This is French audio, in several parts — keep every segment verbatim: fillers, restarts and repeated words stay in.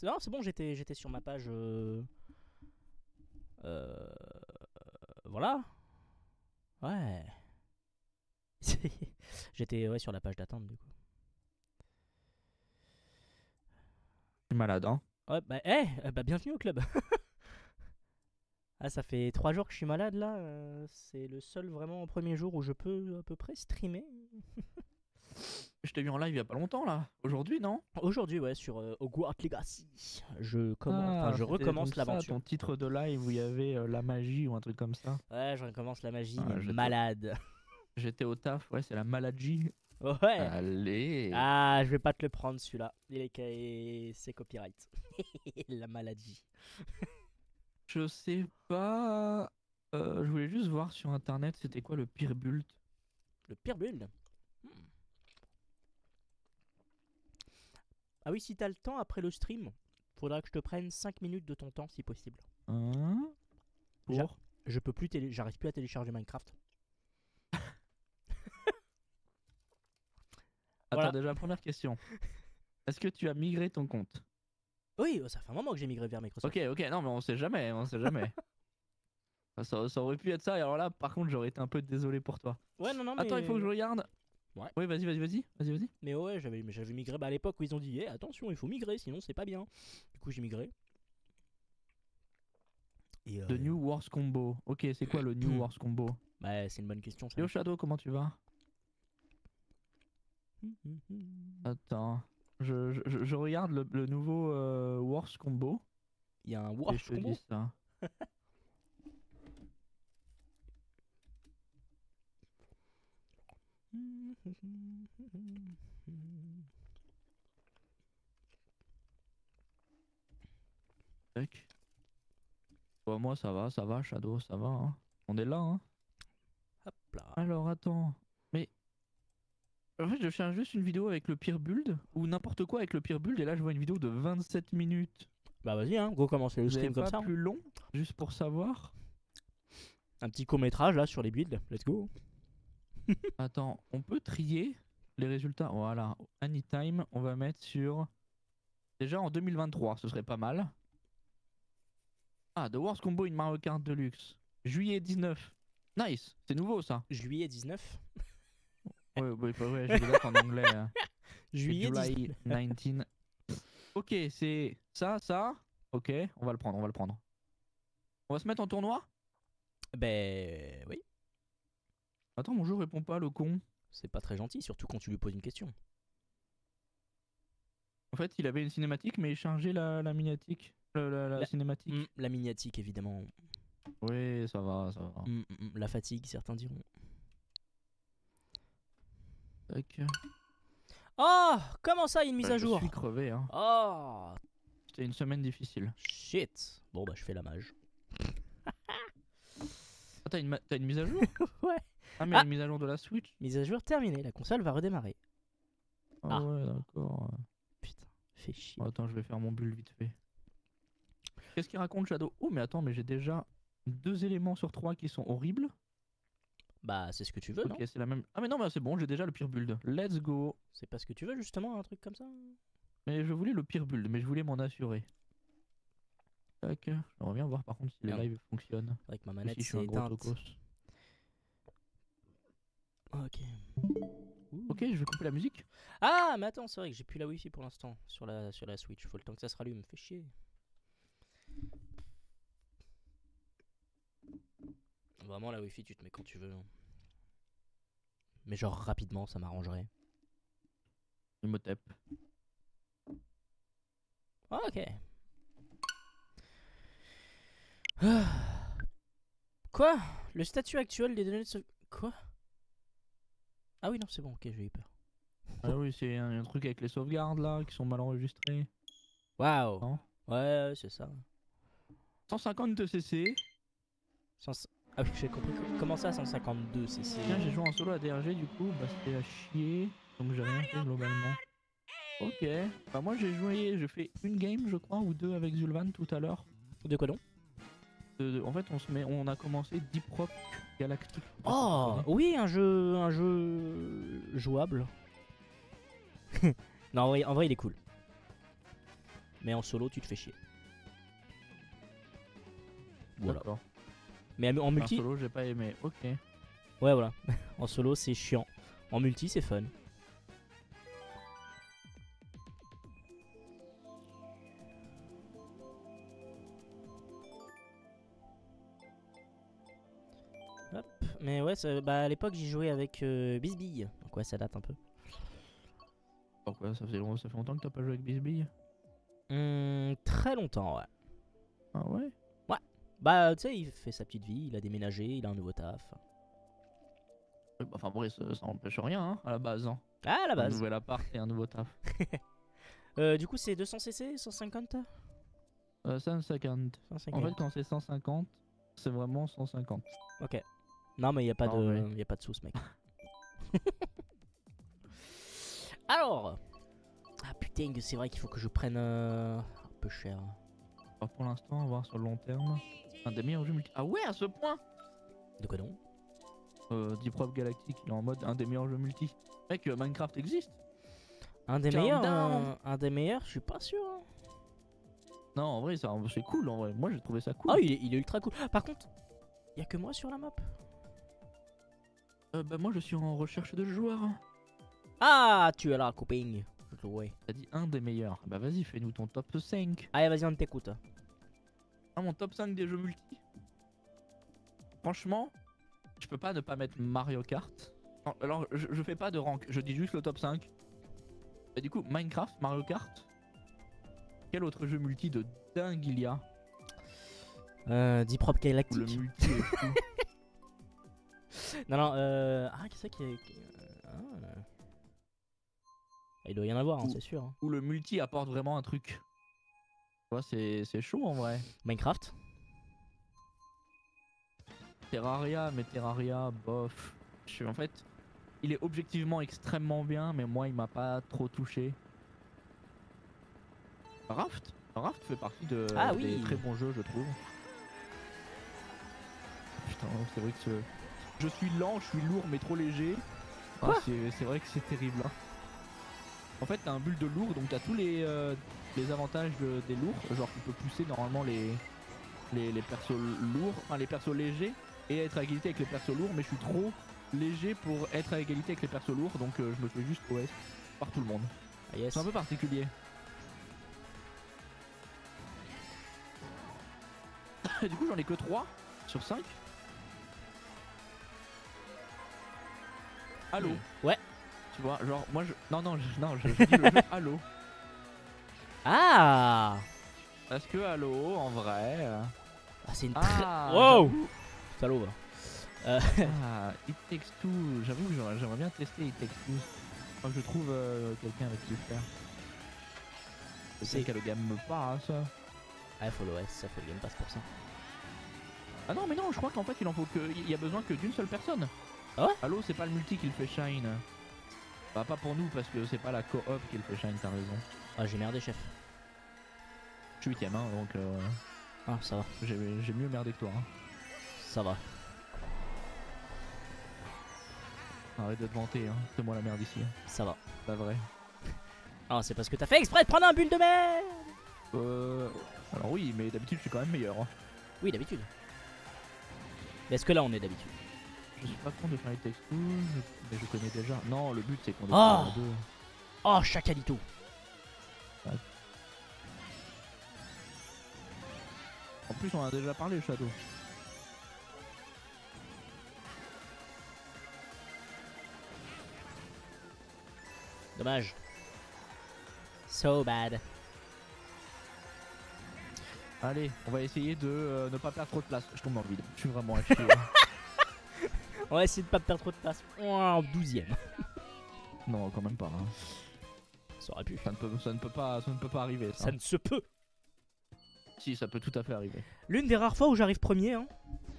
Non, c'est bon, j'étais j'étais sur ma page. Euh... euh, Voilà. Ouais. J'étais ouais, sur la page d'attente du coup. Je suis malade, hein. Ouais, bah, hey, bah bienvenue au club. Ah, ça fait trois jours que je suis malade là. euh, c'est le seul vraiment premier jour où je peux à peu près streamer. Je t'ai vu en live il y a pas longtemps là. Aujourd'hui, non? Aujourd'hui, ouais, sur euh, Hogwarts Legacy. Je commence, enfin, Ah, je c'était recommence donc ça, l'aventure. ton titre de live où il y avait euh, la magie ou un truc comme ça. Ouais, je recommence la magie, mais Ah, j'étais malade. j'étais au taf, ouais, c'est la maladie. Ouais. Allez. Ah, je vais pas te le prendre celui-là. Il est ca- c'est copyright. La maladie. Je sais pas. Euh, je voulais juste voir sur internet c'était quoi le pire build. Le pire build. Hmm. Ah oui, si t'as le temps après le stream, faudra que je te prenne cinq minutes de ton temps si possible. Hein? J'a- Pour Je peux plus télé... J'arrive plus à télécharger Minecraft. Attends, Voilà. déjà, première question. Est-ce que tu as migré ton compte? Oui, ça fait un moment que j'ai migré vers Microsoft. Ok, ok, non, mais on sait jamais, on sait jamais. Ça, ça aurait pu être ça, et alors là, par contre, j'aurais été un peu désolé pour toi. Ouais, non, non, mais. Attends, il faut que je regarde. Ouais. Oui, vas-y, vas-y, vas-y, vas-y, vas-y. Mais ouais, j'avais j'avais migré bah, à l'époque où ils ont dit eh, attention, il faut migrer, sinon c'est pas bien. Du coup, j'ai migré. Et, euh, The New Wars Combo. Ok, c'est quoi le New Wars Combo? Bah, c'est une bonne question, ça. Yo Shadow, comment tu vas? Attends, je, je, je regarde le, le nouveau euh, Wars Combo Il y a un et Wars je te combo. dis ça. Tac. Bon, moi ça va, ça va, Shadow, ça va. Hein. On est là, hein. Hop là. Alors attends, mais en fait je cherche juste une vidéo avec le pire build ou n'importe quoi avec le pire build et là je vois une vidéo de vingt-sept minutes. Bah, vas-y, hein, go commencer le Vous avez stream comme pas ça. Hein. plus long, juste pour savoir? Un petit court-métrage là sur les builds, let's go. Attends, on peut trier les résultats. Voilà, anytime, on va mettre sur. Déjà en deux mille vingt-trois, ce serait pas mal. Ah, The Wars Combo in Mario Kart Deluxe. Juillet dix-neuf. Nice, c'est nouveau ça. Juillet dix-neuf. Ouais, ouais, ouais, ouais, je vais mettre en anglais. Hein. Juillet July dix-neuf. dix-neuf. Ok, c'est ça, ça. Ok, on va le prendre, on va le prendre. On va se mettre en tournoi? Ben oui. Attends, mon jeu répond pas, le con. C'est pas très gentil, surtout quand tu lui poses une question. En fait, il avait une cinématique, mais il chargeait la, la miniatique. La, la, la La- cinématique. Mm, la miniatique, évidemment. Oui, ça va, ça va. Mm, mm, mm, la fatigue, certains diront. Tac. Oh, comment ça, il y a une mise Bah, à je jour? suis crevé, hein. Oh, C'était une semaine difficile. shit. Bon, bah, je fais la mage. Ah, t'as une, ma- t'as une mise à jour? Ouais. Ah, mais Ah. une mise à jour de la Switch? Mise à jour terminée, la console va redémarrer. Ah, Ah. ouais, d'accord. Putain, fais chier. Oh, attends, je vais faire mon bulle vite fait. Qu'est-ce qu'il raconte, Shadow? Oh, mais attends, mais j'ai déjà deux éléments sur trois qui sont horribles. Bah, c'est ce que tu veux, non? Ok, c'est la même. Ah, mais non, mais c'est bon, j'ai déjà le pire build. Let's go. C'est pas ce que tu veux, justement, un truc comme ça? Mais je voulais le pire build, mais je voulais m'en assurer. Tac. J'aimerais bien voir par contre si les Merde. lives fonctionnent. C'est vrai que ma Ou manette si je suis s'est un gros éteinte. tocos. Ok. Ok, je vais couper la musique. Ah, mais attends, c'est vrai que j'ai plus la wifi pour l'instant sur la, sur la Switch. Faut le temps que ça se rallume, fais chier. Vraiment, la wifi, tu te mets quand tu veux. hein. Mais genre rapidement, ça m'arrangerait. Imhotep. Ah, ok. Ah. Quoi? Le statut actuel des données de sauve... Quoi? Ah oui, non, c'est bon, ok, j'ai eu peur. Ah oui, c'est un, un truc avec les sauvegardes là qui sont mal enregistrées. Waouh. Non. Ouais, c'est ça. cent cinquante C C. cent- Ah oui, j'ai compris. Comment ça, cent cinquante-deux C C? Tiens, j'ai joué en solo à D R G du coup, bah c'était à chier. Donc j'ai rien fait globalement. Ok. Bah moi j'ai joué, j'ai fait une game je crois ou deux avec Zulvan tout à l'heure. De quoi donc? De- de- En fait on se met, on a commencé Deep Rock Galactic. Oh, oui, un jeu, un jeu jouable. Non, en vrai, en vrai, il est cool. Mais en solo, tu te fais chier. Voilà. D'accord. Mais en En multi, solo, j'ai pas aimé. Ok. ouais, voilà. En solo, c'est chiant. En multi, c'est fun. Hop. Mais ouais, ça- bah, à l'époque, j'y jouais avec euh, Bisbille. Donc ouais, ça date un peu. Pourquoi ça fait, long- ça fait longtemps que t'as pas joué avec Bisbille? Hum, très longtemps, ouais. Ah ouais? Bah, tu sais, il fait sa petite vie, il a déménagé, il a un nouveau taf. Oui, bah, enfin, bon, ça, ça empêche rien hein, à la base. Hein. Ah, à la Un base. nouvel appart et un nouveau taf. Euh, du coup, c'est deux cents cc, cent cinquante Euh, cent cinquante. cent En cinquante. fait, quand c'est cent cinquante, c'est vraiment cent cinquante. Ok. Non, mais il n'y a, pas Non, de... ouais. y a pas de sauce, mec. Alors. Ah putain, c'est vrai qu'il faut que je prenne euh, un peu cher. Alors, pour l'instant, on va voir sur le long terme. Un des meilleurs jeux multi. Ah ouais, à ce point! De quoi donc? euh, Deep Rock Galactic, il est en mode un des meilleurs jeux multi. Mec, euh, Minecraft existe? Un des Calm meilleurs down. euh, Un des meilleurs, je suis pas sûr. hein. Non, en vrai, ça- c'est cool en vrai. Moi, j'ai trouvé ça cool. Ah, il est, il est ultra cool. Par contre, il y a que moi sur la map. Euh, bah, moi, je suis en recherche de joueurs. Ah, tu es là, copain. Ouais. T'as dit un des meilleurs. Bah, vas-y, fais-nous ton top cinq. Allez, vas-y, on t'écoute. Ah, mon top cinq des jeux multi. Franchement, je peux pas ne pas mettre Mario Kart. Non, alors, je, je fais pas de rank, je dis juste le top cinq. Et du coup, Minecraft, Mario Kart. Quel autre jeu multi de dingue il y a? Euh, Deep Rock Où le Galactic. multi est fou. Non, non, euh... Ah, qu'est-ce qui est... qui- ah. Il doit y en avoir, hein, Ou- c'est sûr. hein. Où le multi apporte vraiment un truc. Tu vois, c'est c'est chaud en vrai. Minecraft. Terraria, mais Terraria, bof. Je suis en fait, il est objectivement extrêmement bien, mais moi, il m'a pas trop touché. Raft, Raft fait partie de Ah des oui. très bons jeux, je trouve. Putain, c'est vrai que ce- je suis lent, je suis lourd, mais trop léger. Ah, Quoi c'est c'est vrai que c'est terrible. hein. En fait, t'as un build de lourd, donc t'as tous les, euh, les avantages de- des lourds. Genre, tu peux pousser normalement les, les, les persos lourds, enfin les persos légers, et être à égalité avec les persos lourds, mais je suis trop léger pour être à égalité avec les persos lourds, donc euh, je me fais juste O S par tout le monde. Ah, yes. C'est un peu particulier. Du coup, j'en ai que trois sur cinq. Halo. Ouais. Tu vois, genre, moi je. Non, non, je, non, je, je dis le jeu Halo. Ah. Parce que Halo, en vrai. euh, Ah, c'est une très... Ah, Wow. j'avoue. Salaud, va. Euh, Ah, It Takes Two. J'avoue que j'aimerais j'aimerais bien tester It Takes Two. Faut que je trouve euh, quelqu'un avec qui le faire. C'est- C'est qu'à le game me passe. Ah, faut le ouais, ça faut le Game Pass pour ça. Ah non, mais non, je crois qu'en fait, il en faut que. Il y a besoin que d'une seule personne. Ah ouais? Halo, c'est pas le multi qui le fait shine. Bah, pas pour nous, parce que c'est pas la co-op qui le fait shine, t'as raison. Ah, j'ai merdé, chef. Je suis huitième, hein, donc euh, Ah, ça va. j'ai j'ai mieux merdé que toi. Hein. Ça va. Arrête de te vanter, hein. C'est moi la merde ici. Hein. Ça va. Pas vrai. Ah, c'est parce que t'as fait exprès de prendre un bulle de merde. Euh. Alors, oui, mais d'habitude, je suis quand même meilleur. Hein. Oui, d'habitude. Mais est-ce que là, on est d'habitude? Je suis pas con de faire les textes, mais je connais déjà. Non, le but c'est qu'on Oh. découvre deux. Oh, Chacalito. En plus, on a déjà parlé, Shadow. Dommage. So bad. Allez, on va essayer de euh, ne pas perdre trop de place. Je tombe dans le vide. Je suis vraiment à chier. On va essayer de pas perdre trop de place. En douzième. Non, quand même pas. Hein. Ça aurait pu. Ça, ne peut, ça, ne peut pas, ça ne peut pas arriver. Ça. Ça ne se peut. Si, ça peut tout à fait arriver. L'une des rares fois où j'arrive premier, hein.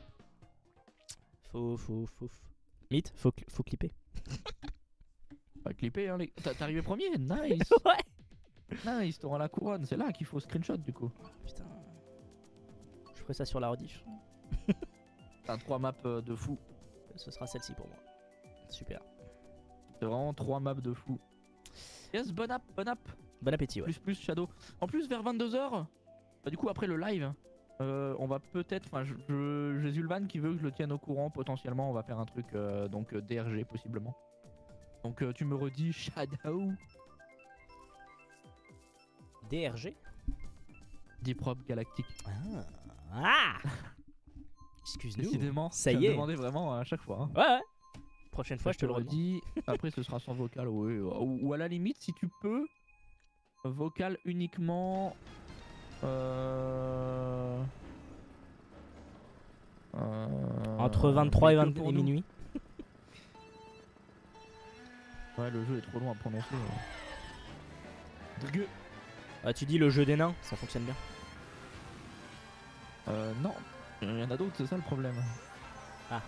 Faut, faut, faut. Mythe, faut, cl- faut clipper. Pas clipper, hein, les... T'es arrivé premier. Nice. Ouais. Nice, t'auras la couronne. C'est là qu'il faut screenshot du coup. Putain. Je ferai ça sur la rediff. T'as trois maps euh, de fou. Ce sera celle-ci pour moi. Super. C'est vraiment trois maps de fou. Yes, bon app, bon app. Bon appétit, ouais. Plus plus Shadow. En plus vers vingt-deux heures, bah, du coup après le live, euh, on va peut-être, enfin je, je- j'ai Zulvan qui veut que je le tienne au courant, potentiellement on va faire un truc euh, donc euh, D R G possiblement. Donc euh, tu me redis Shadow. D R G. Deep Rock Galactique. Ah, ah excuse-nous. Décidément, ça tu y as est. demandé vraiment à chaque fois. Hein. Ouais, ouais. Prochaine fois, je te le redis. redis. Après ce sera sans vocal, oui. Ou, ou à la limite si tu peux, vocal uniquement. Euh... Euh... Entre vingt-trois et, mais que vingt pour et nous. minuit. Ouais, le jeu est trop long à prononcer. Ouais. Ah, tu dis le jeu des nains, ça fonctionne bien. Euh, non, il y en a d'autres, c'est ça le problème. Ah.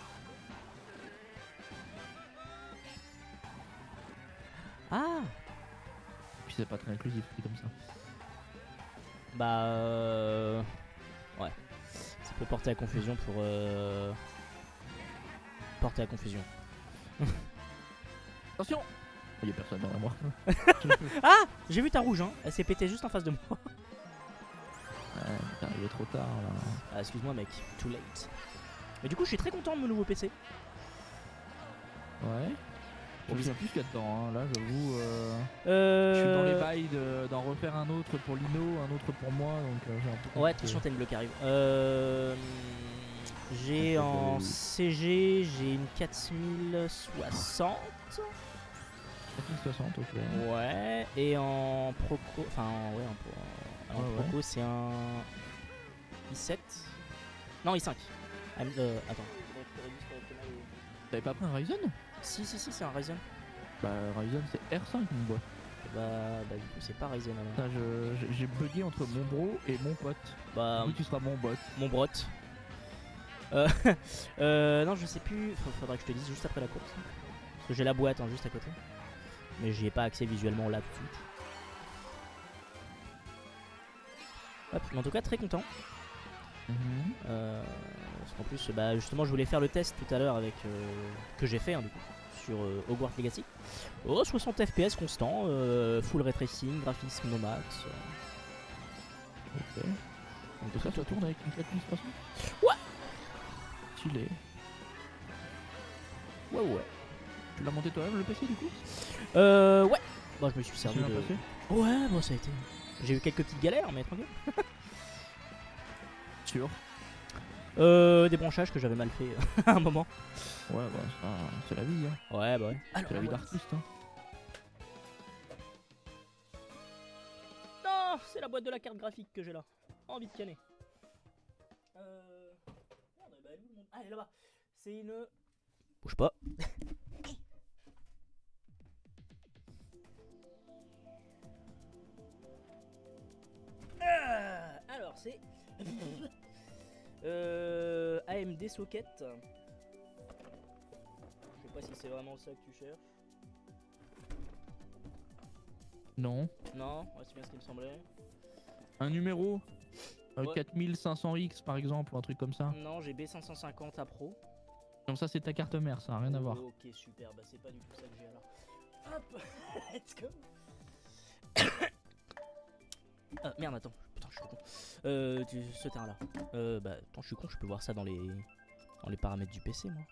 Ah. Puis c'est pas très inclusif, c'est comme ça. Bah euh... ouais. Ça peut porter à confusion pour euh... porter à confusion. Attention! Il y a personne derrière moi. Ah, j'ai vu ta rouge, hein. Elle s'est pétée juste en face de moi. Ouais, t'es arrivé trop tard là. Ah, excuse-moi, mec. Too late. Mais du coup, je suis très content de mon nouveau P C. Ouais. Je me souviens plus qu'il y a dedans, hein. Là j'avoue. Euh... Euh... Je suis dans les bails de- d'en refaire un autre pour Lino, un autre pour moi, donc euh, j'ai un peu. Ouais, attention, t'as une bleue qui arrive. Euh... J'ai en C G, j'ai une quatre mille soixante. quatre mille soixante, ok. Ouais, et en Proco, enfin ouais, en, pro- en Ouais, ouais. Proco c'est un i sept. Non, i cinq. Ah, euh, attends. T'avais pas pris un Ryzen? Si, si, si, c'est un Ryzen. Bah Ryzen c'est R cinq mon bois. Bah, bah du coup, c'est pas Ryzen alors. Putain, je- je- j'ai bugué entre mon bro et mon pote. Bah, Du coup tu seras mon bot. mon brot. Euh, euh, non, je sais plus. Faut- Faudra que je te dise juste après la course. Parce que j'ai la boîte hein, juste à côté. Mais j'y ai pas accès visuellement là tout de suite. Hop, mais en tout cas, très content. Mhm. Euh, parce qu'en plus, bah, justement, je voulais faire le test tout à l'heure avec euh, que j'ai fait hein, du coup sur euh, Hogwarts Legacy. Oh, soixante F P S constant, euh, full ray tracing, graphisme no max. Ok. Donc Et ça, très, ça tourne avec une quatre mille soixante? Ouais. Stylé. Ouais, ouais. Tu l'as monté toi-même le P C du coup? Euh, ouais. Bon, je me suis servi C'est de. bien passé? Ouais, bon, ça a été. J'ai eu quelques petites galères, mais tranquille. Sûr. Euh, des branchages que j'avais mal fait à un moment. Ouais, bah ça, c'est la vie, hein. Ouais, bah ouais. Alors, C'est la vie ouais. d'artiste, hein. Non, c'est la boîte de la carte graphique que j'ai là. Envie de canner. Euh. Merde, bah, elle est où, mon- Ah, elle est là-bas. C'est une. Bouge pas. Ah, alors, c'est. euh, A M D Socket. Je sais pas si c'est vraiment ça que tu cherches. Non. Non, ouais, c'est bien ce qui me semblait. Un numéro euh, Ouais. quatre mille cinq cents X par exemple, ou un truc comme ça. Non, j'ai B cinq cent cinquante à Pro. Comme ça, c'est ta carte mère, ça n'a rien à voir. Ok, super, bah c'est pas du tout ça que j'ai alors. Hop, let's go. Ah, merde, attends, putain, je suis con. Euh, tu- ce terrain là. Euh, bah, attends, je suis con, je peux voir ça dans les, dans les paramètres du P C, moi.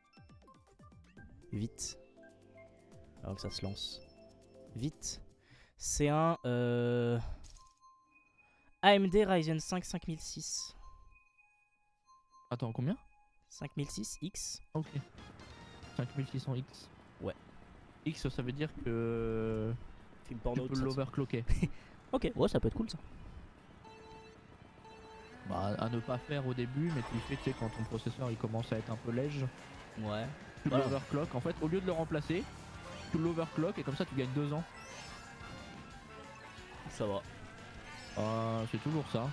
Vite. Alors que ça se lance. Vite. C'est un euh, A M D Ryzen cinq cinq mille six. Attends, combien? cinq mille six X. Ok. cinq mille six cents X. Ouais. X, ça veut dire que Film tu porno. peux tout ça, l'overclocker. Ok, ouais, ça peut être cool ça. Bah, à ne pas faire au début, mais tu le fais, tu sais, quand ton processeur il commence à être un peu léger. Ouais. Tu Voilà. l'overclock. En fait, au lieu de le remplacer, tu l'overclock et comme ça tu gagnes deux ans. Ça va. Euh, c'est toujours ça.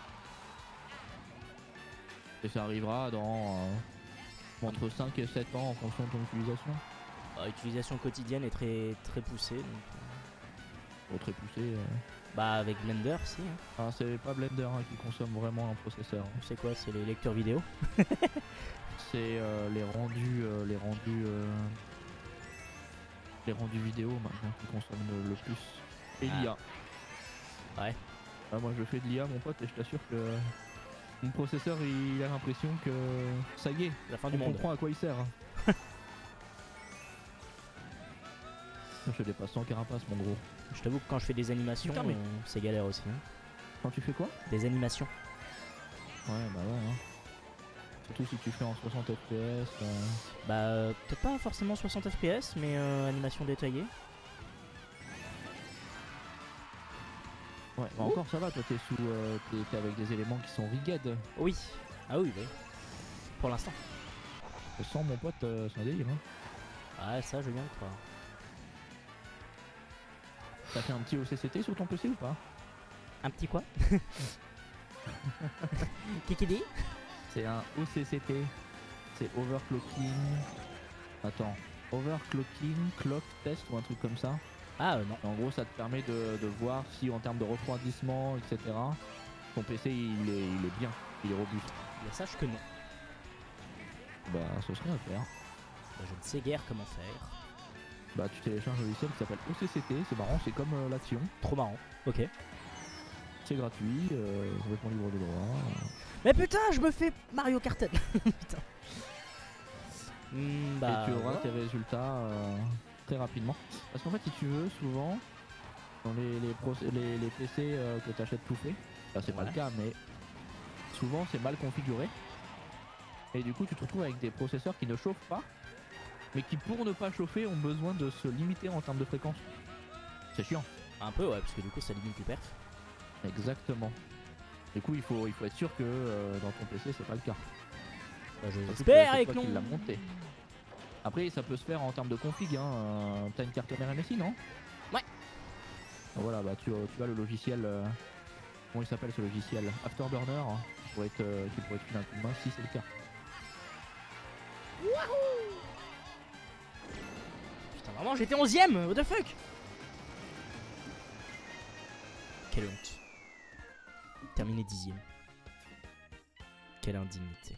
Et ça arrivera dans euh, entre cinq et sept ans en fonction de ton utilisation. Bah, utilisation quotidienne est très très poussée. Donc, Bon, très poussé. euh. bah avec Blender, si. Hein. Ah, c'est pas Blender hein, qui consomme vraiment un processeur. Tu sais quoi, c'est les lecteurs vidéo. C'est euh, les rendus, euh, les rendus, euh, les rendus vidéo maintenant qui consomment le, le plus. Et Ah. l'I A. Ouais. Ah, moi je fais de l'I A mon pote et je t'assure que mon processeur il a l'impression que ça y est, La fin on du monde. comprend à quoi il sert. Je fais des passants carapace mon gros. Je t'avoue que quand je fais des animations, Putain, mais- euh, c'est galère aussi. Hein. Quand tu fais quoi? Des animations. Ouais bah ouais hein. Surtout si tu fais en soixante F P S. Euh... Bah, euh, peut-être pas forcément soixante F P S, mais euh, animation détaillée. Ouais, bah encore ça va, toi t'es sous, euh, t'es t'es avec des éléments qui sont rigged. Oui. Ah oui, oui. Pour l'instant. Sans mon pote, euh, c'est un délire. Hein. Ouais, ça, je viens de croire. T'as fait un petit O C C T sur ton P C ou pas? Un petit quoi? Kikidi? C'est un O C C T. C'est overclocking. Attends. Overclocking, clock test ou un truc comme ça. Ah euh, non. En gros, ça te permet de, de voir si en termes de refroidissement, et cetera, ton P C il est, il est bien, il est robuste. Mais sache que non. Bah, ce serait à faire. Bah, je ne sais guère comment faire. Bah, tu télécharges un logiciel qui s'appelle O C C T, c'est marrant, c'est comme euh, l'action. Trop marrant. Ok. C'est gratuit, euh, complètement libre de droit. Mais putain, je me fais Mario Kart. Putain. Hmm, bah, Et tu auras ouais. tes résultats euh, très rapidement. Parce qu'en fait, si tu veux, souvent, dans les, les, proc- les, les P C euh, que tu achètes tout fait, là c'est Voilà. pas le cas, mais souvent c'est mal configuré. Et du coup, tu te retrouves avec des processeurs qui ne chauffent pas, mais qui pour ne pas chauffer ont besoin de se limiter en termes de fréquence. C'est chiant. Un peu, ouais, parce que du coup, ça limite les perfs. Exactement. Du coup, il faut, il faut être sûr que euh, dans ton P C, c'est pas le cas. Bah, je Surtout que l'espère c'est avec toi qui non. l'as monté. Après, ça peut se faire en termes de config. Hein. euh, T'as une carte mère M S I, non? Ouais. Voilà, bah tu, tu as le logiciel. Euh, comment il s'appelle ce logiciel? Afterburner, hein, qui pourrait être, euh, qui pourrait te filer un coup de main si c'est le cas. Putain, vraiment, j'étais onzième. What the fuck? Quelle honte. Terminé dixième. Quelle indignité.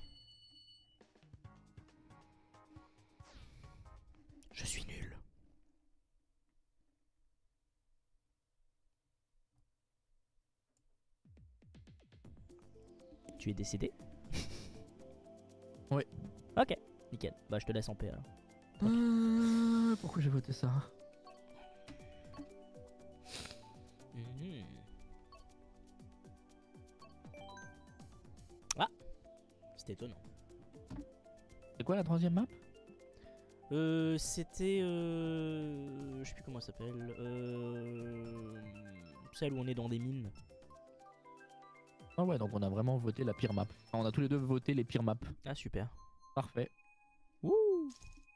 Je suis nul. Tu es décédé? Oui. Ok, nickel. Bah je te laisse en paix alors. Euh, pourquoi j'ai voté ça? Mhm. Ah, c'était étonnant. C'est quoi la troisième map? Euh, c'était euh, je sais plus comment ça s'appelle. Euh, celle où on est dans des mines. Ah ouais, donc on a vraiment voté la pire map. Enfin, on a tous les deux voté les pires maps. Ah super. Parfait. Wouh.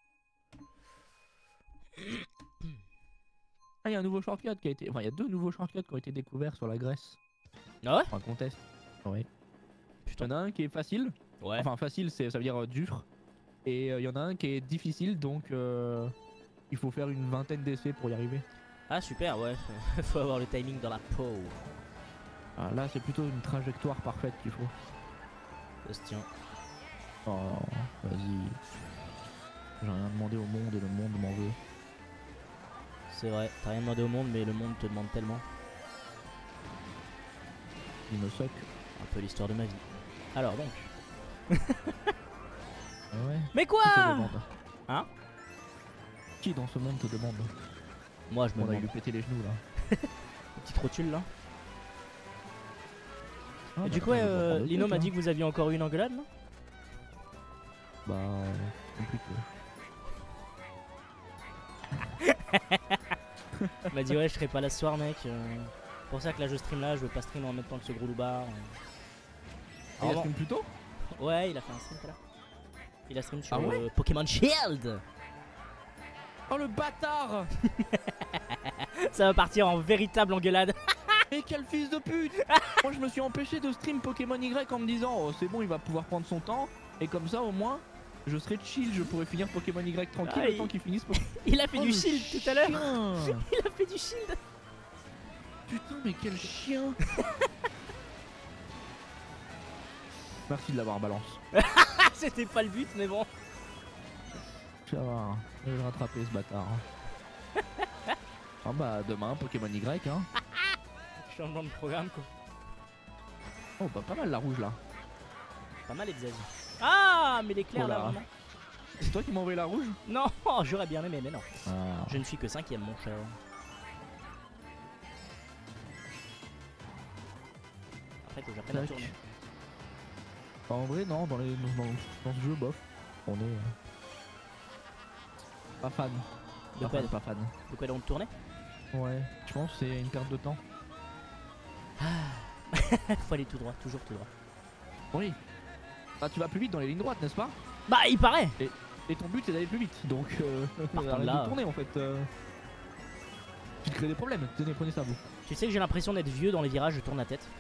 Ah, il y a un nouveau shortcut qui a été. Enfin, il y a deux nouveaux shortcuts qui ont été découverts sur la Grèce. Ah ouais? Enfin, contest. Ouais. Il y Putain. en a un qui est facile. Ouais. Enfin, facile, c'est, ça veut dire euh, dur. Et il euh, y en a un qui est difficile, donc euh, il faut faire une vingtaine d'essais pour y arriver. Ah super, ouais. Faut avoir le timing dans la peau. Ah, là, c'est plutôt une trajectoire parfaite qu'il faut. Ça se tient. Oh, vas-y. J'ai rien demandé au monde et le monde m'en veut. C'est vrai, t'as rien demandé au monde, mais le monde te demande tellement. Il me suck. Un peu l'histoire de ma vie. Alors donc. Ah ouais. Mais Qui te quoi? demande? Hein? Qui dans ce monde te demande? Moi je me On a eu demande. lui péter les genoux là. Le petit rotule là. Ah, Et bah, du coup, attends, ouais, je vais euh, prendre le Lino truc, m'a hein. dit que vous aviez encore eu une engueulade, non? Bah, compliqué. Il m'a dit ouais, je serai pas là ce soir, mec. euh, C'est pour ça que là je stream là, je veux pas stream en même temps que ce gros loupard. Ah, il Alors, a stream plus tôt? ouais, il a fait un stream tout à l'heure. Il a stream sur Ah ouais euh, Pokémon Shield. Oh le bâtard! Ça va partir en véritable engueulade. Mais quel fils de pute! Moi je me suis empêché de stream Pokémon Y en me disant oh c'est bon il va pouvoir prendre son temps et comme ça au moins je serai chill, je pourrais finir Pokémon Y tranquille Ah, le il- temps qu'il finisse. Po- Il a fait Oh, du le shield tout à l'heure. chien. Il a fait du shield. Putain mais quel chien! Merci de l'avoir balance. Ah, c'était pas le but, mais bon. Tu vas voir, je vais le rattraper ce bâtard. Ah bah demain Pokémon Y hein. Changement de programme quoi. Oh bah pas mal la rouge là. Pas mal Exaz. Ah mais l'éclair Oh là. là vraiment. C'est toi qui m'as envoyé la rouge? Non, j'aurais bien aimé mais non. Ah. Je ne suis que cinquième mon cher. Après faut que j'apprenne à Tac. tourner. Bah, en vrai non, dans, les, dans, dans ce jeu bof. On est euh, pas fan. De Pas quoi, fan, pas fan. de quoi donc tourner? Ouais, je pense que c'est une perte de temps. Faut aller tout droit, toujours tout droit. Oui. Bah tu vas plus vite dans les lignes droites n'est-ce pas? Bah il paraît. Et ton but c'est d'aller plus vite. Donc euh, Par arrête là, de tourner en fait. euh. Tu te crées des problèmes. Tenez, prenez ça vous. Tu sais que j'ai l'impression d'être vieux dans les virages, je tourne la tête.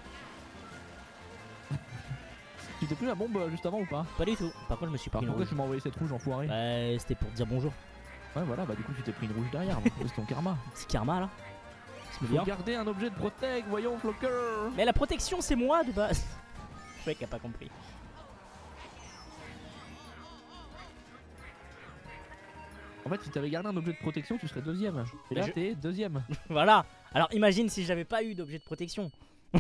Tu t'es pris la bombe euh, juste avant ou pas? Pas du tout. Par contre je me suis Alors pris une pourquoi rouge. tu m'as envoyé cette rouge enfoiré? Bah c'était pour te dire bonjour. Ouais voilà, bah du coup tu t'es pris une rouge derrière. donc C'est ton karma. Petit karma là. C'est Faut bien. garder un objet de protect, voyons Flocker. Mais la protection c'est moi de base. Le mec a pas compris. En fait si t'avais gardé un objet de protection tu serais deuxième. Et Mais là je- t'es deuxième. Voilà. Alors imagine si j'avais pas eu d'objet de protection.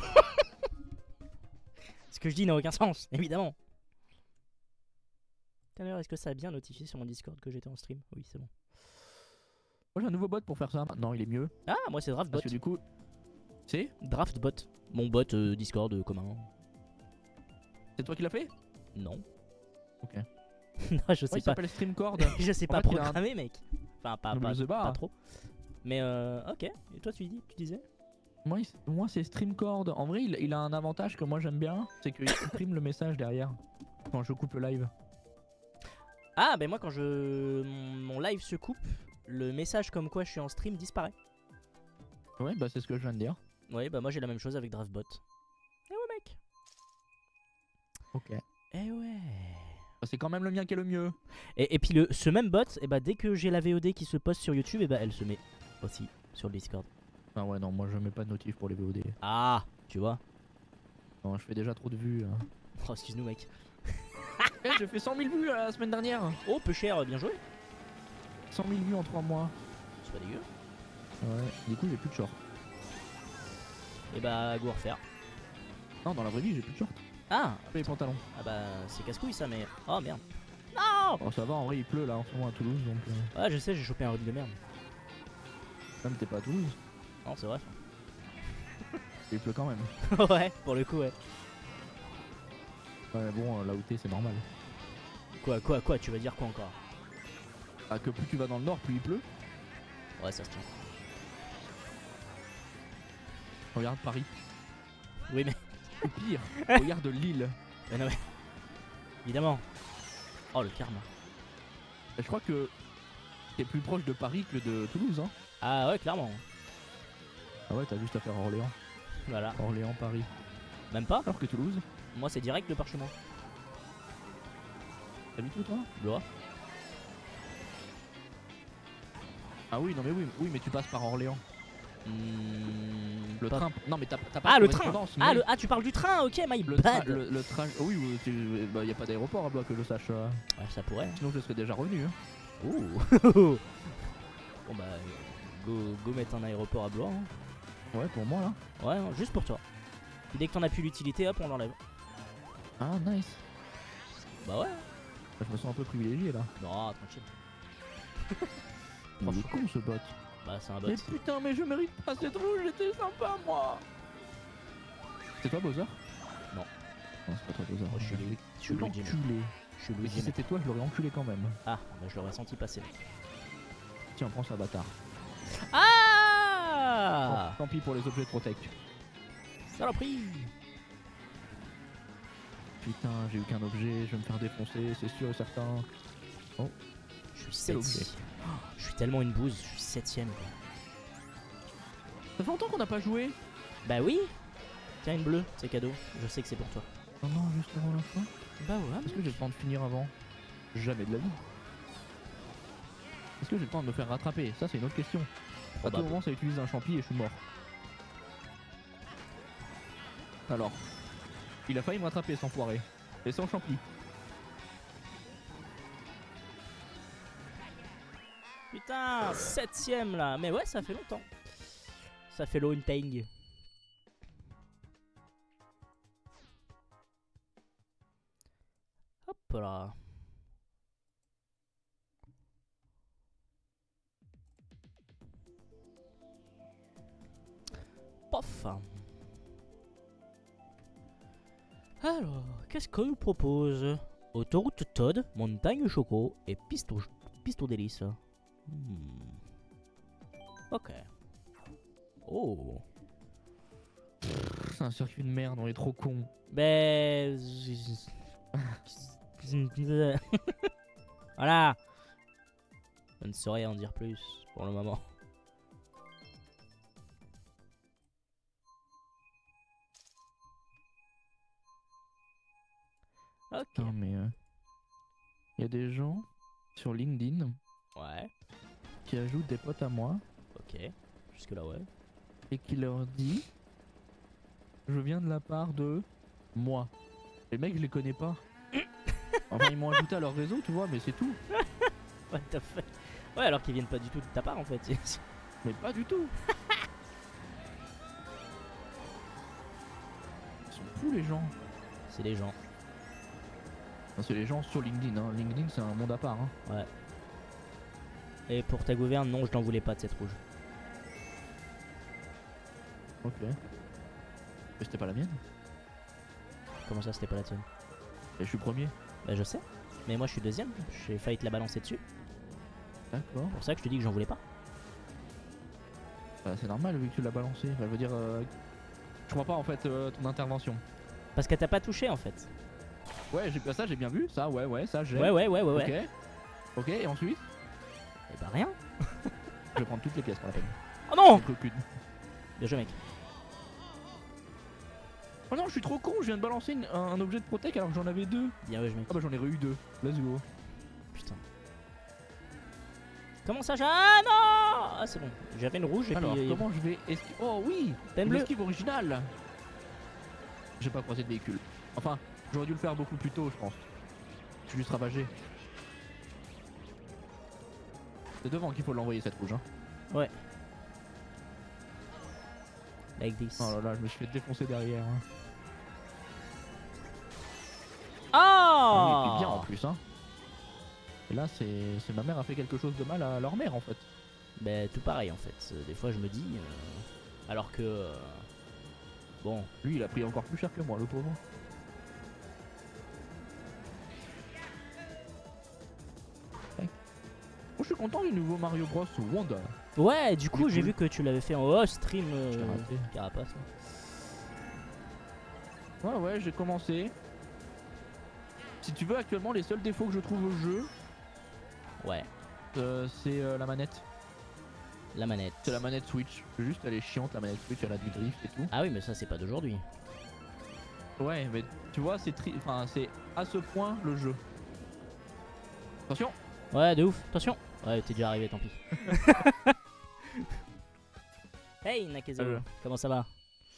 Ce que je dis n'a aucun sens, évidemment. D'ailleurs, est-ce que ça a bien notifié sur mon Discord que j'étais en stream? Oui, c'est bon. Moi j'ai un nouveau bot pour faire ça. Non il est mieux. Ah, moi c'est Draftbot. Parce que du coup... C'est Draftbot. Mon bot euh, Discord euh, commun. C'est toi qui l'as fait? Non. Ok. Non, je Ouais, sais il pas. s'appelle Streamcord. Je sais En pas fait, il a un- programmer, mec. Enfin, pas, Non, mais pas, je sais pas. pas trop. Mais euh, ok. Et toi, tu, dis, tu disais? Moi, il- moi c'est Streamcord. En vrai il, il a un avantage que moi j'aime bien. C'est qu'il supprime le message derrière. Quand je coupe le live. Ah, ben moi, quand je mon, mon live se coupe, le message comme quoi je suis en stream disparaît. Ouais bah c'est ce que je viens de dire. Ouais, bah moi j'ai la même chose avec Draftbot. Eh ouais, mec. Ok. Eh ouais. Bah, c'est quand même le mien qui est le mieux. Et, et puis le, ce même bot, et bah dès que j'ai la V O D qui se poste sur YouTube, et bah elle se met aussi sur le Discord. Ah ouais non moi je mets pas de notif pour les V O D. Ah, tu vois. Non je fais déjà trop de vues. hein. Oh, excuse-nous, mec. Eh j'ai fait cent mille vues la semaine dernière. Oh, peu cher, bien joué. cent mille vues en trois mois. C'est pas dégueu. Ouais. Du coup j'ai plus de short. Et bah go refaire. Non dans la vraie vie j'ai plus de short. Ah, Les pantalons. ah bah c'est casse-couille ça, mais. Oh merde. Non. Oh ça va en vrai il pleut là en ce moment à Toulouse donc. euh, Ouais, je sais, j'ai chopé un rhume de merde. Même t'es pas à Toulouse. Non, c'est vrai. Il pleut quand même. Ouais, pour le coup, ouais. Ouais bon euh, là où t'es c'est normal. Quoi, quoi, quoi, tu vas dire quoi encore? Ah que plus tu vas dans le nord plus il pleut. Ouais, ça se tient. Regarde Paris. Oui, mais. Ou pire, regarde Lille. Mais non, mais. Évidemment. Oh, le karma. Et je crois que t'es plus proche de Paris que de Toulouse hein. Ah, ouais, clairement. Ah ouais t'as juste à faire Orléans. Voilà. Orléans, Paris. Même pas. Alors que Toulouse. Moi, c'est direct le parchemin. T'habites où toi? Blois. Ah oui non mais oui, oui mais tu passes par Orléans. Hmm, Le pas- train. Non mais t'as t'as pas Ah, de le train. correspondance, Ah, mais le... ah, tu parles du train, ok, my le train. bad. Le, le train. Oui oui tu- bah, y a pas d'aéroport à Blois que je sache. euh. Ouais, ça pourrait. hein. Sinon je serais déjà revenu. Hein. Ouh. Bon, bah, go, go mettre un aéroport à Blois. hein. Ouais pour moi là. Ouais, hein, juste pour toi. Puis dès que t'en as plus l'utilité, hop, on l'enlève. Ah nice. Bah ouais. Bah, je me sens un peu privilégié là. Non, tranquille. Il est con ce bot. Bah, c'est un bot. Mais putain mais je mérite pas cette rouge, j'étais sympa moi. C'est toi Bowser? Non. Non c'est pas toi Bowser. Moi, je suis Louis. Je suis Luigi, mec. Enculé. Je suis Mais Luigi, si mec. c'était toi je l'aurais enculé quand même. Ah, bah, je l'aurais senti passer. Tiens prends ça bâtard. Ah, Tant pis pour les objets de protect. saloperie. Putain j'ai eu qu'un objet, je vais me faire défoncer, c'est sûr et certain. Je suis Quel objet. septième. Oh, je suis tellement une bouse, je suis septième. Quoi. Ça fait longtemps qu'on n'a pas joué. Bah oui. Tiens, une bleue, c'est cadeau. Je sais que c'est pour toi. Non non juste avant la fin. Bah ouais. Est-ce que j'ai le temps de finir avant? Jamais de la vie. Est-ce que j'ai le temps de me faire rattraper? Ça c'est une autre question. À tout Probable. moment ça utilise un champi et je suis mort. Alors, il a failli me rattraper sans foirer. Et sans champi. putain, septième là. Mais ouais, ça fait longtemps. Ça fait longtemps. Hop là. Pof. Alors, qu'est-ce qu'on nous propose? Autoroute Todd, montagne choco et piste au, piste au délice. Hmm. Ok. Oh. C'est un circuit de merde, on est trop con. Ben... Voilà. Je ne saurais en dire plus pour le moment. Ok. Non mais il euh, y a des gens sur LinkedIn Ouais. qui ajoutent des potes à moi. Ok. Jusque là ouais. Et qui leur dit je viens de la part de moi. Les mecs je les connais pas. Enfin ils m'ont ajouté à leur réseau tu vois mais c'est tout. What the fuck. Ouais alors qu'ils viennent pas du tout de ta part en fait. Mais pas du tout. Ils sont fous les gens. C'est les gens. Non, c'est les gens sur LinkedIn hein. LinkedIn c'est un monde à part hein. Ouais. Et pour ta gouverne non je n'en voulais pas de cette rouge. Ok. Mais c'était pas la mienne. Comment ça c'était pas la tienne? Et je suis premier. Bah je sais. Mais moi je suis deuxième. J'ai failli te la balancer dessus. D'accord. C'est pour ça que je te dis que j'en voulais pas. Bah, c'est normal vu que tu l'as balancé. Enfin, je veux dire, euh, je crois pas en fait euh, ton intervention. Parce que t'as pas touché en fait. Ouais, j'ai ça, j'ai bien vu. Ça, ouais, ouais, ça, j'ai. Ouais ouais ouais ouais ouais. Ok. Ok, et ensuite Et bah rien. je vais prendre toutes les pièces pour la peine. Oh non. Coquine. Bien joué mec. Oh non, je suis trop con, je viens de balancer une- un, un objet de protect alors que j'en avais deux. Bien joué mec. Ah bah j'en ai re-eu deux. Let's go. Putain. Comment ça j'ai... Ah non. Ah c'est bon. J'avais une rouge et Alors, puis... comment je vais esquiver. Oh oui. T'as une Une bleue. esquive originale. J'ai pas croisé de véhicule. Enfin, j'aurais dû le faire beaucoup plus tôt, je pense. Je suis juste ravagé. C'est devant qu'il faut l'envoyer cette rouge. Hein. Ouais. Like this. Oh là là, je me suis fait défoncer derrière. Hein. Oh Ah oui, et puis bien en plus. Hein. Et là, c'est ma mère a fait quelque chose de mal à leur mère en fait. Bah tout pareil en fait. Des fois je me dis... euh, Alors que... euh, Bon. Lui, il a pris encore plus cher que moi, le pauvre. Oh, je suis content du nouveau Mario Bros Wonder. Ouais, du coup Du j'ai coup. vu que tu l'avais fait en oh, stream euh, Je l'ai raté. Carapace. Ouais, ouais, j'ai commencé. Si tu veux, actuellement, les seuls défauts que je trouve au jeu, Ouais, euh, c'est euh, la manette. la manette. C'est la manette Switch. Juste, elle est chiante, la manette Switch, elle a du drift et tout. Ah oui, mais ça c'est pas d'aujourd'hui. Ouais, mais tu vois, c'est tri... enfin, c'est à ce point le jeu. Attention. Ouais, de ouf. Attention. Ouais, t'es déjà arrivé, tant pis. Hey Nakezo, Euh. comment ça va?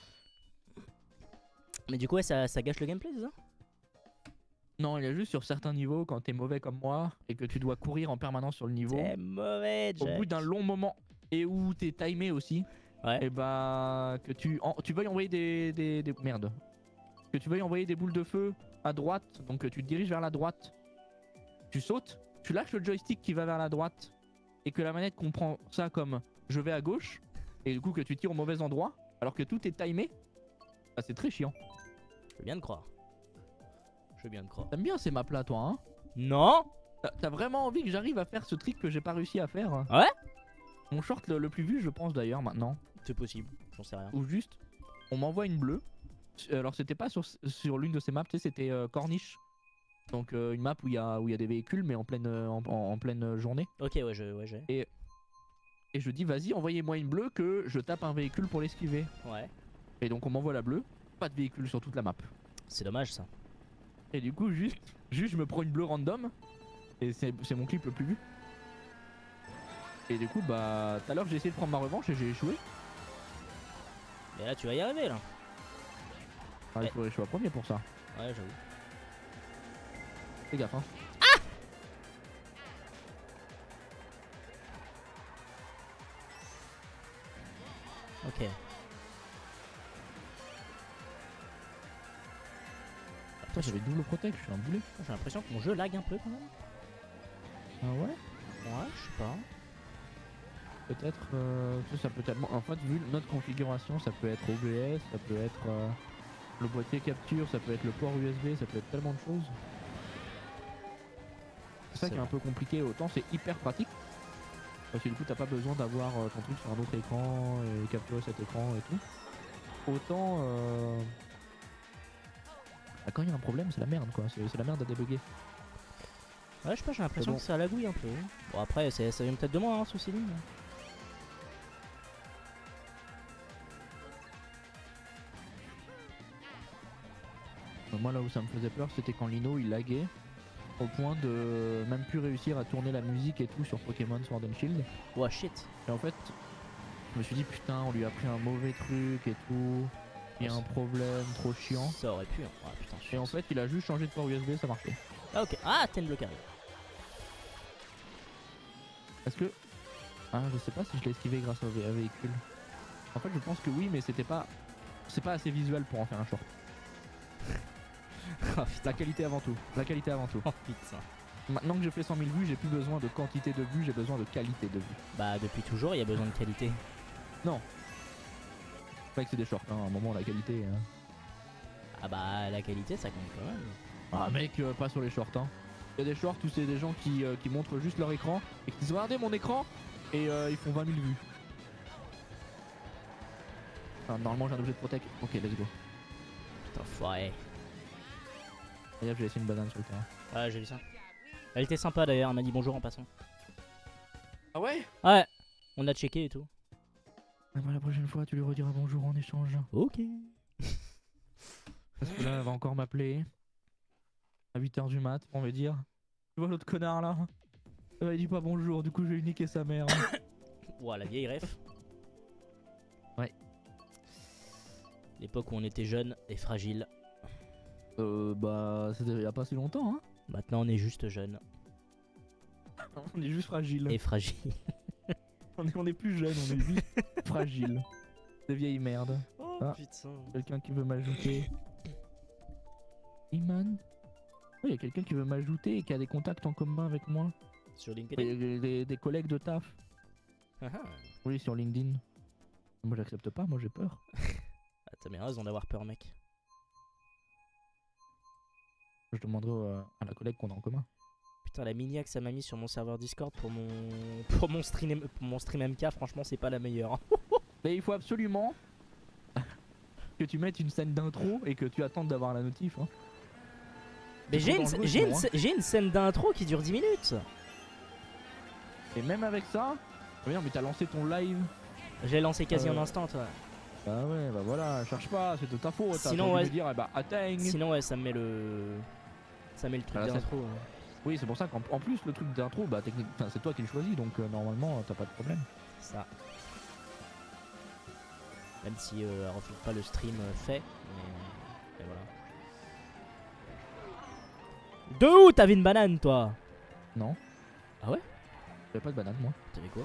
Mais du coup, ouais, ça, ça gâche le gameplay, c'est ça? Non, il y a juste sur certains niveaux, quand t'es mauvais comme moi et que tu dois courir en permanence sur le niveau, C'est mauvais, au Jack. bout d'un long moment et où t'es timé aussi, Ouais. et bah que tu en- tu veuilles envoyer des, des, des merde, que tu veuilles envoyer des boules de feu à droite, donc tu te diriges vers la droite, tu sautes, tu lâches le joystick qui va vers la droite et que la manette comprend ça comme je vais à gauche et du coup que tu tires au mauvais endroit alors que tout est timé, bah, c'est très chiant. Je veux bien te croire. Je veux bien te croire. T'aimes bien ces maps là toi hein? Non. T'as- T'as vraiment envie que j'arrive à faire ce trick que j'ai pas réussi à faire? Ouais. Mon short le, le plus vu je pense d'ailleurs maintenant. C'est possible, j'en sais rien. Ou juste on m'envoie une bleue. Alors c'était pas sur, sur l'une de ces maps, tu sais, c'était euh, Corniche. Donc euh, une map où il y a où il y a des véhicules mais en pleine euh, en, en- en pleine journée. Ok, ouais, je, ouais, j'ai. Et et je dis vas-y envoyez-moi une bleue que je tape un véhicule pour l'esquiver. Ouais. Et donc on m'envoie la bleue, pas de véhicule sur toute la map. C'est dommage ça. Et du coup juste juste je me prends une bleue random et c'est c'est mon clip le plus vu. Et du coup bah tout à l'heure j'ai essayé de prendre ma revanche et j'ai échoué. Et là, tu vas y arriver là. Ah, il Ouais. faudrait que je sois premier pour ça. Ouais, j'avoue. Fais gaffe hein. Ok. Putain, j'avais double protect, je suis un boulet. J'ai l'impression que mon jeu lag un peu quand même. Ah ouais? Ouais, je sais pas. Peut-être, euh, ça, ça peut tellement. En fait, vu notre configuration, ça peut être O B S, ça peut être euh, le boîtier capture, ça peut être le port U S B, ça peut être tellement de choses. C'est ça C'est qui est un peu compliqué. Autant c'est hyper pratique, parce que du coup, t'as pas besoin d'avoir euh, ton truc sur un autre écran et capturer cet écran et tout. Autant. Euh... Bah, quand il y a un problème, c'est la merde quoi, c'est la merde à débugger. Ouais, je sais pas, j'ai l'impression bon. que ça lagouille un peu. Bon, après, ça vient peut-être de moi, hein, ceci dit. Moi, là où ça me faisait peur, c'était quand Lino il laguait au point de même plus réussir à tourner la musique et tout sur Pokémon Sword and Shield. Ouais, shit. Et en fait, je me suis dit putain, on lui a pris un mauvais truc et tout. Il y a un problème trop chiant. Ça aurait pu. Hein. Ah, putain, et en fait, il a juste changé de port U S B, ça marchait. Ah, ok. Ah, ten bloc arrive. Est-ce que. Ah, je sais pas si je l'ai esquivé grâce au vé véhicule. En fait, je pense que oui, mais c'était pas. C'est pas assez visuel pour en faire un short. Oh, la qualité avant tout. La qualité avant tout. Oh putain. Maintenant que j'ai fait cent mille vues, j'ai plus besoin de quantité de vues, j'ai besoin de qualité de vues. Bah, depuis toujours, il y a besoin de qualité. Non. C'est vrai que c'est des shorts, hein. À un moment, la qualité. Hein. Ah, bah, la qualité, ça compte quand même. Ah, mec, euh, pas sur les shorts, hein. Il y a des shorts où c'est des gens qui, euh, qui montrent juste leur écran et qui disent regardez mon écran et euh, ils font vingt mille vues. Enfin, normalement, j'ai un objet de protect. Ok, let's go. Putain, foiré. D'ailleurs, j'ai laissé une banane sur le terrain. Ouais, j'ai vu ça. Elle était sympa d'ailleurs, elle m'a dit bonjour en passant. Ah ouais? Ouais, on a checké et tout. Ah bah, la prochaine fois, tu lui rediras bonjour en échange. Ok. Parce que là, elle va encore m'appeler à huit heures du mat pour me dire tu vois l'autre connard là? Euh, il dit pas bonjour, du coup, je vais niquer sa mère. Ouah, la vieille ref. Ouais. L'époque où on était jeune et fragile. Euh, bah, c'était il y a pas si longtemps, hein. Maintenant, on est juste jeune On est juste fragile. et fragile. On est, on est plus jeune, on est juste fragile. Des vieilles merdes. Oh Ah. putain. Quelqu'un qui veut m'ajouter. Iman. Oui, il y a quelqu'un qui veut m'ajouter et qui a des contacts en commun avec moi. Sur LinkedIn. Des, des, des collègues de taf. Ah ah. Oui, sur LinkedIn. Moi, j'accepte pas, moi j'ai peur. Ah, t'as bien raison d'avoir peur, mec. Je demanderai euh, à la collègue qu'on a en commun. Putain, la miniaque, ça m'a mis sur mon serveur Discord pour mon pour mon stream, pour mon stream M K. Franchement, c'est pas la meilleure. Mais il faut absolument que tu mettes une scène d'intro et que tu attendes d'avoir la notif. Hein. Mais j'ai une, dangereux, j'ai une, sinon, hein. j'ai une scène d'intro qui dure dix minutes. Et même avec ça, mais non, mais t'as lancé ton live. J'ai lancé quasi Euh, en instant, toi. Bah ouais, bah voilà, cherche pas, c'est de ta faute. Sinon, T'as ouais. me dire, eh bah atteigne. Sinon, ouais, ça me met le. Ça met le truc Ah, là, d'intro. hein. Oui, c'est pour ça qu'en en plus, le truc d'intro, bah technique, c'est toi qui le choisis, donc euh, normalement, t'as pas de problème. Ça. Même si euh, elle reflète pas le stream euh, fait. Mais, mais voilà. De où t'avais une banane, toi? Non. Ah ouais? J'avais pas de banane, moi. T'avais quoi?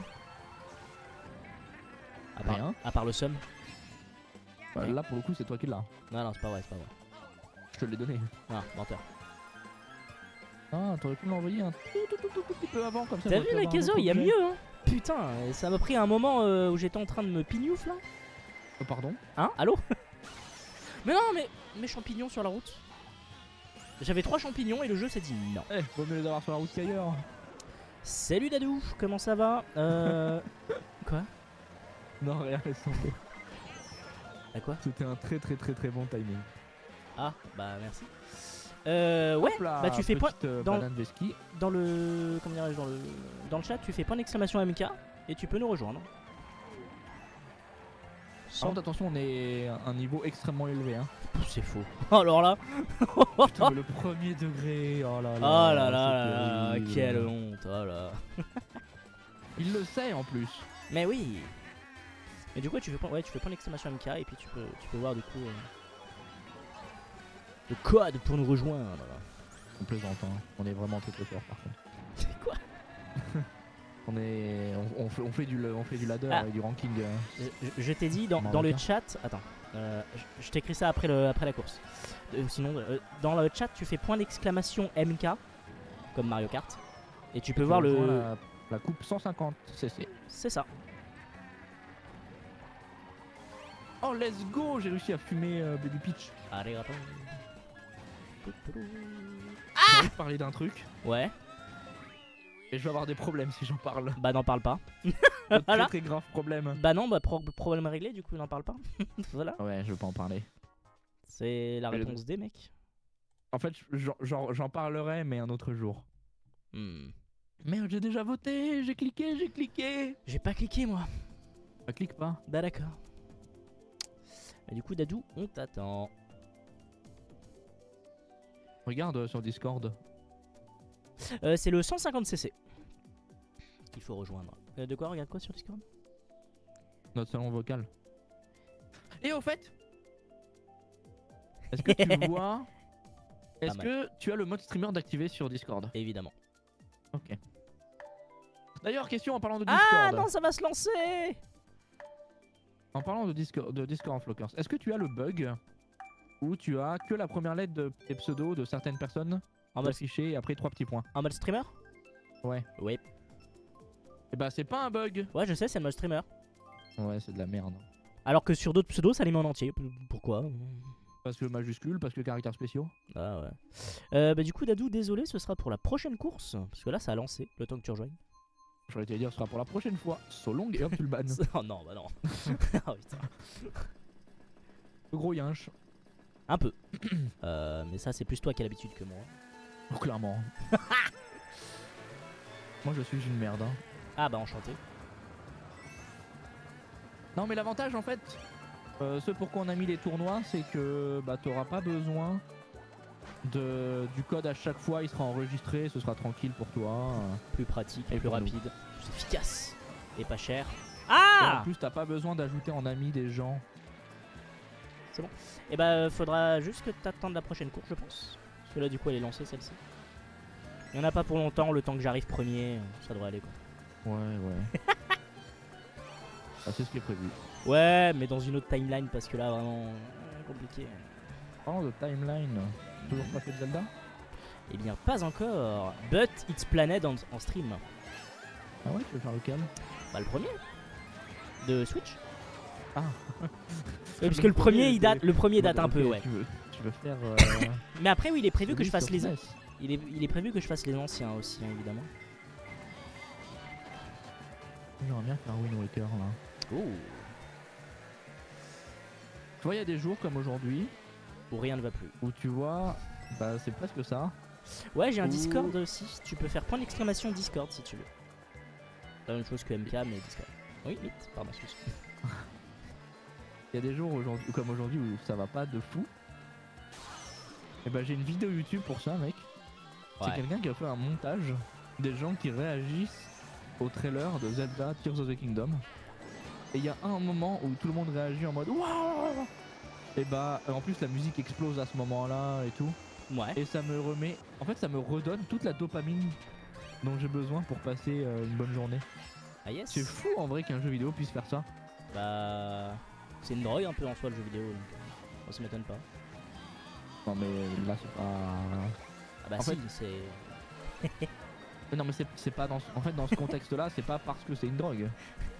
À part, Rien. à part le seum? Bah, Ok. là, pour le coup, c'est toi qui l'as. Non, non, c'est pas vrai, c'est pas vrai. Je te l'ai donné. Ah, menteur. Ah, t'aurais pu me l'envoyer un tout, tout, tout, tout, tout petit peu avant, comme ça. T'as j'aurais vu, pu avoir un Nakezo, autre il y a objet. mieux, hein? Putain, euh, ça m'a pris un moment euh, où j'étais en train de me pignouf là. Euh, pardon. Hein? Allô? Mais non, mais mes champignons sur la route. J'avais trois champignons et le jeu s'est dit non. Eh, vaut mieux les avoir sur la route qu'ailleurs. Salut Dadou, comment ça va? Euh. Quoi? Non, rien, laisse tomber. À quoi? C'était un très très très très bon timing. Ah, bah merci. Euh, ouais, Hop là, bah tu fais point petite, euh, dans- banane Veski. dans le. Comment dirais-je? Dans le. Dans le chat, tu fais point d'exclamation M K et tu peux nous rejoindre. Par Sans... contre, attention, on est à un niveau extrêmement élevé. Hein. C'est faux. Alors là. Putain, mais le premier degré, oh là là. Oh là là c'est là, terrible. quelle honte, oh là. Il le sait en plus. Mais oui. Mais du coup tu fais point, ouais, tu fais point d'exclamation M K et puis tu peux, tu peux voir du coup euh, le code pour nous rejoindre. On plaisante, hein. On est vraiment très très fort par contre. C'est quoi? On est, on, on fait, on fait du, on fait du ladder Ah. et du ranking. euh. Je, je t'ai dit dans, Mario dans le Kart. chat. Attends, euh, je, je t'écris ça après, le, après la course. Euh, sinon, euh, dans le chat, tu fais point d'exclamation M K comme Mario Kart et tu peux Et voir tu rejoins le. La, la coupe cent cinquante C C. C'est ça. Oh, let's go! J'ai réussi à fumer euh, Baby Peach. Allez, attends. J'ai envie de parler d'un truc Ouais, et je vais avoir des problèmes si j'en parle. bah n'en parle pas. Très Voilà. très grave problème. Bah non, bah pro- problème réglé, du coup n'en parle pas. Voilà, Ouais, je veux pas en parler. c'est la Mais le- réponse des mecs. En fait, j'en- j'en j'en parlerai, mais un autre jour. Hmm. Merde, j'ai déjà voté, j'ai cliqué, j'ai cliqué. J'ai pas cliqué moi. Bah, clique pas. Bah d'accord. Et du coup, Dadou, on t'attend. Regarde euh, sur Discord. Euh, c'est le cent cinquante C C qu'il faut rejoindre. Euh, de quoi? Regarde quoi sur Discord? Notre salon vocal. Et au fait, est-ce que tu vois, est-ce Pas que tu as le mode streamer d'activer sur Discord? Évidemment. Ok. D'ailleurs, question en parlant de Ah Discord. non, ça va se lancer. En parlant de Discord, de Discord Flockers, est-ce que tu as le bug où tu as que la première lettre de tes pseudos de certaines personnes En mode, affichées et après trois petits points? en mode streamer? Ouais. Oui. Et bah c'est pas un bug. Ouais, je sais, c'est le mode streamer. Ouais, c'est de la merde. Alors que sur d'autres pseudos, ça les met en entier. P- Pourquoi? Parce que majuscule, parce que caractères spéciaux. Ah ouais. Euh, bah du coup, Dadou, désolé, ce sera pour la prochaine course. Parce que là, ça a lancé, le temps que tu rejoignes. J'aurais été dire ce sera pour la prochaine fois. So long et hop tu le bannes. Oh non, bah non. Oh, putain. Le gros yinche. Un peu. Euh, mais ça, c'est plus toi qui as l'habitude que moi. Oh, clairement. Moi je suis une merde. Hein. Ah bah enchanté. Non mais l'avantage en fait, euh, ce pourquoi on a mis les tournois, c'est que bah t'auras pas besoin de, du code à chaque fois, il sera enregistré, ce sera tranquille pour toi. Plus pratique, Et plus pour nous. rapide, plus efficace. Et pas cher. Et en Ah. plus t'as pas besoin d'ajouter en ami des gens. Et bah faudra juste que t'attendes la prochaine course, je pense. Parce que là, du coup, elle est lancée celle-ci. Il y en a pas pour longtemps, le temps que j'arrive premier, ça devrait aller quoi. Ouais ouais. Ah, c'est ce qui est prévu. Ouais, mais dans une autre timeline parce que là, vraiment euh, compliqué. Parlant de timeline, toujours pas fait de Zelda? Eh bien, pas encore. But it's planned en, en stream. Ah ouais, tu veux faire lequel? Bah, le premier de Switch. Ah. Oui, parce que le premier, il date, le premier date un Ok, peu, ouais. Tu veux, tu veux faire. Euh, Mais après, oui, il est prévu que celui je fasse sur les. S N E S. Il est, il est prévu que je fasse les anciens aussi, hein, évidemment. J'aimerais bien faire un Wind Waker là. Oh. Tu vois, il y a des jours comme aujourd'hui Où rien ne va plus. où tu vois, bah c'est presque ça. Ouais, j'ai un Ouh. Discord aussi. Tu peux faire point d'exclamation Discord si tu veux. La même chose que M K, mais Discord. Oui, vite. Pardon, excuse. Il y a des jours aujourd'hui, comme aujourd'hui où ça va pas de fou. Et bah j'ai une vidéo YouTube pour ça, mec. C'est Ouais. quelqu'un qui a fait un montage des gens qui réagissent au trailer de Zelda Tears of the Kingdom. Et il y a un moment où tout le monde réagit en mode waouh. Et bah en plus la musique explose à ce moment-là et tout. Ouais. Et ça me remet, en fait ça me redonne toute la dopamine dont j'ai besoin pour passer euh, une bonne journée. Ah yes. C'est fou en vrai qu'un jeu vidéo puisse faire ça. Bah. C'est une drogue un peu en soi le jeu vidéo. Donc, euh, moi, ça m'étonne pas. Non mais là c'est pas... Ah bah En si, fait- c'est. Mais non mais c'est c'est pas dans ce... En fait dans ce contexte là c'est pas parce que c'est une drogue.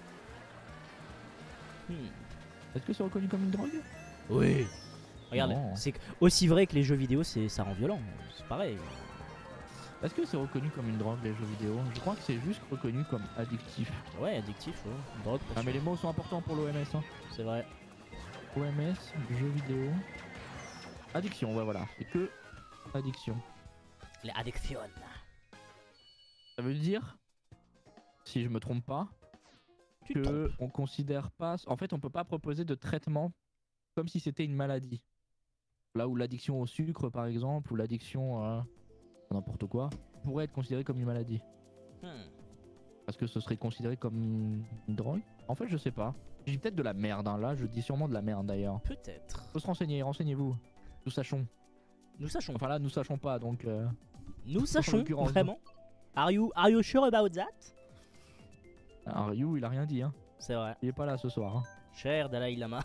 Hmm. Est-ce que c'est reconnu comme une drogue? Oui. Regarde, Non. c'est aussi vrai que les jeux vidéo, c'est ça rend violent. C'est pareil. Est-ce que c'est reconnu comme une drogue les jeux vidéo? Je crois que c'est juste reconnu comme addictif. Ouais, addictif, ouais. Une drogue. Ah mais les mots sont importants pour l'O M S hein. C'est vrai. O M S, jeux vidéo... Addiction, ouais voilà, c'est que addiction. Les addictions. Ça veut dire, si je me trompe pas, Tu te que trompes. on considère pas... En fait on peut pas proposer de traitement comme si c'était une maladie. Là où l'addiction au sucre par exemple, ou l'addiction à n'importe quoi, pourrait être considérée comme une maladie. Hmm. Parce que ce serait considéré comme une drogue. En fait je sais pas. Je dis peut-être de la merde hein. Là je dis sûrement de la merde d'ailleurs. Peut-être. Faut se renseigner, renseignez-vous. Nous sachons. Nous sachons. Enfin là nous sachons pas donc... euh, Nous sachons l'occurrence. vraiment. Are you, are you sure about that? Ah, Ryu, il a rien dit, hein. C'est vrai. Il est pas là ce soir. Hein. Cher Dalai Lama.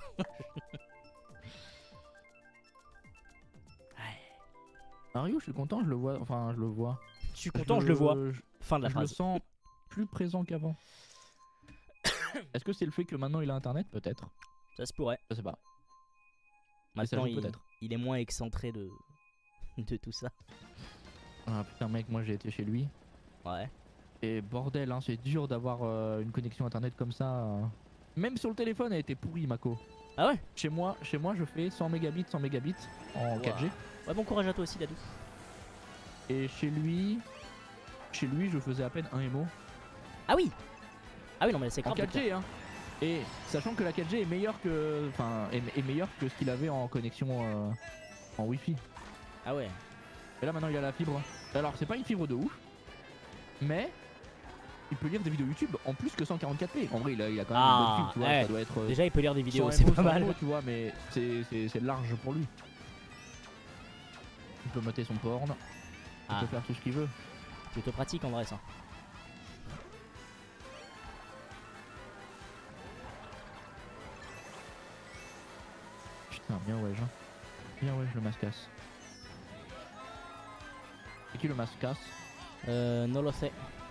Ah, Ryu, je suis content, je le vois. Enfin, je le vois. Je suis content, je, je le vois. Je, fin de la je phrase. le sens plus présent qu'avant. Est-ce que c'est le fait que maintenant il a internet? Peut-être. Ça se pourrait. Je sais pas. Maintenant, il, peut-être. il est moins excentré de, de tout ça. Ah putain, mec, moi j'ai été chez lui. Ouais. Et bordel, hein, c'est dur d'avoir euh, une connexion internet comme ça. euh. Même sur le téléphone, elle était pourrie, Mako. Ah ouais? Chez moi, chez moi, je fais cent mégabits, cent mégabits en Wow. quatre G. Ouais, bon courage à toi aussi, Dadou. Et chez lui, chez lui, je faisais à peine un M O. Ah oui. Ah oui, non, mais c'est En grave. quatre G, hein. Et sachant que la quatre G est meilleure que, enfin, est, est meilleure que ce qu'il avait en connexion euh, en Wi-Fi. Ah ouais. Et là maintenant il a la fibre. Alors c'est pas une fibre de ouf, mais il peut lire des vidéos YouTube en plus que cent quarante-quatre p. En vrai il a, il a quand même Ah, une bonne fibre, tu vois, ouais. ça doit être. euh, Déjà, il peut lire des vidéos, cent c'est M O, pas cent mal. M O, tu vois, mais c'est- c'est c'est large pour lui. Il peut mater son porn, il Ah. peut faire tout ce qu'il veut. Plutôt pratique en vrai, ça. Putain, bien ouais, hein. Bien ouais, je le mascasse. C'est qui le mascasse? Euh, no lo sé.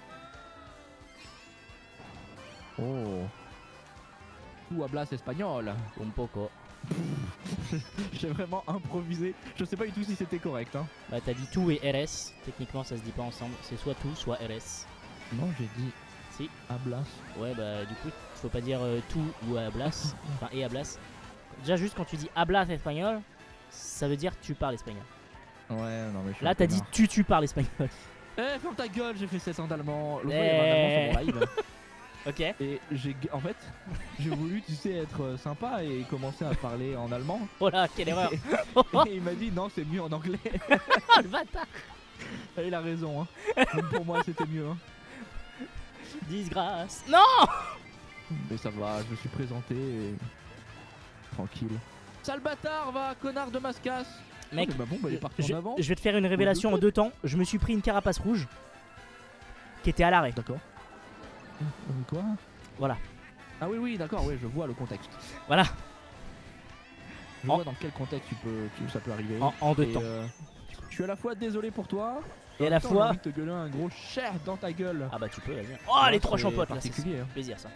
Oh. Ou hablas espagnol. Un poco. J'ai vraiment improvisé. Je sais pas du tout si c'était correct, hein. Bah, t'as dit tout et R S. Techniquement, ça se dit pas ensemble. C'est soit tout, soit R S. Non, j'ai dit Si. hablas. Ouais, bah, du coup, faut pas dire euh, tout ou hablas. Enfin, et hablas. Déjà, juste quand tu dis hablas espagnol, ça veut dire que tu parles espagnol. Ouais, non, mais je suis Là, un t'as dit connard. tu, tu parles espagnol. Eh, ferme ta gueule, j'ai fait sept ans d'allemand. L'autre Eh. fois, il y avait un allemand sur mon live. Ok. Et j'ai, en fait, j'ai voulu, tu sais, être euh, sympa et commencer à parler en allemand. Oh là, quelle erreur. Et il m'a dit non, c'est mieux en anglais. Oh le bâtard. Et il a raison, hein. Même pour moi, c'était mieux, hein. Disgrâce. Non. Mais ça va, je me suis présenté et... tranquille. Sale bâtard, va, connard de mascasse. Mec, Oh, mais ma bombe, elle est partie je, en avant. je vais te faire une révélation en deux temps. Je me suis pris une carapace rouge qui était à l'arrêt. D'accord. Euh, Quoi? Voilà. Ah oui, oui, d'accord, oui, je vois le contexte. Voilà. Je En- vois dans quel contexte tu peux, tu- ça peut arriver. En, en deux Et, temps. euh, je suis à la fois désolé pour toi Et à en la même temps, j'ai fois. envie de te gueuler un gros cher dans ta gueule. Ah bah tu peux, vas-y. Oh Ouais, les trois c'est champotes là, c'est particulier, hein. plaisir ça.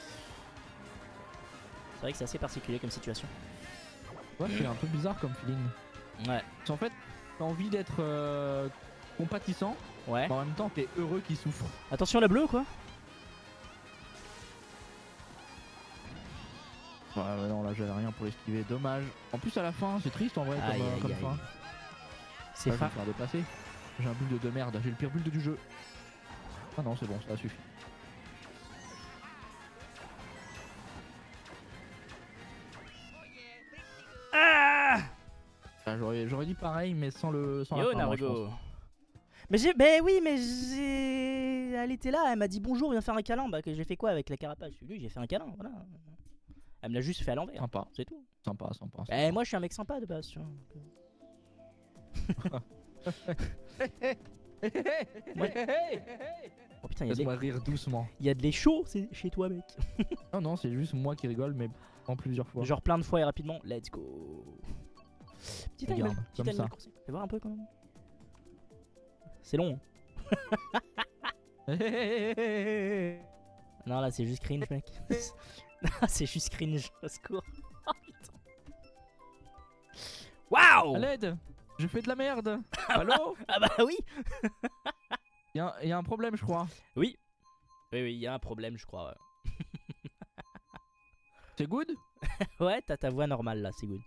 C'est vrai que c'est assez particulier comme situation. Ouais, c'est un peu bizarre comme feeling. Ouais. Parce qu'en fait, t'as envie d'être euh, compatissant, Ouais. mais en même temps, t'es heureux qu'il souffre. Attention la bleue quoi. Ouais, ouais, non, là j'avais rien pour esquiver, dommage. En plus, à la fin, c'est triste en vrai comme, Aïe, euh, aïe, comme aïe. fin. C'est Là, je vais fin. me faire dépasser. J'ai un build de merde, j'ai le pire build du jeu. Ah non, c'est bon, ça suffit. Ah Ah, J'aurais j'aurais dit pareil, mais sans le sans la Yo fin, moi, je pense. Narugo. Mais j'ai. Mais oui, mais j'ai. Elle était là, elle m'a dit bonjour, viens faire un câlin. Bah que j'ai fait quoi avec la carapace? Je suis venu, j'ai fait un câlin, voilà. Elle me l'a juste fait à l'envers, Sympa, c'est tout. sympa, sympa. Eh, sympa. moi je suis un mec sympa de base, tu vois. Oh putain, il y, a de Laisse-moi l'é- rire doucement. y a de les chauds c'est chez toi, mec. Non, non, c'est juste moi qui rigole, mais en plusieurs fois. Genre plein de fois et rapidement. Let's go. Petit Regarde, animal, petit comme animal ça. corsé. Fais voir un peu quand même. C'est long. Hein. Non, là c'est juste cringe, mec. Ah, c'est juste cringe. Au secours. Oh putain. Waouh! À l'aide, je fais de la merde. Allô? Ah bah oui! Il y, a un- y a un problème, je crois. Oui. Oui, oui, il y a un problème, je crois. C'est good? Ouais, ouais t'as ta voix normale là, c'est good.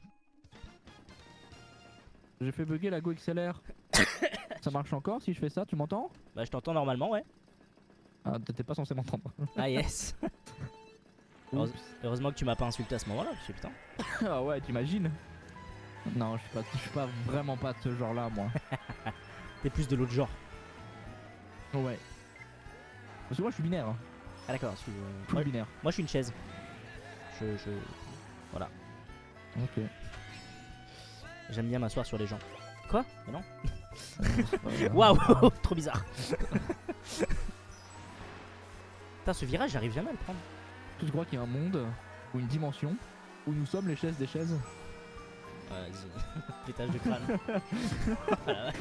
J'ai fait bugger la Go X L R. Ça marche encore si je fais ça, tu m'entends? Bah, je t'entends normalement, ouais. Ah, t'étais pas censé m'entendre. Ah, yes. Heureuse- Heureusement que tu m'as pas insulté à ce moment-là, parce que putain. Ah ouais, t'imagines? Non, je suis pas, je suis pas vraiment pas de ce genre-là, moi. T'es plus de l'autre genre. Ouais. Parce que moi, je suis binaire. Hein. Ah, d'accord. je suis, euh, Full Moi, binaire. moi, je suis une chaise. Je. je... Voilà. Ok. J'aime bien m'asseoir sur les gens. Quoi? Mais non. C'est pas grave. Waouh! Trop bizarre. Putain, ce virage, j'arrive jamais à le prendre. Tu crois qu'il y a un monde ou une dimension où nous sommes les chaises des chaises? Ouais, vas-y. Pétage de crâne. Ah la vache.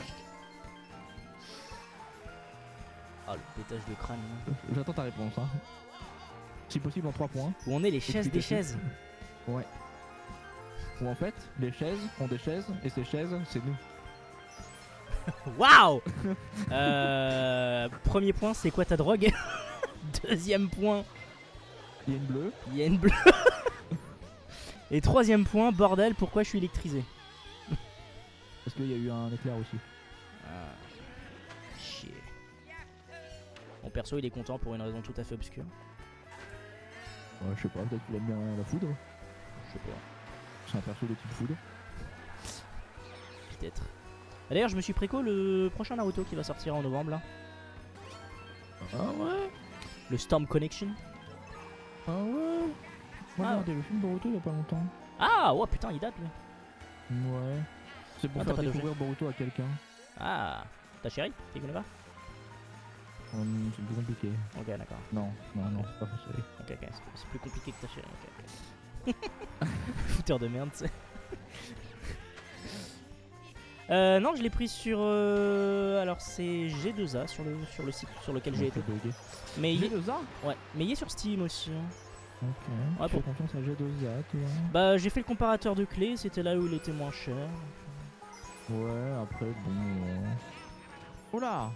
Oh, le pétage de crâne. J'attends ta réponse. Hein. Si possible en trois points. Où on est les chaises des chaises. Ouais. Où en fait, les chaises ont des chaises et ces chaises, c'est nous. Waouh. euh, Premier point, c'est quoi ta drogue? Deuxième point, il y a une bleue. Il y a une bleue. Et troisième point, bordel, pourquoi je suis électrisé? Parce qu'il y a eu un éclair aussi. Ah, chier. Mon perso, il est content pour une raison tout à fait obscure. Ouais, je sais pas, peut-être qu'il aime bien la foudre. Je sais pas. C'est un perso de type foudre. Peut-être. D'ailleurs, je me suis préco le prochain Naruto qui va sortir en novembre là. Ah ouais. Le Storm Connection. Ah ouais. Moi Ah. j'ai regardé le film Boruto il y a pas longtemps. Ah ouais, putain, il date lui. Ouais. C'est pour Ah, t'as faire pas découvrir Boruto à quelqu'un. Ah, ta chérie, tu connais pas? Hum, c'est plus compliqué. Ok, d'accord. Non, non, non, c'est pas facile. Ok, ok, c'est- c'est plus compliqué que ta chérie. Ok, ok. Fouteur de merde, tu sais. Euh, non, je l'ai pris sur. Euh, alors, c'est G deux A sur le, sur le site sur lequel j'ai été. Mais il G est, deux A. ouais, mais il est sur Steam aussi. hein. Ok. Ouais, Je fais pour- confiance à G deux A, tu vois. Bah, j'ai fait le comparateur de clés, c'était là où il était moins cher. Ouais, après, bon. Euh... Oh là.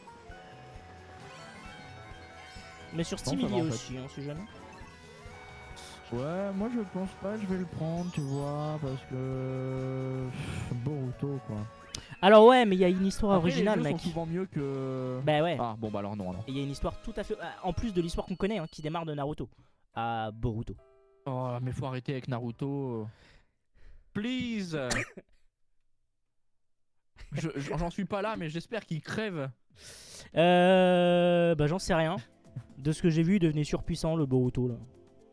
Mais sur Steam, ça il va, y est en fait. aussi, hein, si jamais. Ouais, moi je pense pas que je vais le prendre, tu vois, parce que. Boruto, quoi. Alors, ouais, mais il y a une histoire Après, originale, les jeux mec. sont souvent mieux que. Bah, ouais. Ah, bon, bah alors non, alors. Et il y a une histoire tout à fait. ah, En plus de l'histoire qu'on connaît, hein, qui démarre de Naruto à Boruto. Oh, mais faut arrêter avec Naruto. Please. Je- J'en suis pas là, mais j'espère qu'il crève. Euh. Bah, j'en sais rien. De ce que j'ai vu, il devenait surpuissant le Boruto là.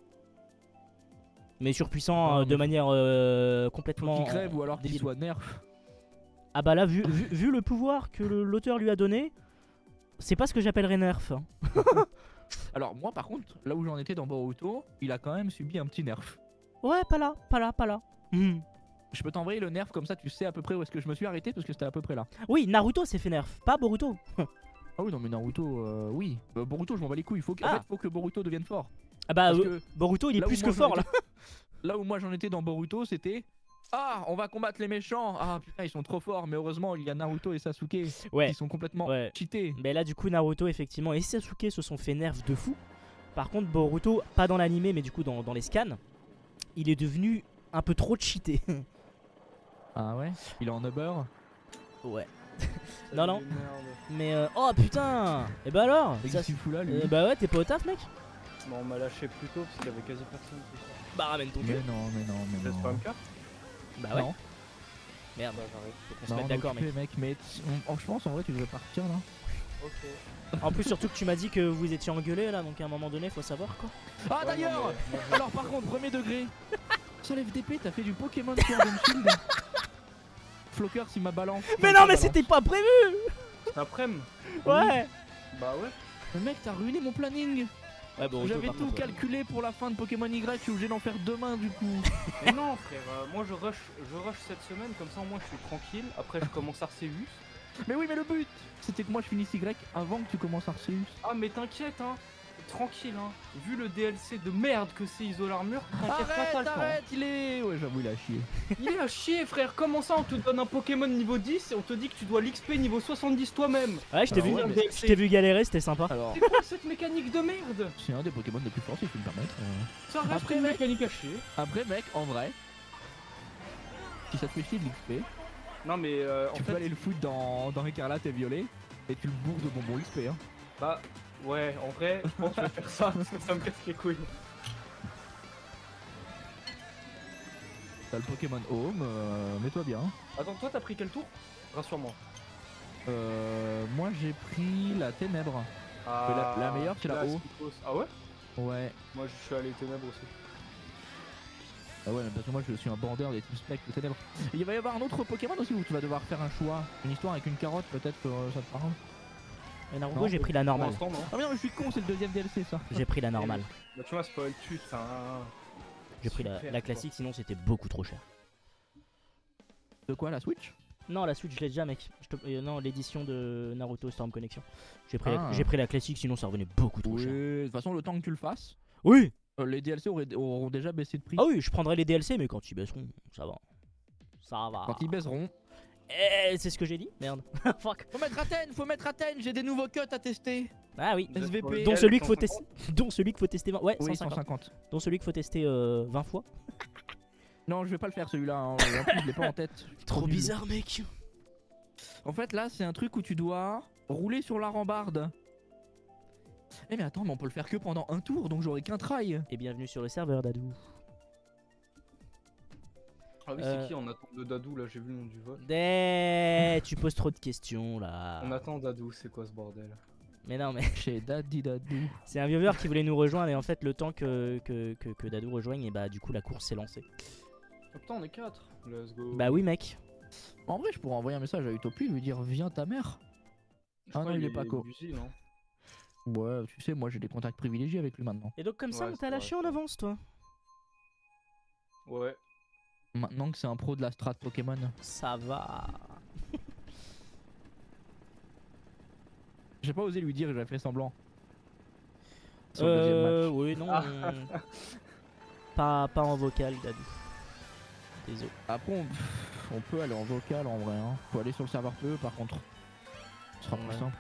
Mais surpuissant Ah, euh, mais de faut- manière euh, Faut complètement. qu'il crève ou alors qu'il débile. soit nerf. Ah bah là, vu, vu, vu le pouvoir que le- l'auteur lui a donné, c'est pas ce que j'appellerais nerf. hein. Alors, moi par contre, là où j'en étais dans Boruto, il a quand même subi un petit nerf. Ouais, pas là, pas là, pas là. Hmm. Je peux t'envoyer le nerf comme ça, tu sais à peu près où est-ce que je me suis arrêté parce que c'était à peu près là. Oui, Naruto s'est fait nerf, pas Boruto. Ah oui, non, mais Naruto, euh, oui. Euh, Boruto, je m'en bats les couilles. Faut que, en Ah. fait, faut que Boruto devienne fort. Ah bah, Parce euh, que Boruto il est là où plus moi, que j'en fort là. étais- là où moi j'en étais dans Boruto, c'était ah, on va combattre les méchants. Ah putain, ils sont trop forts. Mais heureusement, il y a Naruto et Sasuke Ouais. qui sont complètement Ouais. cheatés. Mais là, du coup, Naruto effectivement et Sasuke se sont fait nerf de fou. Par contre, Boruto, pas dans l'animé, mais du coup dans, dans les scans, il est devenu un peu trop cheaté. Ah ouais. Il est en Uber. ouais. Ça Non, non. m'énerve. Mais euh, oh putain. Et bah alors Et ça, qu'est-ce qu'il fout là, lui euh, Bah ouais, t'es pas au taf, mec. Bon, on m'a lâché plus tôt parce qu'il y avait quasi personne ce soir. Bah ramène ton Mais cul. non, mais non, mais C'est pas non. le cas? Bah ouais. Non. Merde. Bah j'arrête. Faut qu'on se Non, mette on est d'accord, mec. occupé, mec. Mais t- on- je pense en vrai, tu devrais partir là. Ok. En plus, surtout que tu m'as dit que vous étiez engueulés là, donc à un moment donné, faut savoir quoi. Ah Ouais, d'ailleurs. non, mais moi, je- Alors par contre, premier degré. Sur l'F D P, t'as fait du Pokémon Sword and Shield. Flocker, il m'a balance. Mais non, mais c'était pas prévu. C'est après-midi. Ouais. Bah ouais. Mais mec, t'as ruiné mon planning. Ouais, Boruto, J'avais par tout contre, ouais. calculé pour la fin de Pokémon Y, je suis obligé d'en faire demain du coup. Mais non frère, euh, moi je rush, je rush cette semaine, comme ça au moins je suis tranquille. Après je commence Arceus. Mais oui, mais le but, c'était que moi je finisse Y avant que tu commences Arceus. Ah mais t'inquiète hein, tranquille hein. Vu le D L C de merde que c'est Isole Armure, t'inquiète pas, t'as Arrête, le temps. arrête, il est... Ouais, j'avoue, il a chié. Il est à chier frère, comment ça on te donne un Pokémon niveau dix et on te dit que tu dois l'X P niveau soixante-dix toi-même. Ouais, je t'ai Alors, vu, ouais, mais- je t'ai vu galérer, c'était sympa. Alors, C'est quoi cette mécanique de merde? c'est un des Pokémon les plus forts si je peux me permettre. euh. Ça reste Après, une mec. mécanique à chier. Après mec, en vrai, si ça te fait chier de l'X P, Non mais euh, en tu peux fait, aller le foutre dans, dans Écarlate et Violet et tu le bourres de bonbons X P hein. bah ouais, en vrai, je pense que je vais faire ça parce que ça me casse les couilles. T'as le Pokémon Home, euh, mets-toi bien. Attends, toi t'as pris quel tour? Rassure-moi. Euh, moi j'ai pris la Ténèbre. Ah, la- la meilleure, c'est la là, haut. Skipos. Ah ouais? Ouais. Moi je suis allé ténèbres aussi. Ah ouais, mais parce que moi je suis un bandeur des Team Spec de Ténèbres. Et il va y avoir un autre Pokémon aussi où tu vas devoir faire un choix. Une histoire avec une carotte, peut-être que euh, ça te parle. Et Naruto, Non. j'ai pris la Pour normale. l'instant, non. Ah mais non mais je suis con, c'est le deuxième D L C ça. J'ai pris la normale. Bah, tu m'as spoil, putain. J'ai pris la, Super, la quoi. classique, sinon c'était beaucoup trop cher. De quoi, la Switch? Non, la Switch, je l'ai déjà, mec. Je te- euh, non, l'édition de Naruto Storm Connection. J'ai pris, la... Ah. j'ai pris la classique, sinon ça revenait beaucoup trop Oui, cher. de toute façon le temps que tu le fasses, Oui. euh, les D L C auraient- auront déjà baissé de prix. Ah oui, je prendrai les D L C, mais quand ils baisseront, ça va. Ça va. Quand ils baisseront. Eh, c'est ce que j'ai dit. Merde. Fuck. Faut mettre Athènes, faut mettre Athènes, j'ai des nouveaux cuts à tester. Ah oui. S V P. Dont Elle, celui qu'il faut cent tester. Dont celui qu'il faut tester vingt. Ouais, Oui, cent cinquante. cent cinquante. Dont celui qu'il faut tester euh, vingt fois. Non, je vais pas le faire celui-là, hein. En plus je l'ai pas en tête. Trop nul. bizarre, mec. En fait là c'est un truc où tu dois rouler sur la rambarde. Eh mais attends, mais on peut le faire que pendant un tour, donc j'aurai qu'un try. Et bienvenue sur le serveur, Dadou. Ah oui, Euh. c'est qui en attente de Dadou là? J'ai vu le nom du vote. Eh, tu poses trop de questions là. On attend Dadou, c'est quoi ce bordel? Mais non, mais Chez Daddy Dadou. c'est un viewer qui voulait nous rejoindre et en fait, le temps que, que, que, que Dadou rejoigne, et bah du coup, la course s'est lancée. Oh putain, on est quatre. Let's go. Bah oui, mec. En vrai, je pourrais envoyer un message à Utopie et lui dire viens ta mère. Je Ah crois non, il qu'il est pas co. busy, non? Ouais, tu sais, moi j'ai des contacts privilégiés avec lui maintenant. Et donc, comme ça, Ouais, on c'est t'a vrai, lâché c'est en vrai. avance, toi. Ouais. Maintenant que c'est un pro de la strat Pokémon. Ça va. J'ai pas osé lui dire, j'avais fait semblant. Sur le deuxième Euh, match. oui, non. on- pas, pas en vocal, Dadou. Désolé. Après, on... pff, on peut aller en vocal en vrai. Hein. Faut aller sur le serveur P E par contre. Ce sera plus Ouais. simple.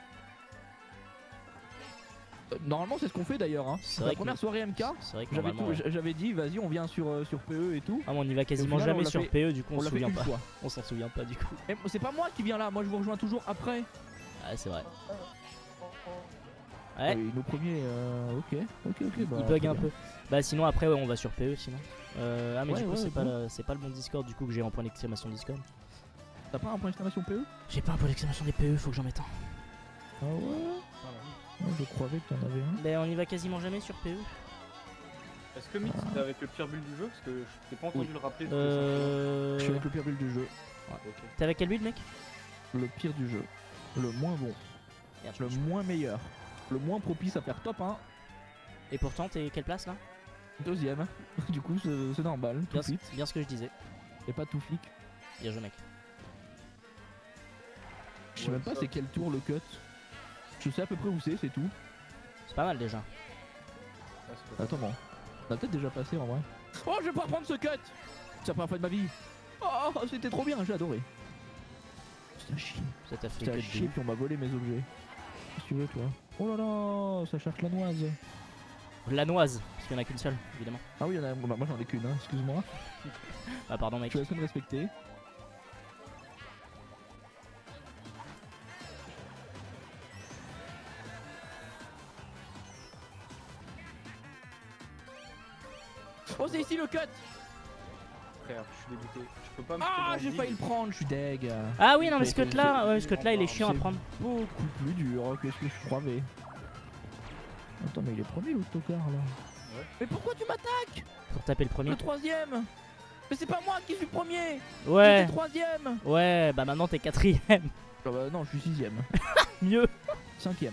Euh, Normalement, c'est ce qu'on fait d'ailleurs. Hein. C'est La vrai que première nous- soirée M K, C'est vrai que j'avais normalement, tout- ouais. j'avais dit vas-y, on vient sur, euh, sur P E et tout. Ah, mais on y va quasiment final, on jamais l'a sur fait- P E, du coup, on, On se l'a fait souvient une pas. fois. On s'en souvient pas, du coup. Et c'est pas moi qui viens là, moi je vous rejoins toujours après. Ah, c'est vrai. Ouais. Oui, nos premiers, euh, ok, ok, ok. Bah, Il bug très un bien. peu. Bah sinon après ouais, on va sur P E sinon. Euh, ah mais Ouais, du coup ouais, c'est pas, bon. la- c'est pas le bon Discord du coup que j'ai en point d'exclamation Discord. T'as pas un point d'exclamation P E? J'ai pas un point d'exclamation des P E, faut que j'en mette un. Ah ouais. Moi je croyais que t'en avais un. Mais on y va quasiment jamais sur P E. Est-ce que Mix c'était avec le pire build du jeu? Parce que je t'ai pas entendu Oui. le rappeler. depuis Euh... Je suis avec le pire build du jeu. le cinq. Ok. T'es avec quel build mec? Le pire du jeu. Le moins bon. Merde, je Le me suis- moins meilleur. Le moins propice à faire top un. Et pourtant t'es quelle place là? Deuxième. Du coup c'est c'est normal. Tout Bien, fit. bien ce que je disais. Et pas tout flic. Bien joué mec. Je sais Ouais, même pas ça. c'est quel tour le cut. Je sais à peu près où c'est, c'est tout. C'est pas mal déjà. Ah, c'est pas Attends, bon. On a peut-être déjà passé en vrai. Oh, je vais pouvoir prendre ce cut. C'est la première fois de ma vie. Oh, c'était trop bien, j'ai adoré. C'était à chier. Ça t'a fait C'était que à de chier, ouf. puis on m'a volé mes objets. Qu'est-ce que tu veux, toi? Oh là là, ça cherche la noise. La noise, parce qu'il y en a qu'une seule évidemment. Ah oui, il y en a... bah, moi j'en ai qu'une, hein, excuse-moi. Ah pardon mec. Je vais essayer de respecter. Oh, c'est ici le cut! frère, je suis dégoûté. Je peux pas me Ah, fitter j'ai dans failli le le prendre, je suis deg. Ah oui non mais C'est- ce cut là, c'est- ouais, ce cut là il est chiant à c'est- prendre. Beaucoup plus dur que ce que je croyais. Attends, mais il est premier l'autocard là. Ouais. Mais pourquoi tu m'attaques? Pour taper le premier. Le troisième. Mais c'est pas moi qui suis premier. Ouais. J'étais troisième. Ouais bah maintenant t'es quatrième. Ah bah non, je suis sixième. Mieux. Cinquième.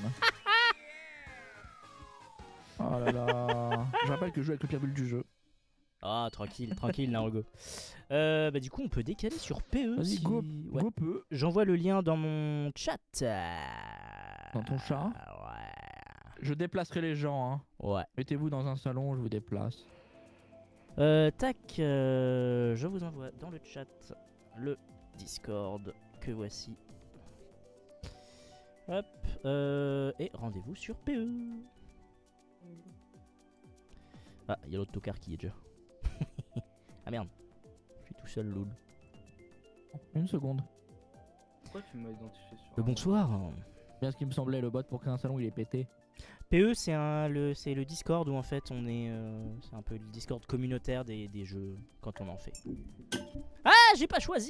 Oh là là. Je rappelle que je joue avec le pire build du jeu. Ah tranquille, tranquille Narugo. Euh, bah du coup on peut décaler sur P E. Vas-y, si- go, ouais. go peu. J'envoie le lien dans mon chat. Dans ton chat? Ouais. Je déplacerai les gens. Hein. Ouais. Mettez-vous dans un salon, je vous déplace. Euh, tac, euh, je vous envoie dans le chat le Discord que voici. Hop, euh, et rendez-vous sur P E. Ah, il y a l'autre tocard qui est déjà. Ah merde, je suis tout seul, lol. Une seconde. Pourquoi tu m'as identifié sur Le un- bonsoir. Bien ce qui me semblait, le bot pour créer un salon il est pété. P E c'est un le c'est le Discord où en fait on est euh, c'est un peu le Discord communautaire des, des jeux quand on en fait. Ah j'ai pas choisi.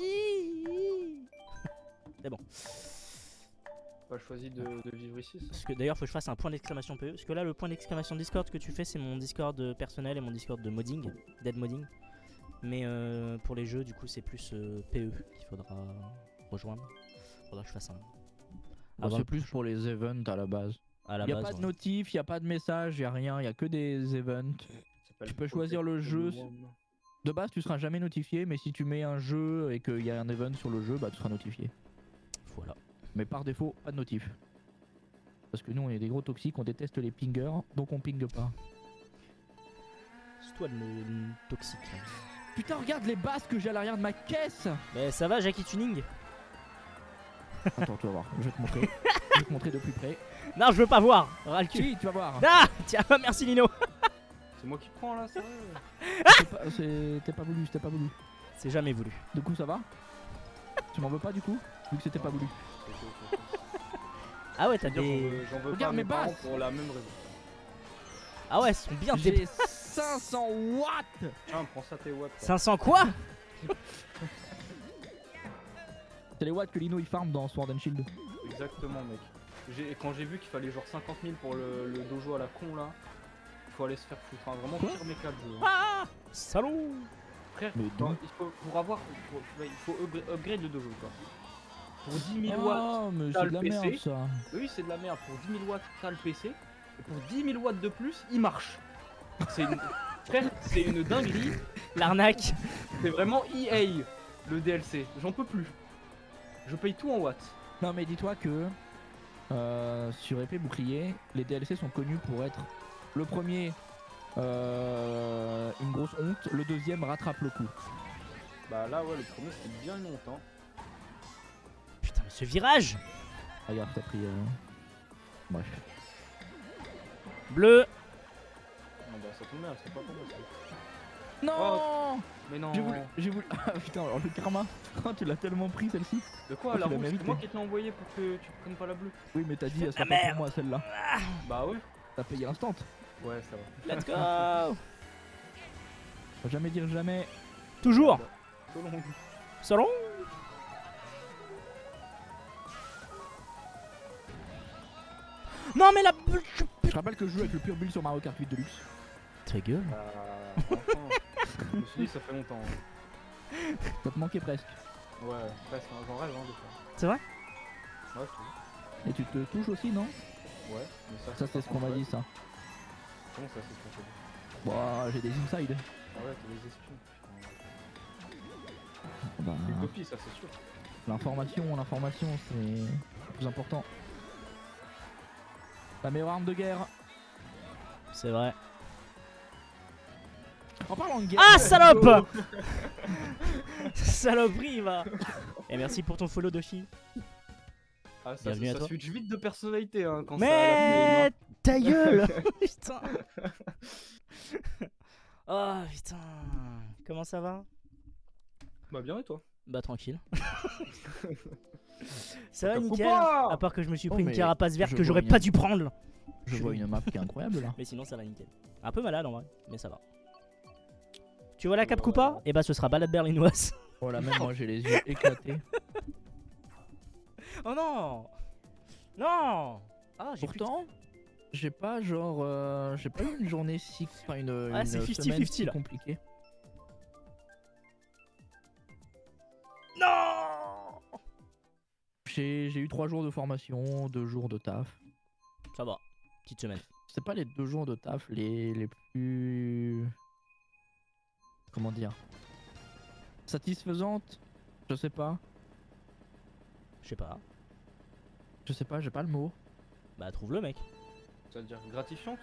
C'est bon. Pas choisi de, de vivre ici, ça. Parce que d'ailleurs faut que je fasse un point d'exclamation P E. Parce que là le point d'exclamation Discord que tu fais c'est mon Discord euh, personnel et mon Discord de modding, dead modding. Mais euh, pour les jeux du coup c'est plus euh, P E qu'il faudra rejoindre. Faudra que je fasse un, avant c'est le plus prochain. pour les events à la base. À la Il y a base, pas de ouais. notif, il y a pas de message, il y a rien, il y a que des events. Tu peux choisir le jeu. De base, tu seras jamais notifié, mais si tu mets un jeu et qu'il y a un event sur le jeu, bah tu seras notifié. Voilà. Mais par défaut, pas de notif. Parce que nous, on est des gros toxiques, on déteste les pingers, donc on pingue pas. C'est toi le, le toxique. Là. Putain, regarde les basses que j'ai à l'arrière de ma caisse. Mais ça va, Jackie Tuning? Attends, tu vas voir, je vais te montrer. Je vais te montrer de plus près. Non, je veux pas voir. Ras le cul. Si, tu vas voir. Ah, tiens, merci Lino. C'est moi qui prends là, ça. C'est pas- c'est- T'es pas voulu, c'était pas voulu. C'est jamais voulu. Du coup, ça va? Tu m'en veux pas du coup? Vu que c'était pas voulu. Ah ouais, t'as J'en des. veux, j'en veux Regarde pas mes mes parents basses. pour la même raison. Ah ouais, elles sont bien J'ai tes. cinq cents watts. Tiens, prends ça tes watts. cinq cents quoi? C'est les watts que Lino il farm dans Sword and Shield. Exactement, mec. J'ai- Quand j'ai vu qu'il fallait genre cinquante mille pour le, le dojo à la con là, faut aller se faire foutre. Hein. Vraiment, Quoi pire méca de jeu. Hein. Ah, salaud. Frère, Mais non, donc- il faut, pour avoir. Pour, il faut upgra- upgrade le dojo quoi. Pour dix mille watts, Oh, mais t'as c'est le de la P C. merde ça. oui, c'est de la merde. Pour dix mille watts, t'as le P C. Et pour dix mille watts de plus, il marche. C'est une. Frère, c'est une dinguerie. L'arnaque. C'est vraiment E A le D L C. J'en peux plus. Je paye tout en watts. Non, mais dis-toi que euh, sur épée bouclier, les D L C sont connus pour être le premier euh, une grosse honte, le deuxième rattrape le coup. Bah là, ouais, le premier c'était bien une honte. Hein. Putain, mais ce virage. Regarde, t'as pris. Euh... Bref. Bleu. Non, bah ça tombe bien, c'est pas pour moi. ça. Non, Mais non. j'ai voulu, j'ai voulu. Ah putain, alors le karma. Oh, tu l'as tellement pris celle-ci. De quoi Oh, la tu l'as rouge? C'est mérité. moi qui te l'ai envoyé pour que tu prennes pas la bleue. Oui, mais t'as dit, elle la sera pas merde. pour moi celle-là. Bah ouais. T'as payé instant. Ouais, ça va. Let's go. Faut jamais dire jamais. Toujours. Trop long. Salon. Non mais la. Je rappelle que je joue avec le pur build sur Mario Kart huit Deluxe. Ta gueule. Bah, franchement, je me suis dit ça fait longtemps. hein. Ça te manquait presque. Ouais, presque, hein, j'en rêve hein, des fois. C'est vrai? Ouais, je Et tu te touches aussi, non? trouve. Ouais, mais ça, Ça, c'est ce qu'on m'a dit, ça. Comment ça, c'est ce qu'on t'a dit? Bon, j'ai des insides. Ah ouais, t'as des espions. putain. Bah, Des copies, ça c'est sûr. l'information, l'information, c'est le plus important. La meilleure arme de guerre. C'est vrai. En parlant de guerre. Ah salope. Saloperie va. Et merci pour ton follow Doshi. Ah, ça, Bienvenue ça, à ça toi. switch vite de personnalité hein, quand Mais ta gueule. Putain. Oh putain. Comment ça va? ça Bah bien et toi? Bah tranquille. Ça va Comme nickel. Poupa. À part que je me suis Oh, pris une mais carapace verte je que j'aurais vois pas une- dû prendre. Je vois une map qui est incroyable là. Mais sinon ça va nickel. Un peu malade en vrai, mais ça va. Tu vois la Cap Ouais. Coupa? Et bah ce sera balade berlinoise. Oh là, même moi j'ai les yeux éclatés. Oh non. Non. Ah j'ai plus de- Pourtant, j'ai pas genre. euh, j'ai pas eu une journée si. Enfin, une, Ouais, une c'est semaine cinquante cinquante, si là. compliquée. Non. J'ai j'ai eu trois jours de formation, deux jours de taf. Ça va. Petite semaine. C'est pas les deux jours de taf les, les plus. Comment dire? Satisfaisantes? Je sais pas. Je sais pas. Je sais pas, j'ai pas le mot. Bah trouve le mec. Ça veut dire gratifiante?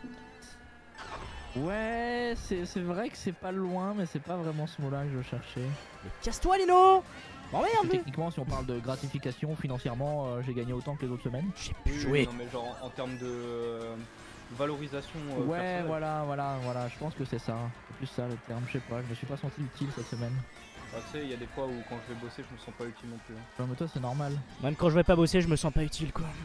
Ouais, c'est c'est vrai que c'est pas loin, mais c'est pas vraiment ce mot-là que je cherchais. Mais casse-toi Lino. Oh merde. Techniquement, si on parle de gratification financièrement, euh, j'ai gagné autant que les autres semaines. J'ai Oui, pu oui, jouer. Non mais genre en, en termes de euh, valorisation euh, Ouais, personnelle. voilà, voilà, voilà, je pense que c'est ça. C'est plus ça le terme, je sais pas, je me suis pas senti utile cette semaine. Bah, tu sais, il y a des fois où quand je vais bosser, je me sens pas utile non plus. hein. Non, mais toi, c'est normal. Même quand je vais pas bosser, je me sens pas utile quoi.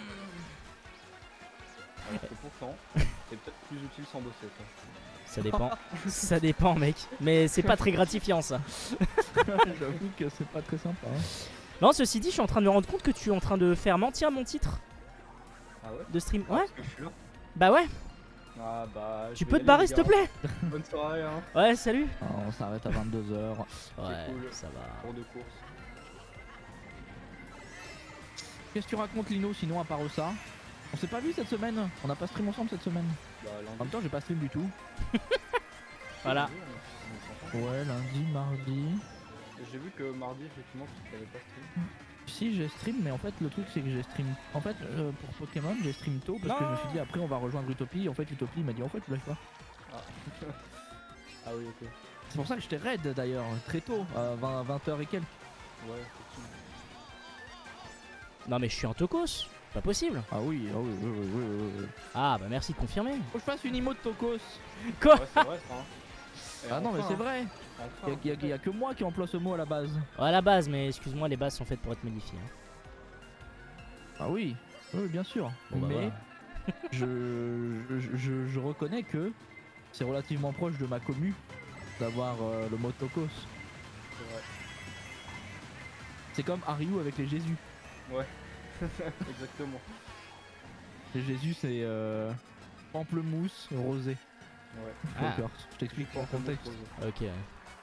Alors que pourtant, c'est peut-être plus utile sans bosser. Quoi. Ça dépend. Ça dépend mec. Mais c'est pas très gratifiant ça. J'avoue que c'est pas très sympa. hein. Non, ceci dit, je suis en train de me rendre compte que tu es en train de faire mentir mon titre Ah ouais? de stream. Ah, Ouais. parce que je suis là. Bah ouais. Ah bah. je Tu vais peux y te barrer aller, s'il te les gars. plaît? Bonne soirée hein. Ouais, salut. Ah, on s'arrête à vingt-deux heures. Ouais, cool. ça va. Cours de course. Qu'est-ce que tu racontes Lino sinon à part ça? On s'est pas vu cette semaine. On n'a pas stream ensemble cette semaine. Bah, lundi. En même temps j'ai pas stream du tout. Voilà. On est- on est ensemble. Ouais lundi, mardi. J'ai vu que mardi, effectivement, tu n'avais pas stream. Si j'ai stream mais en fait le truc c'est que j'ai stream. En fait euh, pour Pokémon j'ai stream tôt parce que je me suis dit après on va rejoindre Utopie. En fait Utopie m'a dit en fait tu lâches pas. Ah. Ah oui, ok. C'est pour ça que j'étais raid d'ailleurs très tôt à vingt heures et quelques. Ouais, effectivement. Non mais je suis en tocos. Pas possible. Ah oui, ah oui, oui, oui, oui, oui, oui. Ah bah merci de confirmer. Faut que je fasse une emo de Tokos. Quoi? Ouais, c'est vrai, ça. Hein. Et Ah non mais enfin, c'est vrai. enfin, Il y, a- y a- y a que moi qui emploie ce mot à la base. Ouais, à la base, mais excuse-moi, les bases sont faites pour être modifiées. hein. Ah oui, oui bien sûr. Bon, bah, mais voilà. je, je, je, je reconnais que c'est relativement proche de ma commu d'avoir euh, le mot Tokos. C'est vrai. C'est comme Ariou avec les Jésus. Ouais. Exactement. Les Jésus c'est euh, pamplemousse rosé. Ouais. Ah. D'accord, je t'explique pour le contexte. Ok. ouais.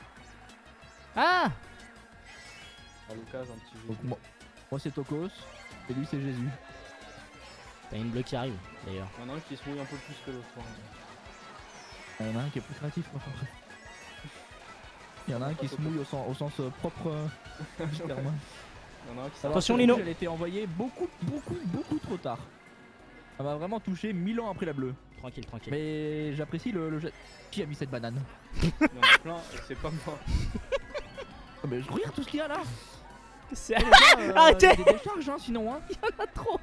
Ah À l'occasion, un petit jeu. Donc moi, moi c'est Tokos et lui c'est Jésus. T'as une bleue qui arrive, d'ailleurs. Il y en a un qui se mouille un peu plus que l'autre. hein. Il y en a un qui est plus créatif par contre. Il y en a un qui se mouille au sens, au sens euh, propre euh, du terme. Il y en a un qui Alors, Attention, celle Lino. rouge, elle a été envoyée beaucoup, beaucoup, beaucoup trop tard. Elle m'a vraiment touché mille ans après la bleue. Tranquille, tranquille. Mais j'apprécie le, le jet. Qui a mis cette banane? Il y en a plein et c'est pas moi. Oh, mais je regarde tout ce qu'il y a là. C'est Eh, les gars, euh, Arrêtez. il y a des décharges hein, sinon hein. pas trop.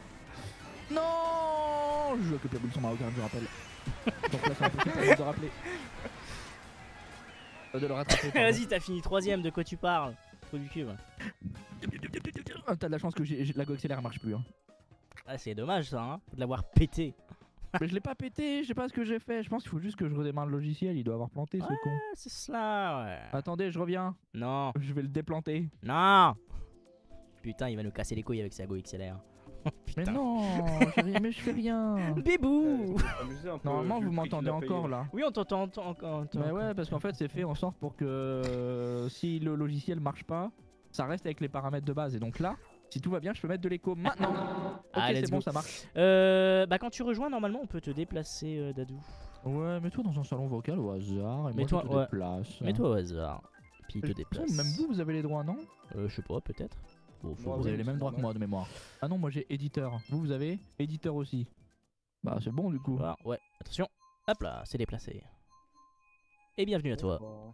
Non, je joue avec le Pierre Boulson marocain, je rappelle. Donc là c'est impossible pour moi de le rappeler. Euh, De le rattraper. pardon. Vas-y, t'as fini troisième, de quoi tu parles? Trou du cul. va. Ah, T'as de la chance que j'ai, j'ai- la go accélère marche plus. Hein. Ah, c'est dommage ça, hein, de l'avoir pété. Mais je l'ai pas pété, je sais pas ce que j'ai fait. Je pense qu'il faut juste que je redémarre le logiciel, il doit avoir planté ce Ouais. con. Ah, c'est cela, ouais. Attendez, je reviens. Non, Je vais le déplanter. non. Putain, il va nous casser les couilles avec sa Go X L R. Mais Putain. non, j'ai rien- mais je fais rien. Bibou. Amusé un peu. Normalement vu vous le prix qu'il m'entendez a payé. encore là. Oui, on t'entend entend encore. Mais ouais, parce qu'en fait c'est fait en sorte pour que euh, si le logiciel marche pas, ça reste avec les paramètres de base. Et donc là, si tout va bien, je peux mettre de l'écho maintenant. Ok, Ah, let's c'est bon, go. ça marche. Euh, bah quand tu rejoins, normalement, on peut te déplacer, euh, Dadou. Ouais, mets-toi dans un salon vocal au hasard et moi Mets-toi- je te ouais. déplace. Mets-toi au hasard. Puis il te De toute façon, déplace. Même vous, vous avez les droits, non? Euh, je sais pas, peut-être. Bon, faut- Moi, Vous oui, avez les mêmes c'est droits que moi de mémoire. Ah non, moi j'ai éditeur. Vous, vous avez éditeur aussi. Bah c'est bon du coup. Voilà, ouais, attention. Hop là, c'est déplacé. Et bienvenue à toi. Bon,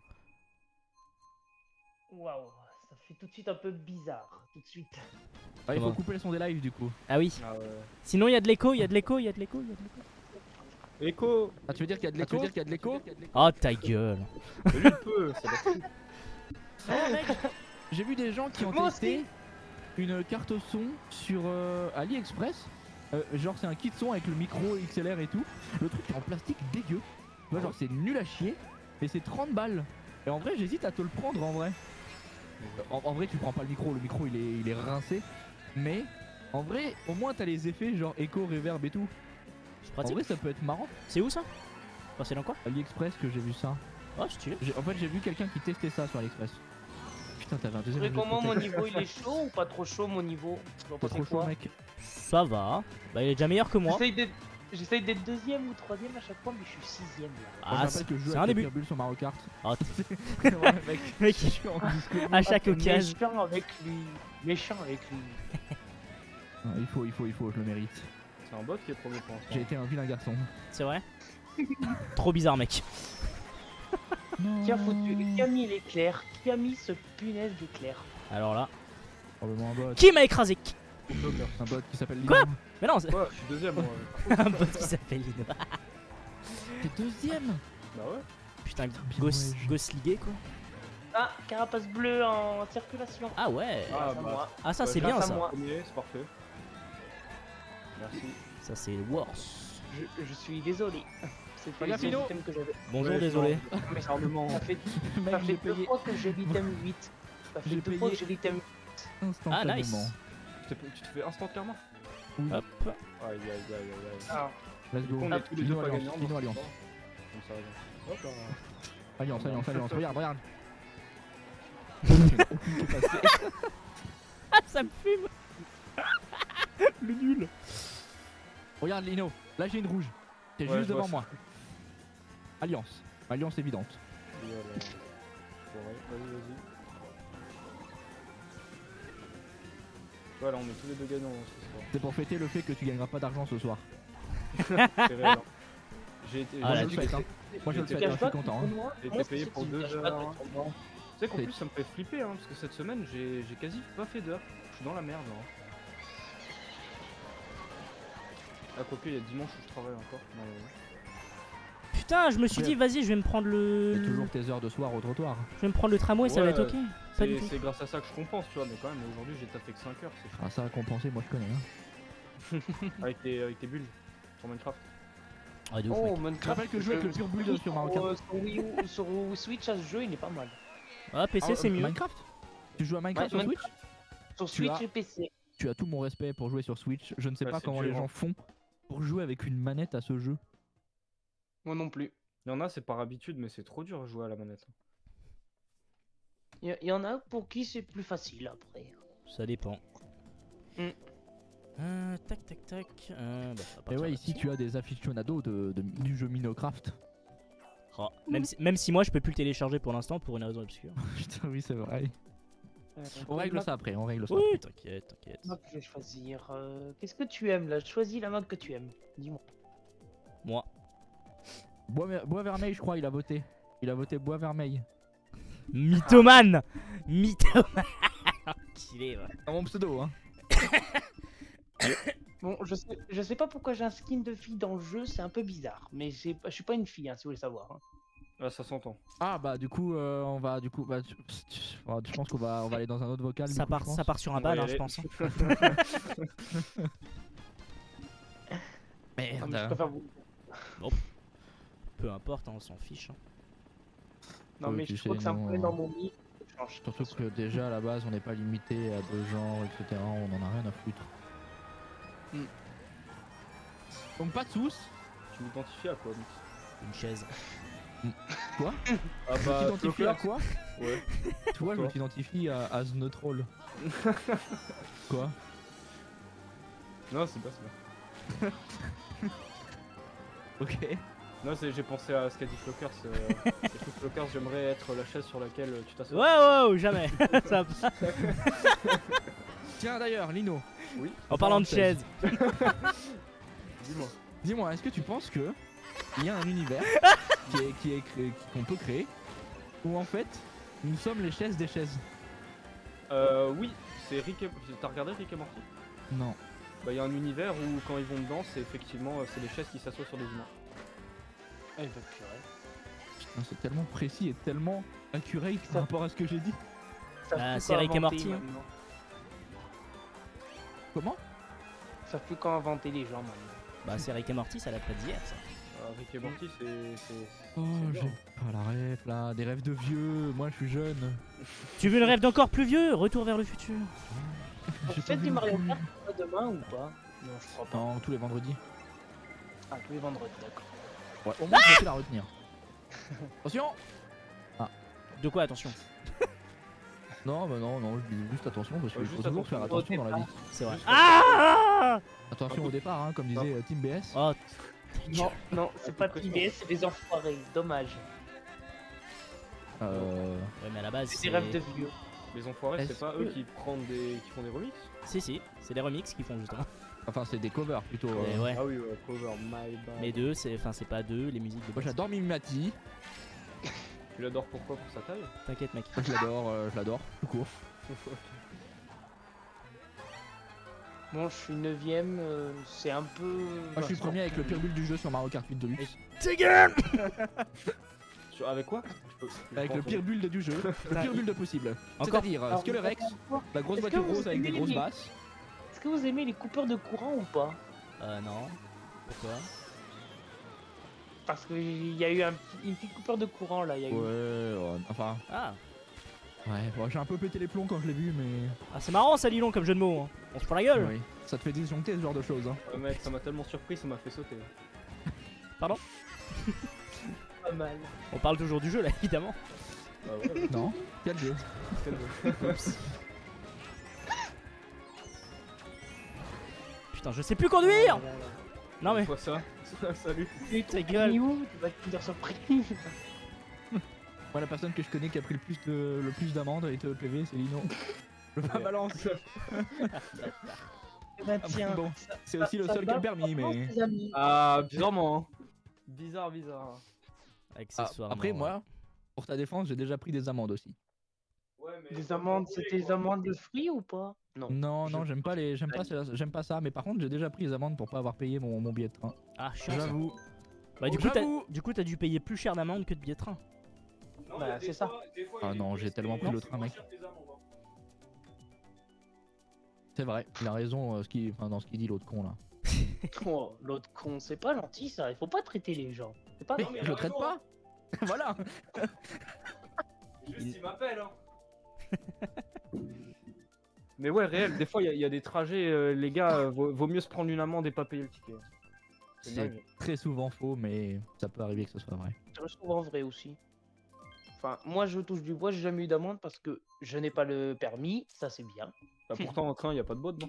Waouh, ça fait tout de suite un peu bizarre, tout de suite. Ah, il faut Comment couper le son des lives du coup. Ah oui. Ah ouais. Sinon, il y a de l'écho, il y a de l'écho, il y a de l'écho, il y a de l'écho. Écho. Ah tu veux dire qu'il y a de l'écho? qu'il y a de l'écho? Oh ta gueule. Mais lui il peut, c'est la fou. Oh mec, j'ai vu des gens qui ont Moi testé une carte son sur euh, AliExpress. Euh, genre c'est un kit son avec le micro X L R et tout. Le truc est en plastique dégueu. Tu vois, genre c'est nul à chier. Et c'est trente balles. Et en vrai j'hésite à te le prendre en vrai. En, en vrai tu prends pas le micro, le micro il est, il est rincé. Mais en vrai au moins t'as les effets genre écho, reverb et tout. C'est En pratique. vrai ça peut être marrant. C'est où ça? Enfin, c'est dans quoi? AliExpress que j'ai vu ça. Oh, stylé. J'ai- En fait j'ai vu quelqu'un qui testait ça sur AliExpress. Putain t'avais un deuxième Mais niveau de comment mon contexte. niveau il est chaud ou pas trop chaud mon niveau? Vous en T'es pensez trop chaud quoi? mec. Ça va. Bah, il est déjà meilleur que moi. J'essaye d'être j'essaye d'être deuxième ou troisième à chaque fois, mais je suis sixième là. Moi, je Ah, rappelle c'est que je joue c'est un avec début. Pierre Bulle sur Mario Kart. Ah, Ouais, mec, Mec, je suis en disco. à chaque Ah, t'es occasion. Méchant avec lui, méchant avec lui. Non, il faut, il faut, il faut, je le mérite. C'est un bot qui est premier pour l'instant. J'ai été un vilain garçon. C'est vrai? Trop bizarre, mec. Non. Qui a foutu, qui a mis l'éclair? Qui a mis ce punaise d'éclair? Alors là. Probablement un bot. Qui m'a écrasé? Un bot qui s'appelle Lino. Quoi Mais non, c'est Ouais, je suis deuxième moi. un bot qui s'appelle Lino. T'es deuxième. Bah ouais. Putain, Bien gosse, ouais, je- gosse ligué quoi. Ah, carapace bleue en circulation. Ah ouais. Ah, Grâce à bah, moi. Ah, ça bah, c'est grâce bien à ça. moi. Premier, c'est parfait. Merci. Ça c'est worse. Je, je suis désolé. C'était Regarde, le Philo. système que j'avais. Bonjour, Ouais, désolé. non, mais c'est un moment. Ça fait, Mec, ça j'ai fait deux payé fois que j'ai l'item huit. Ça fait J'ai deux fois que payé. j'ai l'item instantanément. Ah, nice. Tu te tu te fais instantanément. Hop. Aïe aïe aïe aïe aïe. Ah, Let's go. On est tous les deux Lino pas Alliance. gagnants. Lino donc Alliance. c'est pas- Comme ça, hop là. Alliance, Alliance, Alliance. Regarde, regarde. Ah, ça me fume. Le nul. Regarde Lino, là j'ai une rouge. T'es Ouais, juste je vois devant moi. Alliance. Alliance évidente. Et voilà. Ouais, vas-y, vas-y. Voilà, on est tous les deux gagnants hein, ce soir. C'est pour fêter le fait que tu gagneras pas d'argent ce soir. C'est réel. Hein. J'ai été, Ah, j'ai là, été- je le fête, hein. Moi je le J'ai fête, été- hein, je suis content. Hein. j'ai été payé pour deux heures. Tu sais qu'en plus ça me fait flipper hein, parce que cette semaine j'ai j'ai quasi pas fait d'heures. Je suis dans la merde hein. Ah quoique il y a dimanche où je travaille encore. Non, ouais. Putain, je me suis Ouais. dit, vas-y, je vais me prendre le. C'est toujours tes heures de soir au trottoir. Je vais me prendre le tramway, ça va Ouais, être ok. Pas du C'est tout. c'est grâce à ça que je compense tu vois, mais quand même aujourd'hui j'ai taffé que cinq heures. C'est Ah ça à compenser, moi je connais. Hein. avec tes, avec tes bulles sur Minecraft. Ah, de ouf, Oh, mec. Minecraft. Je rappelle que je joue avec le pur build sur Mario Sur, Kart. euh, sur Wii U- sur Switch, à ce jeu, il est pas mal. Ah, P C, Ah, c'est euh, mieux. Minecraft Tu joues à Minecraft Ouais, sur Switch? Sur Tu Switch as- et P C. Tu as tout mon respect pour jouer sur Switch. Je ne sais Ouais, pas c'est comment dur, les hein. gens font pour jouer avec une manette à ce jeu. Moi non plus. Il y en a c'est par habitude mais c'est trop dur de jouer à la manette. Il y, y en a pour qui c'est plus facile après. Ça dépend. Hmm. Euh, tac, tac, tac. Euh, bah, ça va Et partir ouais, ici là-dessus. tu as des aficionados de, de- du jeu Minecraft. Oh, même, si, même si moi, je peux plus le télécharger pour l'instant pour une raison obscure. Putain, oui, c'est vrai. Euh, On règle map- ça après, on règle ça. Oui, t'inquiète, t'inquiète. map que je vais choisir. Euh, Qu'est-ce que tu aimes là? Choisis la map que tu aimes. Dis-moi. Moi. Bois, Bois Vermeil, je crois, il a voté. Il a voté Bois Vermeil. Mythomane. Mythomane. Enculé, va. C'est mon pseudo, hein. Bon, je sais, je sais pas pourquoi j'ai un skin de fille dans le jeu, c'est un peu bizarre. Mais c'est pas- je suis pas une fille, hein, si vous voulez savoir. hein. Ah ça s'entend. Ah bah du coup, euh, on va, du coup, bah, tu- tu- oh, je pense qu'on va, on va aller dans un autre vocal. Ça du coup, part, je pense. ça part sur un On va ban, y hein, je aller. pense. hein. Non, mais je Merde. préfère vous. Peu importe, hein, on s'en fiche. hein. Non, Ouais, mais tu je crois sais, que c'est un nous, peu euh, dans mon lit. Je change. Surtout que déjà à la base, on n'est pas limité à deux genres, et cetera. On en a rien à foutre. Hmm. Donc pas de sous. Tu m'identifies à quoi Mix? Une chaise. Quoi Ah Tu bah t'identifies à Flockers. quoi Ouais. Toi, je Toi. t'identifie à Asnotroll. Quoi Non c'est pas ça. Ok. Non c'est j'ai pensé à ce qu'a dit Flockers. Euh, parce que Flockers j'aimerais être la chaise sur laquelle euh, tu Ouais, t'assois. ouais, ouais, jamais. Ça va. Tiens d'ailleurs, Lino, Oui. En parlant de chaise. Dis-moi. dis-moi, est-ce que tu penses que il y a un univers qui est, qui est créé, qui- qu'on peut créer, où en fait, nous sommes les chaises des chaises? Euh oui, c'est Rick et... T'as regardé Rick et Morty? Non. Bah il y a un univers où quand ils vont dedans c'est effectivement euh, c'est les chaises qui s'assoient sur des humains. Eh ben, purée. Putain, c'est tellement précis et tellement accurate par rapport à ce que j'ai dit. Ils savent Bah, plus c'est quoi Rick et inventer Morty, hein. maintenant. Comment? Ils savent plus quand inventer les gens maintenant. Bah, c'est Rick et Morty, ça date pas d'hier, ça. Euh, Rick et Morty c'est... c'est- Oh, c'est bien. j'ai pas la rêve là, des rêves de vieux, moi je suis jeune. Tu veux le rêve d'encore plus vieux? Retour vers le futur. Vous J'ai pas faites vu du non Mario plus. Kart pas demain ou pas? Non, je crois pas. Non, tous les vendredis. Ah, tous les vendredis, d'accord. Ouais, au moins je vais essayer de la retenir. Attention. De quoi, attention? Non, bah non, non, je dis juste attention parce qu'il Ouais, faut juste toujours faire attention. attention dans la vie. C'est vrai. Juste Ah! Attention au départ, hein, comme disait euh, Team B S. Oh, Non, non, c'est pas peu T B S, c'est des enfoirés, dommage. Euh... ouais, mais à la base, C'est c'est. des rêves de vieux. Les enfoirés Est-ce c'est pas que- eux qui prennent des... qui font des remixes? Si, si, c'est des remixes qu'ils font justement. Enfin, c'est des covers plutôt. euh. Mais ouais. Ah oui ouais, cover my bad. Mais deux, c'est. Enfin, c'est pas deux, les musiques de Moi base. j'adore Mimimati, Tu l'adores pourquoi? Pour sa taille? T'inquiète, mec. je l'adore, euh, je l'adore, tout court. Bon, je suis neuvième, euh, c'est un peu. Moi je suis premier avec le pire bulle du jeu sur Mario Kart huit Deluxe. Ta gueule! Sur- Avec quoi? Je peux- je Avec peux le pire entendre. build du jeu, le pire build possible. Encore- C'est-à-dire euh, Alors, Skullrex, la grosse Est-ce que voiture vous rose avec des aimez grosses les- basses. Est-ce que vous aimez les coupeurs de courant ou pas? Euh, non. Pourquoi? Parce qu'il y a eu un petit, une petite coupeur de courant là. Il y a eu... Ouais, ouais, enfin, Ah! ouais, bon, j'ai un peu pété les plombs quand je l'ai vu, mais. Ah, c'est marrant ça, Lilon, comme jeu de mots. hein. On se prend la gueule! Oui, ça te fait disjoncter ce genre de choses. Hein. Ouais, mec ça m'a tellement surpris ça m'a fait sauter. Pas mal. On parle toujours du jeu là, évidemment. Ah ouais, Non, quel jeu? quel jeu. putain, je sais plus conduire. Non mais, Quoi ça Salut. ta gueule. Miou, tu vas te finir surprise. Moi, la personne que je connais qui a pris le plus de le plus d'amendes et de P V, c'est Lino. Je la balance. Eh ben, tiens, bon, ça- c'est ça- aussi le ça seul qui a va, le permis, franchement, mais. les amis. Ah, bizarrement. Hein. Bizarre, bizarre. Ah, Accessoirement. après, moi, pour ta défense, j'ai déjà pris des amendes aussi. Ouais, mais Des amendes, c'était des amendes de fruits ou pas? Non. Non, Je- non, j'aime pas les, j'aime pas, ça- j'aime pas ça. Mais par contre, j'ai déjà pris des amendes pour pas avoir payé mon, mon billet de train. Ah, chiant. ça. J'avoue. Bah, du Oh, coup, t'as- j'avoue. du coup, t'as dû payer plus cher d'amende que de billet de train. Non, Bah, il y a des c'est ça. fois- des fois, Ah il y a non, des j'ai tests, tellement mais pris le c'est train, moins mec. cher que les amendes, hein. C'est vrai, il a raison euh, ce qui, enfin, dans ce qu'il dit l'autre con là. Oh, l'autre con, c'est pas gentil ça. Il faut pas traiter les gens. C'est pas Mais Non, mais je le raison, traite pas. Voilà. Juste, il m'appelle. Hein. Mais ouais, réel, des fois, il y, a- il y a des trajets, euh, les gars, euh, vaut, vaut mieux se prendre une amende et pas payer le ticket. C'est C'est dingue. très souvent faux, mais ça peut arriver que ce soit vrai. C'est souvent vrai aussi. Enfin, moi je touche du bois, j'ai jamais eu d'amende parce que je n'ai pas le permis, ça c'est bien. Bah, pourtant, en train, il y a pas de botte, non?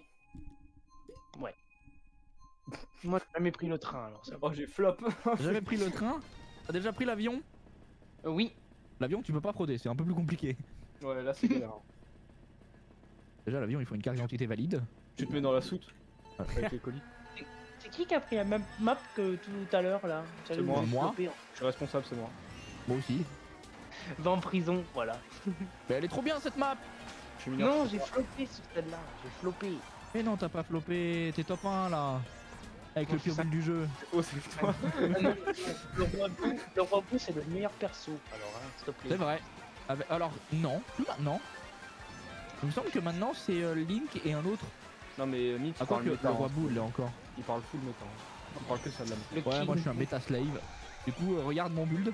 Moi j'ai jamais pris le train alors ça. va. Oh, j'ai flop. T'as jamais pris le train? T'as déjà pris l'avion? Euh, oui, L'avion, tu peux pas frauder, c'est un peu plus compliqué. Ouais, là, c'est galère. Hein. Déjà, l'avion, il faut une carte d'identité valide. Tu te mets dans la soute avec les colis. c'est qui qui a pris la même map que tout à l'heure là? C'est moi. Moi. Je suis responsable, c'est moi. Moi aussi. Va en prison, voilà. Mais elle est trop bien cette map! Je suis mineur. Non, j'ai floppé sur celle-là, j'ai floppé. Mais non, t'as pas flopé, t'es top un là! Avec le Oh, c'est ça. pire du jeu. Oh, c'est toi. Ah non, le roi Bou, le roi Bou, c'est le meilleur perso. Alors, hein, s'il te plaît. C'est vrai. Avec- Alors, non, plus maintenant. Il me semble que maintenant c'est euh, Link et un autre. Non, mais euh, Mitch, À il quoi parle que le méta. roi hein. Boo l'est encore. Il parle full méta. hein. Il parle que ça de la méta. Le Ouais, king. moi je suis un méta slave. Du coup, euh, regarde mon build.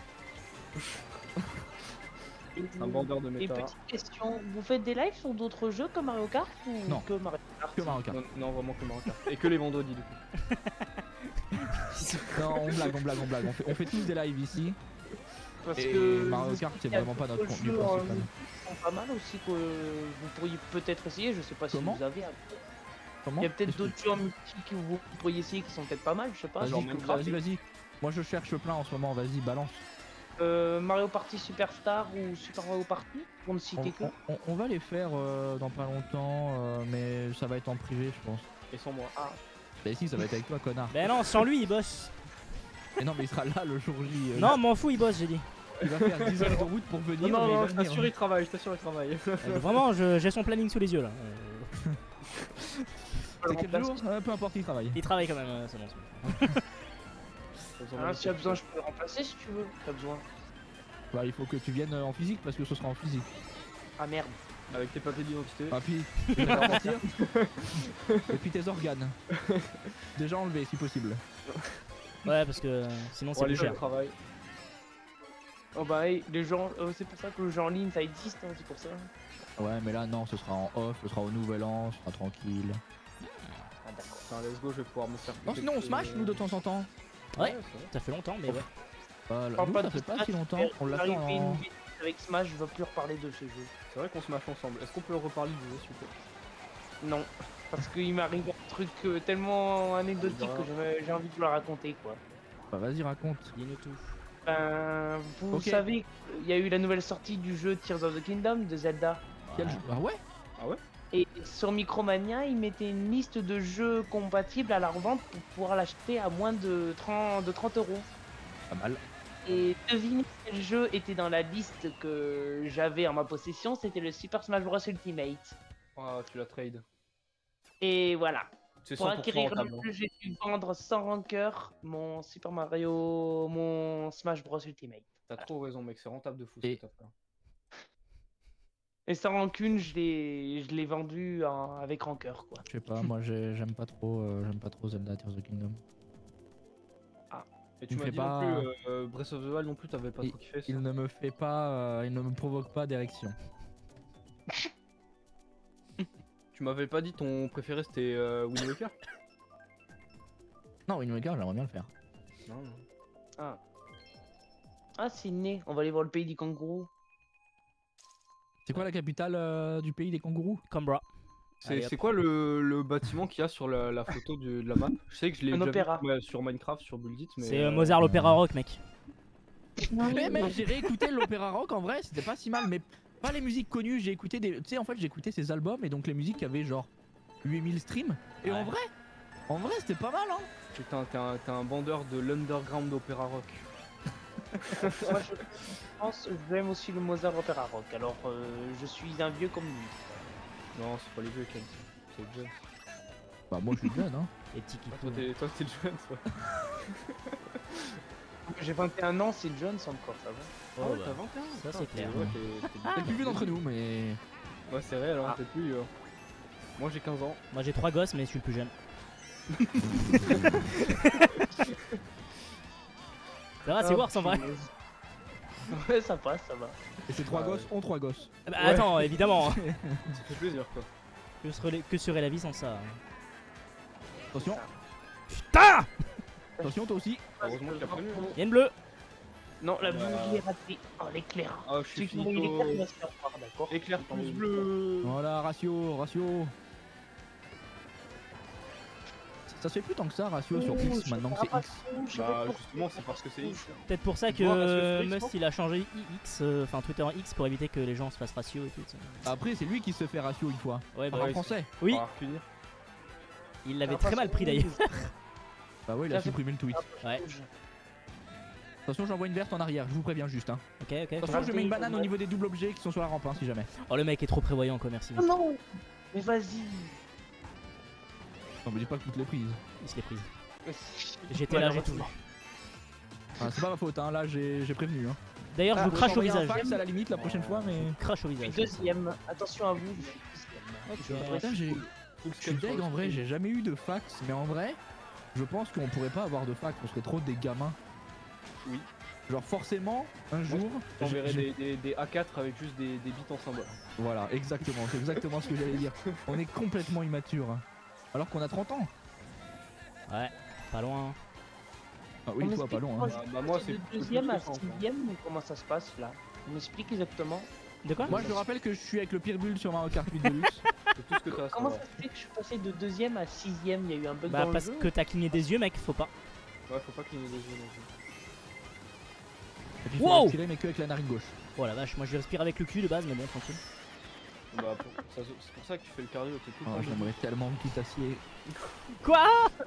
Et Un vous- bandeur de Et méta. petite question, vous faites des lives sur d'autres jeux comme Mario Kart ou Non. que Mario Kart? Que Mario Kart. Non, non, vraiment que Mario Kart. Et que les vendredis, du coup. Non, on blague, on blague, on blague. On fait, on fait tous des lives ici. Parce Et que Mario je Kart, sais c'est qu'il y a vraiment pas notre d'autres contenu jeux en principal. ligne qui sont pas mal aussi que vous pourriez peut-être essayer, je sais pas si Comment vous avez. Comment Il y a peut-être Qu'est-ce que- d'autres jeux en multi que vous pourriez essayer qui sont peut-être pas mal, je sais pas. Vas-y, genre Minecraft. Minecraft. vas-y, vas-y. Moi je cherche plein en ce moment, vas-y, balance. Euh, Mario Party Superstar ou Super Mario Party, pour ne On, citer que. on- on- on va les faire euh, dans pas longtemps, euh, mais ça va être en privé, je pense. Et sans moi. Ah, Bah si, ça va être avec toi, connard. Ben non, sans lui, il bosse. Mais non, mais il sera là le jour J. euh, Non, m'en fous, il bosse, j'ai dit. Il va faire dix heures de route pour venir, Non, non, mais il non, va je venir. t'assure, il travaille, je t'assure, il travaille. Euh, vraiment, je- j'ai son planning sous les yeux là. Euh, C'est quel jour Euh, Peu importe, il travaille. il travaille quand même, euh, c'est bon. c'est bon. hein, si tu as besoin, je peux le remplacer si tu veux. T'as besoin. Bah, il faut que tu viennes euh, en physique parce que ce sera en physique. Ah merde. Avec tes papiers d'identité. Ah, puis, tu vas mentir. Et puis tes organes. Déjà enlevés si possible. Ouais, parce que euh, sinon c'est Pour plus aller faire cher. le travail. Oh bah, hey, les gens, euh, c'est pour ça que le jeu en ligne ça existe, hein, c'est pour ça. Ouais, mais là, non, ce sera en off, ce sera au nouvel an, ce sera tranquille. Ah d'accord. Putain, let's go, je vais pouvoir me faire. Non, sinon on smash, nous, de temps en temps. Ouais. c'est vrai. Ça fait longtemps, mais Oh. ouais. Voilà. Parle Nous, pas ça de fait pas Smash, si longtemps. mais On l'a fait arriver en. une vidéo avec Smash, je veux plus reparler de ce jeu. C'est vrai qu'on smash ensemble. Est-ce qu'on peut reparler du jeu, s'il vous plaît? Non, parce qu'il m'arrive un truc euh, tellement anecdotique que je- j'ai envie de vous le raconter quoi. Bah, vas-y, raconte. Dis-nous tout. Ben, vous Ok. savez, il y a eu la nouvelle sortie du jeu Tears of the Kingdom de Zelda. Quel jeu Ah ouais Et sur Micromania, ils mettaient une liste de jeux compatibles à la revente pour pouvoir l'acheter à moins de trente, de trente euros. Pas mal. Et devinez quel jeu était dans la liste que j'avais en ma possession, c'était le Super Smash Bros Ultimate. Ah, tu la trade. Et voilà, C'est pour cent pour cent acquérir rentable. le jeu, j'ai dû vendre sans rancœur mon Super Mario, mon Smash Bros Ultimate. T'as trop raison, mec, c'est rentable de fou Et- cette affaire. Et sans rancune, je l'ai, je l'ai vendu en- avec rancœur quoi. Je sais pas, moi j'ai- j'aime pas trop, euh, j'aime pas trop Zelda Tears of the Kingdom. Et tu Il me m'as fait dit pas- non plus, euh, Breath of the Wild non plus, t'avais pas Il- trop kiffé ça. Il ne me fait pas, euh, il ne me provoque pas d'érection. Tu m'avais pas dit ton préféré c'était euh, Wind Waker? Non, Wind Waker, j'aimerais bien le faire. Non, non. Ah. Ah, c'est né, on va aller voir le pays du kangourou. C'est quoi la capitale euh, du pays des kangourous? Combra. C'est Allez, c'est hop. quoi le, le bâtiment qu'il y a sur la, la photo de, de la map? Je sais que je l'ai Un déjà vu opéra. ouais, sur Minecraft, sur Build It, mais. C'est euh, euh, Mozart l'opéra rock, mec. Mais mec, j'ai réécouté l'opéra rock en vrai, c'était pas si mal, mais pas les musiques connues. J'ai écouté des. Tu sais, en fait, j'ai écouté ses albums et donc les musiques avaient genre huit mille streams. Et en Ouais. vrai, en vrai, c'était pas mal, hein. Putain, t'es un, t'es un bandeur de l'underground d'opéra rock. Moi, je pense que j'aime aussi le Mozart Opera Rock. Alors, euh, je suis un vieux comme lui. Non, c'est pas les vieux, Ken. C'est les jeunes. Bah, moi, je suis jeune, hein. Les petits qui Toi, courent. t'es toi, t'es le jeune, toi. J'ai vingt et un ans, c'est Jones encore, ça va. Oh, Ah ouais, bah, t'as vingt et un. ça, putain, c'est clair. t'es- Ouais, t'es- t'es C'est le plus vieux d'entre nous, mais. Ouais, c'est réel, hein, Ah. t'es plus. euh, Moi j'ai quinze ans. Moi j'ai trois gosses, mais je suis le plus jeune. Ça va, c'est Ah, Wars en vrai. punaise. Ouais, ça passe, ça va. Et ces trois Ouais. gosses ont trois gosses. Ah bah, Ouais. Attends, évidemment. hein. Ça fait plaisir quoi. Que serait, que serait la vie sans ça hein. Attention, Putain. attention, toi aussi. Heureusement qu'il a prévenu. hein. Il y a une bleue. Non, la Bah. bougie est ratée. Oh, l'éclair. Ah, je suis Tu vois, il finito. éclair, il va se faire voir, d'accord. Éclair Attendez, plus il bleu. Voilà, ratio, ratio. Ça se fait plus tant que ça, ratio sur Oh, X, je maintenant ferai que pas c'est X. fou, je Bah, vais pour- justement, c'est parce que c'est X. Peut-être pour ça que Voir, parce que euh, sur X, Must non il a changé I X, euh, enfin Twitter en X pour éviter que les gens se fassent ratio et tout. ça. Après, c'est lui qui se fait ratio une fois. Ouais, bah, En Ouais, français. oui, Faudra recueillir. il l'avait Ah, très pas mal sur pris d'ailleurs. rouge. Bah ouais, il a Ça fait- supprimé le tweet. Ah, Ouais. rouge. Attention, j'envoie une verte en arrière, je vous préviens juste. Hein. Ok, ok. Attention, je Raté, mets une banane ouais. au niveau des doubles objets qui sont sur la rampe, hein, si jamais. Oh, le mec est trop prévoyant quoi, merci. Oh non. Mais vas-y. Non, mais dis pas que toutes les prises. Il se l'est prise. Mais- J'étais là, j'ai tout vu. Malheureusement. Ah, c'est pas ma faute, hein, là j'ai j'ai prévenu. Hein. D'ailleurs, je Ah, vous vous crache au Envoyer un visage. fax à la limite la prochaine fois, mais. Crache au Je suis visage. deuxième. Attention à vous. je suis deuxième. Ok. Je voudrais- Putain, j'ai- Full je suis scale sur deg le en vrai, screen. j'ai jamais eu de fax, mais en vrai, je pense qu'on pourrait pas avoir de fax, on serait trop des gamins. Oui. Genre forcément, un jour, On j'ai- verrait j'ai- des, des, des A quatre avec juste des, des bits en symbole. Voilà, exactement, c'est exactement ce que j'allais dire. On est complètement immature. hein. Alors qu'on a trente ans. Ouais, pas loin. Ah oui, On toi, m'explique pas long. pourquoi Hein. Ah, c'est bah, moi, passé c'est de plus deuxième à que ça, encore. sixième, mais comment ça se passe là? On m'explique exactement. De quoi Moi, je rappelle que je suis avec le pire bulle sur Mario Kart huit Deluxe. C'est tout ce que t'as à Comment savoir. ça se fait que je suis passé de deuxième à sixième? Il y a eu un bug Bah dans parce le jeu. que t'as cligné des yeux mec, faut pas. Ouais, faut pas cligner des yeux non plus. Et puis, il faut Wow. respirer, mais que avec la narine gauche. Oh la vache, moi je respire avec le cul de base, mais bon, tranquille. Bah, pour- ça- c'est pour ça que tu fais le cardio, t'es tout le Oh, temps J'aimerais tellement me quitter. Quoi?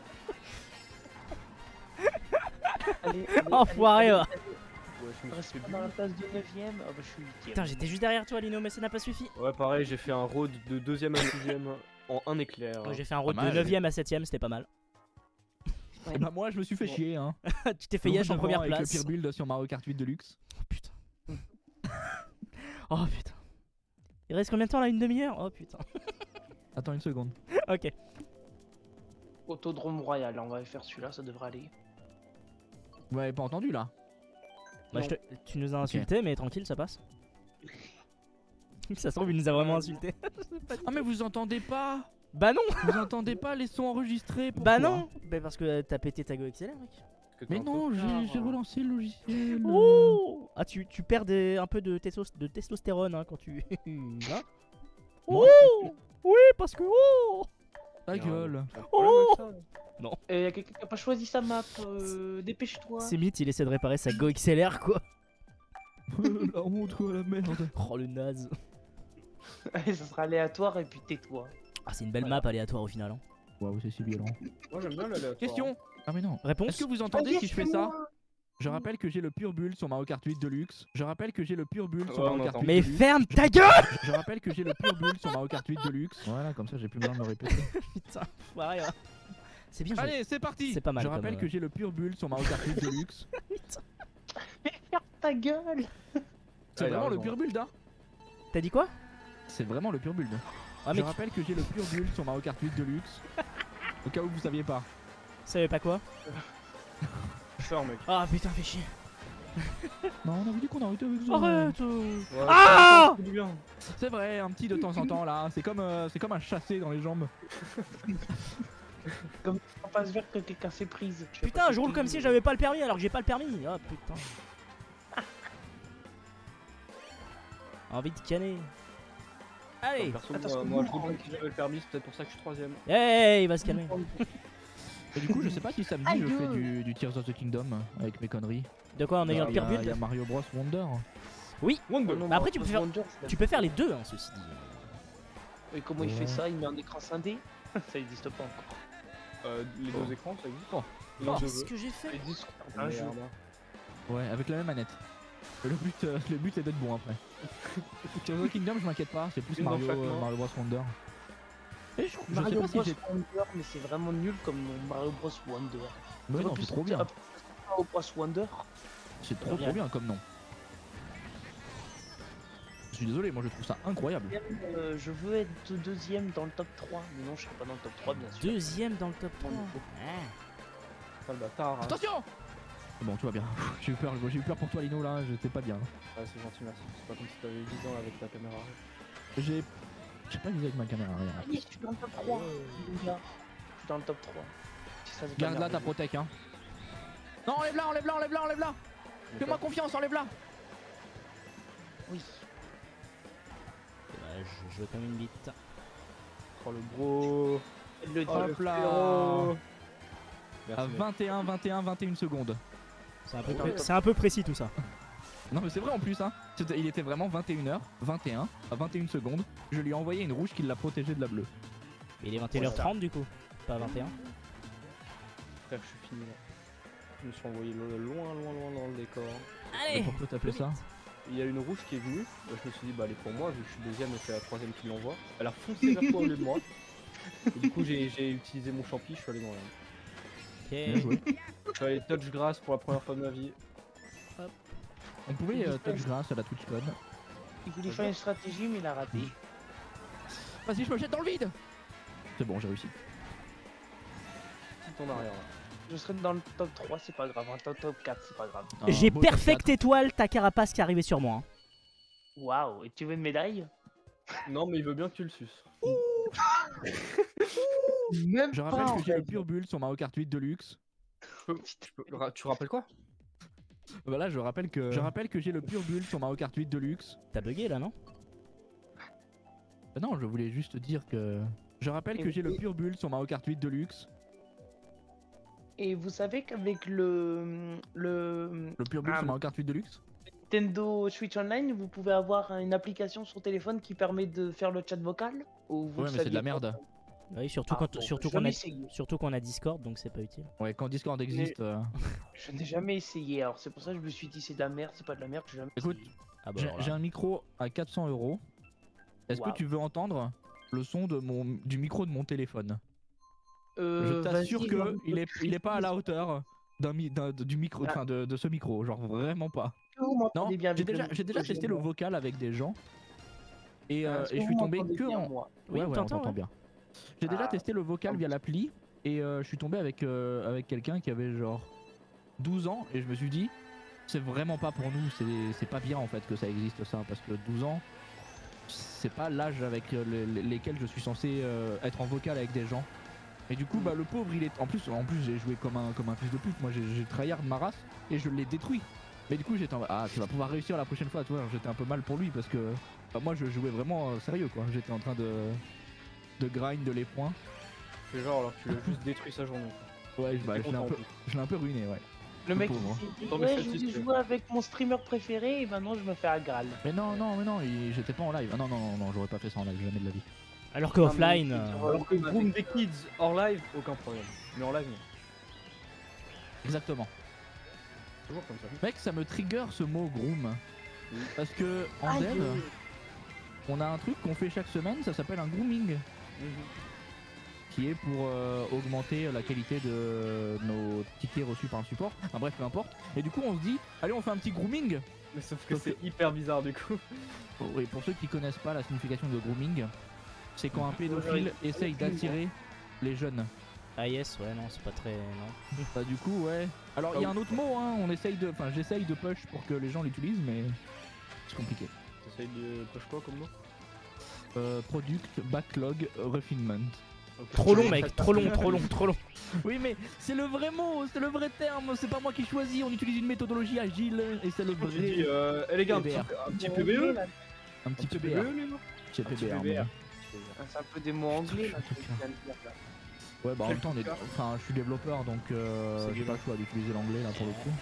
Allez, allez, Enfoiré, allez, va. allez, Ouais, je me Je suis reste fait pas bulle. dans la place de neuvième. Ah bah je suis huitième. Putain, j'étais juste derrière toi Lino, mais ça n'a pas suffi. Ouais, pareil, j'ai fait un road de deuxième à sixième en un éclair. Moi j'ai fait un road de mal. neuvième à septième, c'était pas mal. Et bah, moi, je me suis fait Bon. chier. Hein. Tu t'es fait yesh en Devant première avec place. le pire build sur Mario Kart huit Deluxe. Oh putain. Oh putain. Il reste combien de temps là? Une demi-heure? Oh putain. Attends une seconde. Ok. Autodrome Royal, on va faire celui-là, ça devrait aller. Vous m'avez pas entendu là? Bah, je te- Tu nous as insulté, mais tranquille, ça passe. Ça se trouve, il nous a vraiment insulté. Ah, mais vous entendez pas? Bah non. Vous entendez pas les sons enregistrés? Bah pourquoi non. Bah parce que t'as pété ta Go X L R mec. Parce que t'es Mais un non, j'ai tocard. j'ai relancé le logiciel. Oh. Ah tu, tu perds des, un peu de, testos- de testostérone hein, quand tu... Hein Non. Oh. Oui parce que... Oh. Ta gueule. T'as un problème avec ça Et y'a quelqu'un qui a pas choisi sa map, euh, dépêche-toi. C'est mythe, il essaie de réparer sa Go X L R quoi. La honte, quoi, la merde. Oh le naze. Ça sera aléatoire et puis tais-toi. Ah c'est une belle Voilà. map aléatoire au final. Hein. Waouh, c'est si violent. Moi j'aime bien l'aléatoire. Question. Ah, mais non. Réponse. Est-ce que vous entendez Vas-y, si je fais ça? fais-moi. Je rappelle que j'ai le pure bulle sur Mario Kart huit Deluxe. Je rappelle que j'ai le pure bulle sur Ouais, Mario on Kart entend. huit Mais Deluxe. ferme ta gueule. Je rappelle que j'ai le pure bulle sur Mario Kart huit Deluxe. Voilà, comme ça j'ai plus besoin de me répéter. Putain, foiré, ouais. C'est bien joué. Allez, c'est parti. C'est pas mal Je comme, rappelle euh, que j'ai le pure bulle sur Mario Kart huit Deluxe. Mais ferme ta gueule. C'est Ouais, il a vraiment le raison. pure build, hein. T'as dit quoi? C'est vraiment le pure build. Ah Je mais tu rappelle que j'ai le pure build sur Mario Kart huit Deluxe. Au cas où vous saviez pas. savais pas quoi? Fort, mec. Ah putain, fais chier. Non, on avait dit qu'on arrêtait avec ça. Arrête. euh. Ouais, Ah ça fait du bien. C'est vrai, un petit de temps en temps là. C'est comme, euh, c'est comme un chassé dans les jambes. Comme on passe vers que quelqu'un s'est prise. Tu vas Putain, pas je roule te comme payer. si j'avais pas le permis alors que j'ai pas le permis. Ah putain. Envie de canner. Allez. Perso, Attention, moi, moi je bon. comprends que j'avais le permis, c'est peut-être pour ça que je suis troisième. Hey, il va se calmer. Et du coup, je sais pas si samedi Aïe, je fais euh. du, du Tears of the Kingdom avec mes conneries. De quoi on a eu Il y un a- pire il y build a Mario Bros Wonder. Oui. Wonder. Oh non, Bah après, tu peux faire- Wonder, c'est la- Tu peux faire les deux, hein, ceci dit. Et comment il Ouais. fait ça? Il met un écran scindé? Ça existe pas encore. Euh, les Oh. deux écrans, ça existe Oh. Non, Oh, deux c'est ce jeux. que j'ai fait. Ça existe Ah, un jeu. merde. Ouais, avec la même manette. Le but, euh, le but est d'être bon après. Tears of the Kingdom, je m'inquiète pas, c'est plus Une dans Mario, chaque euh, main. Mario Bros Wonder. Et je, je sais Mario pas si Bros j'ai. Wonder, mais c'est vraiment nul comme nom, Mario Bros Wonder. Mais Ça non, aurait pu c'est trop sortir bien. un Mario Bros Wonder. C'est trop trop bien comme nom. Je suis désolé, moi je trouve ça incroyable. Euh, je veux être deuxième dans le top trois, mais non, je serai pas dans le top trois, bien sûr. Deuxième dans le top trois. Ah. Pas le bâtard. Hein. Attention. Bon, tout va bien. J'ai eu peur, j'ai eu peur pour toi Lino là, j'étais pas bien. Ouais, c'est gentil, merci. C'est pas comme si t'avais dix ans avec ta caméra. J'ai. J'ai pas visé avec ma caméra arrière. Allez, je suis dans le top trois, les gars. Je suis dans le top trois. Si ça se Garde là gagne, ta protec hein. Non, enlève là, enlève là, enlève là, enlève là. Fais-moi confiance, enlève là. Oui. Dommage, je veux comme une bite. Oh le gros. Le Oh, Hop le là. frérot. À Merci, mec. vingt et un, vingt et un, vingt et une secondes. C'est un, peu Ouais. pré- c'est un peu précis tout ça. Non mais c'est vrai en plus hein. C'était- Il était vraiment vingt et une heures, vingt et un, à vingt et une secondes. Je lui ai envoyé une rouge qui l'a protégé de la bleue. Et il est vingt et une heures trente du coup, pas vingt et un. Frère, je suis fini là. Je me suis envoyé lo- loin, loin, loin dans le décor. Mais Allez. pourquoi t'as fait ça? Il y a une rouge qui est venue. Bah, je me suis dit, bah, elle est pour moi, vu que je suis deuxième et c'est la troisième qui l'envoie. Elle a foncé vers toi au lieu de moi. Et du coup, j'ai j'ai utilisé mon champi, je suis allé dans la. Bien Ok. joué. Je suis allé touch grass pour la première fois de ma vie. On pouvait euh, touch grâce à la TwitchCon. Il voulait faire une stratégie, mais il a raté. Vas-y, je me jette dans le vide. C'est bon, j'ai réussi. Petit en arrière là. Je serai dans le top trois, c'est pas grave. En top quatre, c'est pas grave. Un J'ai beau top perfect quatre. étoile ta carapace qui est arrivée sur moi. hein. Waouh, et tu veux une médaille? Non, mais il veut bien que tu le suces. Même Je pas, rappelle en que j'ai fait. le pure bulle sur Mario Kart huit Deluxe. Ra- Tu rappelles quoi? Voilà, je rappelle que je rappelle que j'ai le pure bulle sur Mario Kart huit Deluxe. T'as bugué là non? Euh, Non, je voulais juste dire que je rappelle Et que j'ai le oui. pure bulle sur Mario Kart huit Deluxe. Et vous savez qu'avec le, le Le pure bulle Ah, sur Mario Kart huit Deluxe. Nintendo Switch Online, vous pouvez avoir une application sur téléphone qui permet de faire le chat vocal? Ou vous Ouais, le mais c'est de la saviez pas? merde. Oui, surtout Ah, quand bon, surtout je qu'on l'ai a essayé. surtout qu'on a Discord donc c'est pas utile. Ouais, quand Discord existe. euh, Je n'ai jamais essayé, alors c'est pour ça que je me suis dit c'est de la merde, c'est pas de la merde, j'ai jamais Écoute, essayé. Ah bah J'ai alors là. j'ai un micro à quatre cents euros. Est-ce Waouh. que tu veux entendre le son de mon du micro de mon téléphone? Euh, Je t'assure vas-y, que moi, il est il est pas à la hauteur d'un mi- d'un- du micro, Ah. enfin de, de ce micro, genre vraiment pas. est-ce que vous Non, m'entendez bien j'ai avec le déjà micro j'ai déjà que j'ai, testé le moi vocal avec des gens et, euh, Est-ce et que je suis vous tombé m'entendez que bien, en moi Oui, ouais, on ouais, t'entend, on t'entend ouais. bien. J'ai déjà Ah. testé le vocal via l'appli et euh, je suis tombé avec euh, avec quelqu'un qui avait genre douze ans et je me suis dit c'est vraiment pas pour nous, c'est c'est pas bien en fait que ça existe ça parce que douze ans c'est pas l'âge avec euh, le- le- lesquels je suis censé euh, être en vocal avec des gens. Et du coup bah le pauvre il est en plus en plus j'ai joué comme un comme un fils de pute, moi j'ai j'ai tryhard ma race et je l'ai détruit. Mais du coup j'étais en ah tu vas pouvoir réussir la prochaine fois, tu vois, j'étais un peu mal pour lui parce que bah, moi je jouais vraiment euh, sérieux quoi, j'étais en train de de grind les points. Fais genre alors que tu l'as juste détruit sa journée. Ouais, bah, T'es je l'ai un content, peu en plus. je l'ai un peu ruiné ouais. Le Le mec pauvre, il s'est dit Dans mes ouais je statistiques. voulais jouer avec mon streamer préféré et maintenant je me fais agral. Mais non non mais non, il- j'étais pas en live. Ah non non non, non j'aurais pas fait ça en live jamais de la vie. Alors que Non, mais offline. c'est euh, sur, euh, Alors que avec, Groom des euh, Kids hors live, aucun problème. Mais en live, non. Exactement. Toujours comme ça. Mec, ça me trigger ce mot groom. Oui. Parce que en Aïe. dev, on a un truc qu'on fait chaque semaine, ça s'appelle un grooming, Mhm. qui est pour euh, augmenter la qualité de nos tickets reçus par le support. Enfin bref, peu importe. Et du coup, on se dit, allez, on fait un petit grooming. Mais sauf que Sauf c'est hyper bizarre du coup. Pour, oui, pour ceux qui connaissent pas la signification de grooming, c'est quand un pédophile Ouais. essaye d'attirer les jeunes. Ah yes, ouais, non, c'est pas très. Non. Bah du coup ouais. Alors il y a un autre mot hein, on essaye de. Enfin j'essaye de push pour que les gens l'utilisent mais c'est compliqué. T'essayes de push quoi comme mot? Euh, product backlog refinement. Ok. Trop long, mec, trop long, trop long, trop long. Oui mais c'est le vrai mot, c'est le vrai terme, c'est pas moi qui choisis, on utilise une méthodologie agile et c'est le Tu dis, vrai. euh, eh les gars, un P B petit, R. un petit Bon, P B E là. Un petit petit P B R. peu lui, non Petit Un petit P B R. P B R. moi. Ah, c'est un peu des mots anglais là. Putain, que tu viens de dire, là. Ouais, bah en même temps, on est... Quel enfin, je suis développeur donc euh, C'est j'ai bien. pas le choix d'utiliser l'anglais là pour le coup.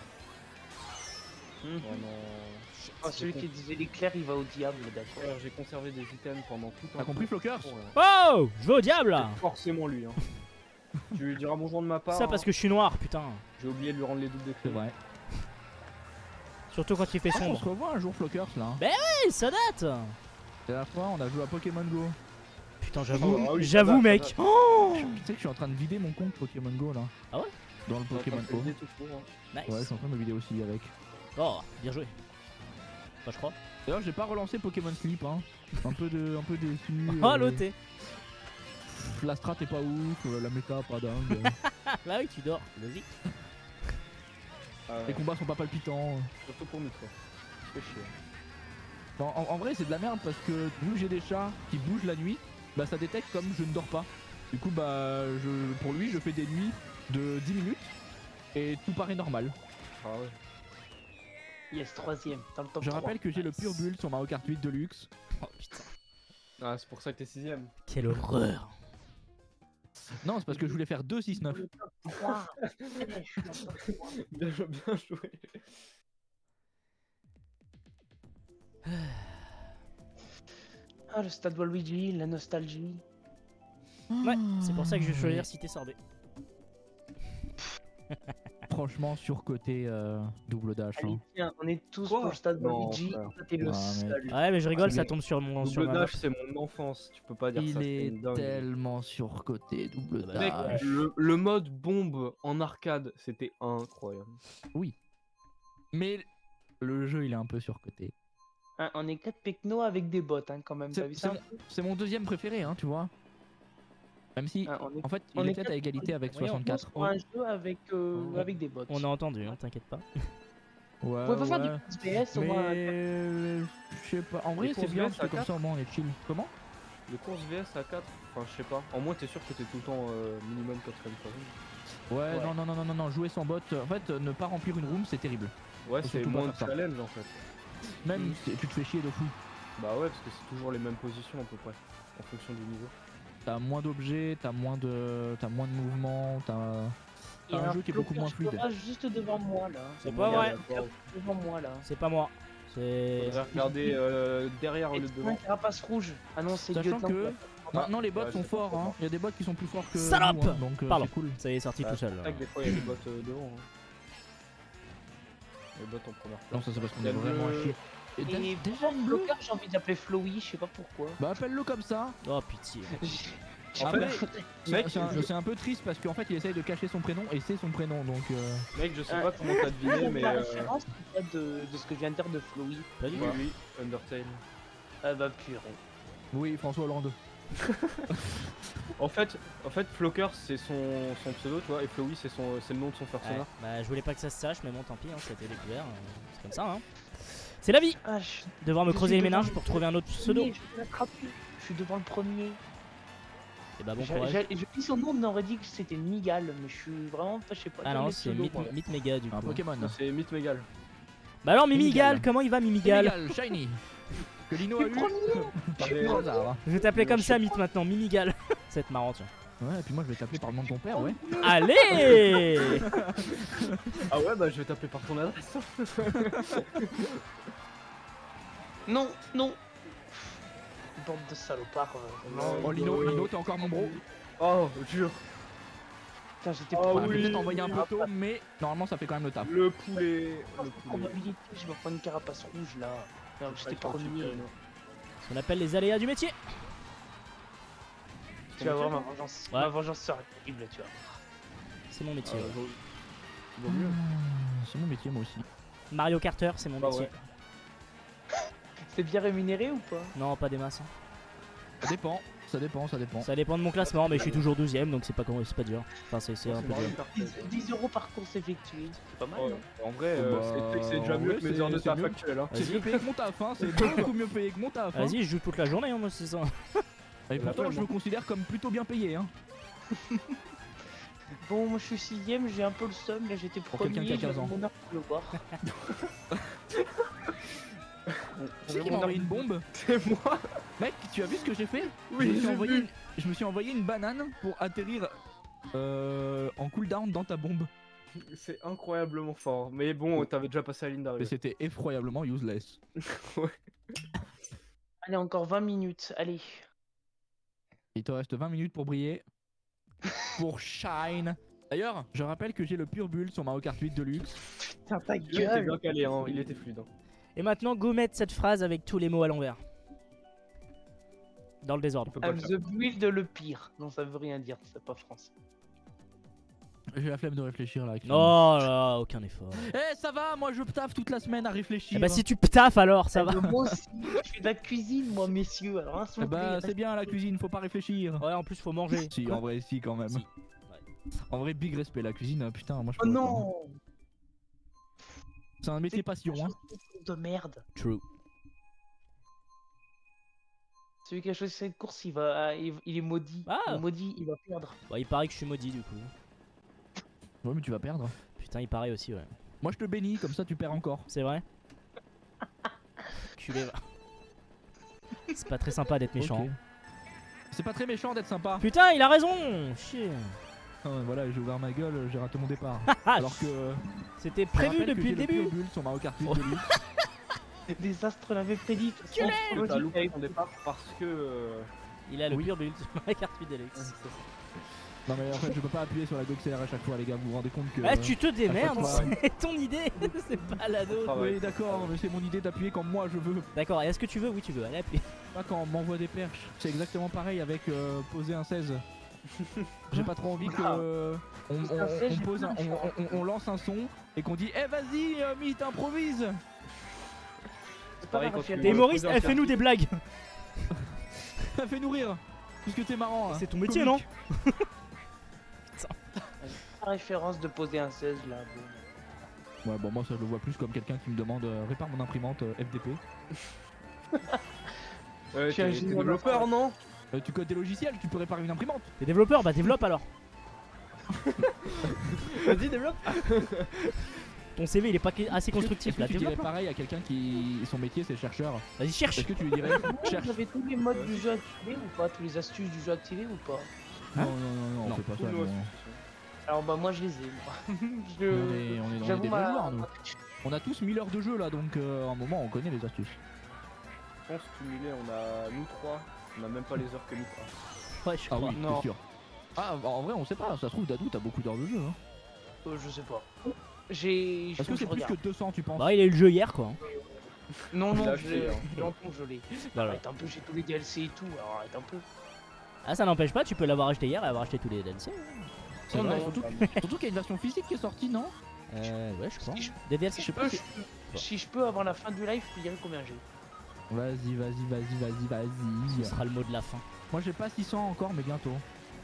Oh non. Oh, celui qui disait l'éclair, il va au diable, d'accord. Alors, j'ai conservé des items pendant tout un T'as compris, tour. Flockers? Ouais. Oh, je vais au diable là. C'est forcément lui. Hein. Tu lui diras bonjour de ma part. Ça parce hein. que je suis noir, putain. J'ai oublié de lui rendre les doubles de C'est clé. vrai. Surtout quand il fait Ah, on se sombre. revoit un jour, Flockers là. Hey, ça date. La dernière fois, on a joué à Pokémon Go. Putain, j'avoue, Oh, ah oui, ça j'avoue, date, ça mec. date. Oh, Tu sais que je suis en train de vider mon compte Pokémon Go là. Ah ouais? Dans le Pokémon Go. Go. Tout court, hein. nice. Ouais, je suis en train de me vider aussi avec. Oh, bien joué. Bah, je crois. D'ailleurs, j'ai pas relancé Pokémon Sleep, hein. Un peu de, un peu déçu. Oh, euh, l'oté. La strat est pas ouf, euh, la méta pas dingue. Bah oui, tu dors. Vas-y. Ah ouais. Les combats sont pas palpitants. Surtout pour Mitra. C'est chier. Non, en, en vrai, c'est de la merde parce que vu que j'ai des chats qui bougent la nuit, bah ça détecte comme je ne dors pas. Du coup, bah je, pour lui, je fais des nuits de dix minutes et tout paraît normal. Ah ouais. Yes, troisième, dans le top Je trois. rappelle que j'ai le pur bulle sur Mario Kart huit Deluxe. Oh putain. Ah, c'est pour ça que t'es sixième. Quelle horreur. Non, c'est parce que je voulais faire deux six neuf. trois. Bien joué, bien joué. Ah, le stade Waluigi, la nostalgie. Ouais, c'est pour ça que je vais choisir Cité Sorbet. Franchement, surcoté euh, double dash. Allez, Hein. tiens, on est tous Quoi pour le stade Non, Waluigi. frère. Toi, t'es le Ah, mais- seul. Ouais, mais je rigole, Ah, ça mais- tombe sur mon. sur Double ma dash, map. c'est mon enfance. Tu peux pas dire Il ça. c'est est une dingue. tellement surcoté double Bah, Mec, dash. le, le mode bombe en arcade, c'était incroyable. Mais le jeu, il est un peu surcoté. Hein, on est quatre pecnos avec des bottes, hein, quand même. T'as C'est vu c'est ça mon, c'est mon deuxième préféré, hein, tu vois. Même si, Hein, on est, en fait, on il est est peut-être à quatre- égalité avec Oui, on- soixante-quatre. pour un jeu avec, euh, On- avec des bottes. On a entendu, hein, t'inquiète pas. Ouais, Vous pouvez pas faire ouais. du P S P S au Mais moins. euh, je sais pas. En vrai, Les c'est courses bien V S parce que à comme quatre. ça, au moins, on est chill. Comment? Les courses V S à quatre, enfin, je sais pas. En moins, t'es sûr que t'es tout le temps euh, minimum quatrième fois. Ouais, Ouais. non, non, non, non, non, non, jouer sans bot. En fait, euh, ne pas remplir une room, c'est terrible. Ouais, Faut c'est surtout pas moins de faire ça. challenge en fait. Même, Mm. c'est- tu te fais chier de fou. Bah ouais, parce que c'est toujours les mêmes positions à peu près, en fonction du niveau. T'as moins d'objets, t'as moins de, t'as moins de mouvements, t'as. Il y a un jeu qui est beaucoup moins fluide. Juste devant moi là. C'est Bon, pas regarde, vrai. d'accord. Devant moi là. C'est pas moi. C'est. Faudrait regarder euh, derrière au Et lieu de c'est un devant. carapace rouge. Ah non, c'est Sachant lieutenant. que- là. Maintenant, les bots ouais, sont c'est forts, pas hein. Il y a des bots qui sont plus forts que. Salope nous, hein, donc, euh, Pardon. c'est cool. Ça y est, sorti Bah, tout seul. c'est là. vrai que des fois il y a des bots euh, devant. Hein. Les bots en première Non, place. ça c'est parce qu'on Il y est a vraiment le- à chier. Et Et dé- déjà déjà une bleue. bloqueur, j'ai envie d'appeler Flowy, je sais pas pourquoi. Bah appelle-le comme ça. Oh pitié. En Après, fait, c'est mec, c'est un, je- c'est un peu triste parce qu'en fait il essaye de cacher son prénom et c'est son prénom donc. euh, mec, je sais Euh, pas comment t'as deviné, mais. La euh, référence c'est pas de, de ce que je viens de dire de Flowy. Pas du Oui, tout. oui, Undertale. Ah bah purée. Oui, François Hollande. En fait, en fait, Flocker c'est son, son pseudo, tu vois, et Flowey c'est son, c'est le nom de son Ouais, personnage. bah, je voulais pas que ça se sache, mais bon, tant pis, hein, ça a été découvert. euh, C'est comme ça, hein. C'est la vie. Ah, je suis Devoir me Je creuser suis les méninges devant pour le trouver un autre pseudo. premier, je vais l'attraper. Je suis devant le premier. Et bah bon J'ai- courage. j'ai- Je dis son nom, on aurait dit que c'était Migal, mais je suis vraiment pas, je sais pas. Ah dans non, les c'est pseudos, Myth moi. Myth Mega du Un coup. Pokémon. Non, c'est Myth Megal. Bah alors Mimigal, Mimigal. comment il va Mimigal? Mimigal, Shiny. Que Lino a eu. Par Allez. pur hasard. hein. Je vais t'appeler comme ça Myth maintenant, Mimigal. Ça va être marrant tiens. Ouais, et puis moi je vais t'appeler par le nom de ton père, ouais. Allez. Ah ouais, bah je vais t'appeler par ton adresse. Non, non. Bande de salopards. euh, non. Oh Lino, Lino, t'es encore mon bro. Oh, jure. Putain, j'étais Oh, On va premier. oui. peut-être envoyer un peu tôt, mais normalement ça fait quand même le taf. Le poulet. Le poulet. Probabilité, je vais prendre une carapace rouge là. Non, j'étais Pas le premier. temps, Ce qu'on appelle les aléas du métier. Tu vas voir ma vengeance. Ouais. Ma vengeance sera terrible, tu vois. C'est mon métier. Euh, ouais. vaut- vaut mieux. Ah, C'est mon métier moi aussi. Mario Carter, c'est mon Bah métier. ouais. C'est bien rémunéré ou pas? Non, pas des masses. hein. Ça dépend, ça dépend, ça dépend. Ça dépend de mon classement, mais je suis toujours douzième, donc c'est pas comment- c'est pas dur. Enfin, c'est c'est un peu Mario dur. Kart, dix dix euros par course effectuée. C'est pas mal, Ouais, non? en vrai, euh, Bah, c'est- c'est déjà mieux ouais, que mes c'est- heures de c'est taf mieux. actuelles. Hein. C'est mieux payé que mon taf, hein. C'est beaucoup mieux payé que mon taf. Hein. Vas-y, je joue toute la journée, hein, moi, c'est ça. Et pourtant, La je flemme, me considère comme plutôt bien payé. Hein. Bon, moi je suis sixième, j'ai un peu le seum, là j'étais Pour premier. quelqu'un qui a quinze j'ai ans. mon heure pour le voir. Bon, Tu sais qui m'a envoyé une bombe? C'est moi. Mec, tu as vu ce que j'ai fait? je, me Oui, suis j'ai envoyé vu. une... je me suis envoyé une banane pour atterrir euh, en cooldown dans ta bombe. C'est incroyablement fort. Mais bon, t'avais déjà passé la ligne Mais d'arrivée. c'était effroyablement useless. Ouais. Allez, encore vingt minutes, allez. Il te reste vingt minutes pour briller. Pour shine. D'ailleurs, je rappelle que j'ai le pur bulle sur Mario Kart huit Deluxe. Putain, ta Il était gueule. bien calé, hein. Il était fluide. Hein. Et maintenant, go mettre cette phrase avec tous les mots à l'envers. Dans le désordre. On peut pas I'm le faire. the build le pire. Non, ça veut rien dire, c'est pas français. J'ai la flemme de réfléchir là. Oh là là, aucun effort. Eh, ça va, moi je taffe toute la semaine à réfléchir. Eh bah si tu taffes alors, ça va. Euh, Moi aussi, je fais de la cuisine, moi, messieurs. Alors, hein, s'il Eh vous bah, plaît, c'est bien la cuisine, faut pas réfléchir. Ouais, en plus faut manger. Si, en vrai, si, quand même. Si. En vrai, big respect, la cuisine, putain, moi je Oh pourrais pas, hein. non. C'est un métier passion, hein. De merde. True. Celui qui a choisi cette course, il va, il, il est maudit. Ah. Il est maudit, il va perdre. Bah il paraît que je suis maudit du coup. Ouais, mais tu vas perdre. Putain, il paraît aussi, ouais. Moi je te bénis, comme ça tu perds encore. C'est vrai. Culé, va. C'est pas très sympa d'être méchant. Ok. C'est pas très méchant d'être sympa. Putain, il a raison. Chier. Ah, voilà, j'ai ouvert ma gueule, j'ai raté mon départ. Ah, Alors que. c'était je prévu rappelle que depuis j'ai le début. pur bulle sur Mario Kart huit Oh. Deluxe. Les astres l'avaient prédit. de toute façon, Que t'as Maudit, loupé avait- ton départ parce que. euh, Il a le Oui. pur build sur la carte Deluxe. Non, mais en fait, je peux pas appuyer sur la Goxer à chaque fois, les gars, vous vous rendez compte que. Ah, tu te démerdes, fois. c'est ton idée, c'est pas la nôtre. Ah ouais. Oui, d'accord, mais c'est mon idée d'appuyer quand moi je veux. D'accord, et est-ce que tu veux? Oui, tu veux, allez, appuie. Pas quand on m'envoie des perches. C'est exactement pareil avec euh, poser un seize. J'ai pas trop envie que. Grave. euh, on, on- Un seize, on j'ai pose pas un- le choix. on- on- on lance un son et qu'on dit Eh vas-y, euh, Mi, t'improvise. C'est pas pareil la quand tu- référence. T'es humoriste, poser un eh, fais-nous des blagues. Fais-nous rire. Puisque t'es marrant. hein. C'est ton métier, Comique. La référence de poser un seize là. Bon. Ouais, bon, moi ça je le vois plus comme quelqu'un qui me demande euh, répare mon imprimante euh, F D P. Ouais, Je suis un t'es génie t'es en développeur, non? Euh, tu codes des logiciels, tu peux réparer une imprimante. T'es développeur, bah développe alors. Vas-y, développe. Ton C V il est pas assez Est-ce que- constructif est-ce que là, tu dirais développe. pareil à quelqu'un qui son métier c'est chercheur? Vas-y, cherche. Est-ce que tu lui dirais cherche? Vous avez tous les modes du jeu activés ou pas? Tous les astuces du jeu activés ou pas? Non, non, non, non, on Non. fait pas ça. Tous nous. nos- Alors bah moi je les ai. Moi. Je- On est, on est dans les J'avoue des ma- vrais joueurs, nous. On a tous mille heures de jeu là, donc euh, à un moment on connaît les astuces. Je pense cumulé, on a nous trois. On a même pas les heures que nous trois. Ouais, je Ah crois. oui, Non. c'est sûr. Ah, bah, en vrai, on sait pas, ça se trouve, Dadou, t'as beaucoup d'heures de jeu. Hein. Euh, je sais pas. J'ai. Est-ce faut que je c'est plus que regarde. deux cents, tu penses? Bah, il a eu le jeu hier quoi. Non, Il non, a je acheté, l'ai. hein. Longtemps que je l'ai. Voilà. Arrête un peu, j'ai tous les D L C et tout. Alors arrête un peu. Ah, ça n'empêche pas, tu peux l'avoir acheté hier et avoir acheté tous les D L C. C'est Non, vrai, non, surtout, bah, surtout qu'il y a une version physique qui est sortie, non? Euh, ouais, je crois. Si je- Des D L C, Si je je sais pas. peux, si- je- si je peux avant la fin du live, je te dirai combien j'ai. Vas-y, vas-y, vas-y, vas-y, vas-y. Ce sera le mot de la fin. Moi j'ai pas six cents encore, mais bientôt.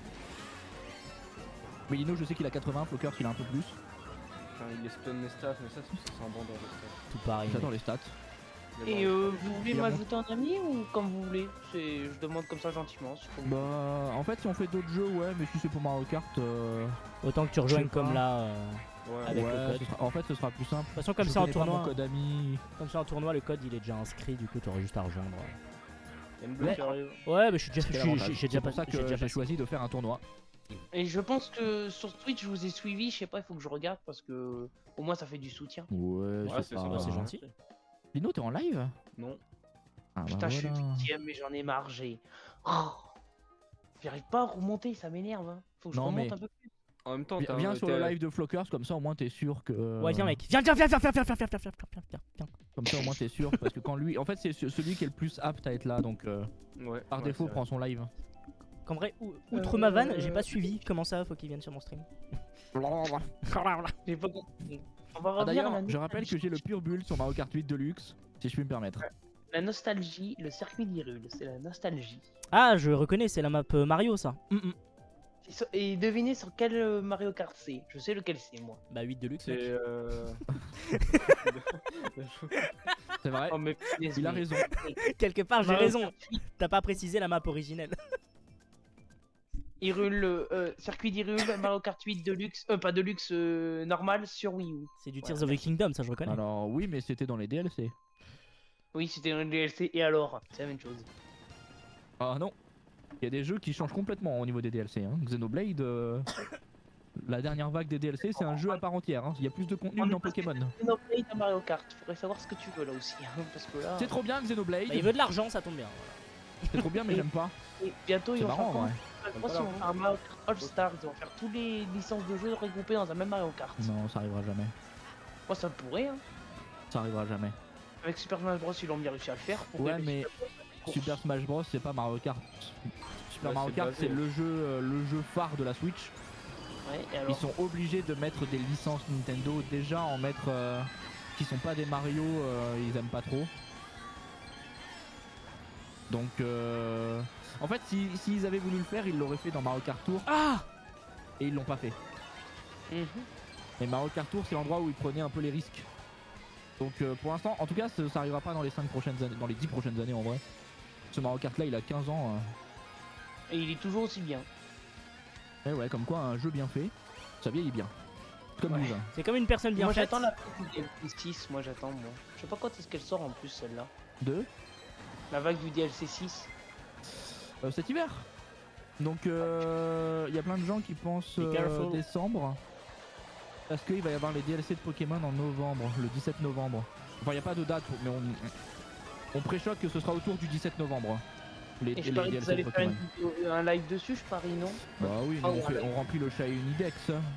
Mais Lino, je sais qu'il a quatre-vingts, Flockers il a un peu plus. Putain, il est stun les stats, mais ça, c'est c'est un bandeur de stats. Tout pareil. J'attends les stats. Mais Et bon, euh, vous voulez Il a m'ajouter un ami ou comme vous voulez? C'est, je demande comme ça gentiment. s'il faut. Bah, en fait, si on fait d'autres jeux, ouais, mais si c'est pour Mario Kart, euh... Autant que tu Je rejoignes sais comme pas. là. euh, ouais, avec ouais, le code. ce sera- en fait, ce sera plus simple. De toute façon, comme Je c'est en connais pas tournoi, mon code ami. comme c'est en tournoi, le code il est déjà inscrit, du coup t'aurais juste à rejoindre. il y a une bloc Ouais. qui arrive. Ouais, mais je suis déjà, C'est je suis- l'avantage. j'ai j'ai C'est déjà pour ça pas- j'ai que déjà j'ai passé. choisi de faire un tournoi. Et je pense que sur Twitch, je vous ai suivi. Je sais pas, il faut que je regarde parce que au moins ça fait du soutien. Ouais, Ouais, c'est c'est pas... ça, c'est gentil. Lino, t'es en live? Non. Ah, bah Putain, je suis voilà. huitième mais j'en ai marre. J'ai. Oh, j'arrive pas à remonter, ça m'énerve. Hein. Faut que je Non, remonte mais- un peu plus. En même temps, Viens, t'as viens un- sur t'es- le live de Flockers, comme ça au moins t'es sûr que. Ouais, viens mec, viens, viens, viens, viens, viens, viens, viens, viens, viens, viens, viens, viens, viens. Comme ça au moins t'es sûr, parce que quand lui. En fait, c'est ce- celui qui est le plus apte à être là, donc euh, Ouais, par ouais, défaut, c'est prends son live. Qu'en vrai, ou- outre ma vanne, j'ai Euh. pas suivi. Comment ça, faut qu'il vienne sur mon stream. J'ai pas compris. On va Ah, revenir à D'ailleurs, la je rappelle que j'ai le pur bull sur Mario Kart huit Deluxe, si je puis me permettre. La nostalgie, le circuit d'Hyrule, c'est la nostalgie. Ah, je reconnais, c'est la map euh, Mario ça. Mm, mm. Et sur- Et devinez sur quel euh, Mario Kart c'est. Je sais lequel c'est moi. Bah huit de luxe. C'est. euh, C'est vrai, Oh mais il a raison. Quelque part, j'ai Mario raison. Kart huit, T'as pas précisé la map originelle. Hyrule, euh, circuit d'Hyrule, Mario Kart huit Deluxe, euh, pas Deluxe, euh, normal sur Wii U. C'est du Voilà. Tears of the Kingdom, ça je reconnais. Alors oui, mais c'était dans les D L C. Oui, c'était un D L C et alors, c'est la même chose. Ah non. Il y a des jeux qui changent complètement au niveau des D L C. Hein. Xenoblade, euh, la dernière vague des D L C, c'est un jeu à part entière. Hein. Il y a plus de contenu que dans Pokémon. Xenoblade à Mario Kart, faudrait savoir ce que tu veux là aussi. Hein, parce que là. C'est trop bien Xenoblade. Bah, il veut de l'argent, ça tombe bien. Voilà. C'est trop bien, mais j'aime pas. Et bientôt C'est ils vont marrant, faire ouais. comme- Je pense qu'ils vont faire un Mario Kart All Stars, ils vont faire tous les licences de jeux regroupées dans un même Mario Kart. Non, ça arrivera jamais. Moi ça pourrait, hein. Ça arrivera jamais. Avec Super Smash Bros, ils l'ont bien réussi à le faire. Pourquoi Ouais, avec mais Super Smash Super Smash Bros, c'est pas Mario Kart. Super Ouais, Mario c'est Kart, basé, c'est hein. le jeu, euh, le jeu phare de la Switch. Ouais, et Ils alors sont obligés de mettre des licences Nintendo. Déjà, en mettre euh, qui sont pas des Mario, euh, ils aiment pas trop. Donc, euh... en fait, s'ils si, s'ils avaient voulu le faire, ils l'auraient fait dans Mario Kart Tour. Ah Et ils l'ont pas fait. Mhm. Mais Mario Kart Tour, c'est l'endroit où ils prenaient un peu les risques. Donc, euh, pour l'instant, en tout cas, ça, ça arrivera pas dans les cinq prochaines années, dans les dix prochaines années en vrai. Ce Mario Kart là, il a quinze ans. euh. Et il est toujours aussi bien. Eh ouais, comme quoi, un jeu bien fait, ça vieillit bien. Comme Ouais. nous, hein. C'est comme une personne bien Moi faite. j'attends la vague du D L C six, moi j'attends moi. Je sais pas quand est-ce qu'elle sort en plus celle-là. Deux. La vague du D L C six. Euh, cet hiver. Donc il euh, y a plein de gens qui pensent Be euh, careful. décembre. Parce qu'il va y avoir les D L C de Pokémon en novembre, le dix-sept novembre. Enfin il n'y a pas de date, mais on, on préchoque que ce sera autour du dix-sept novembre. Les, Et je les parie que D L vous C de allez faire Pokémon. une vidéo- un live dessus, je parie non. Bah oui, Ah, nous, on, ouais, fait- ouais. on remplit le chat Unidex.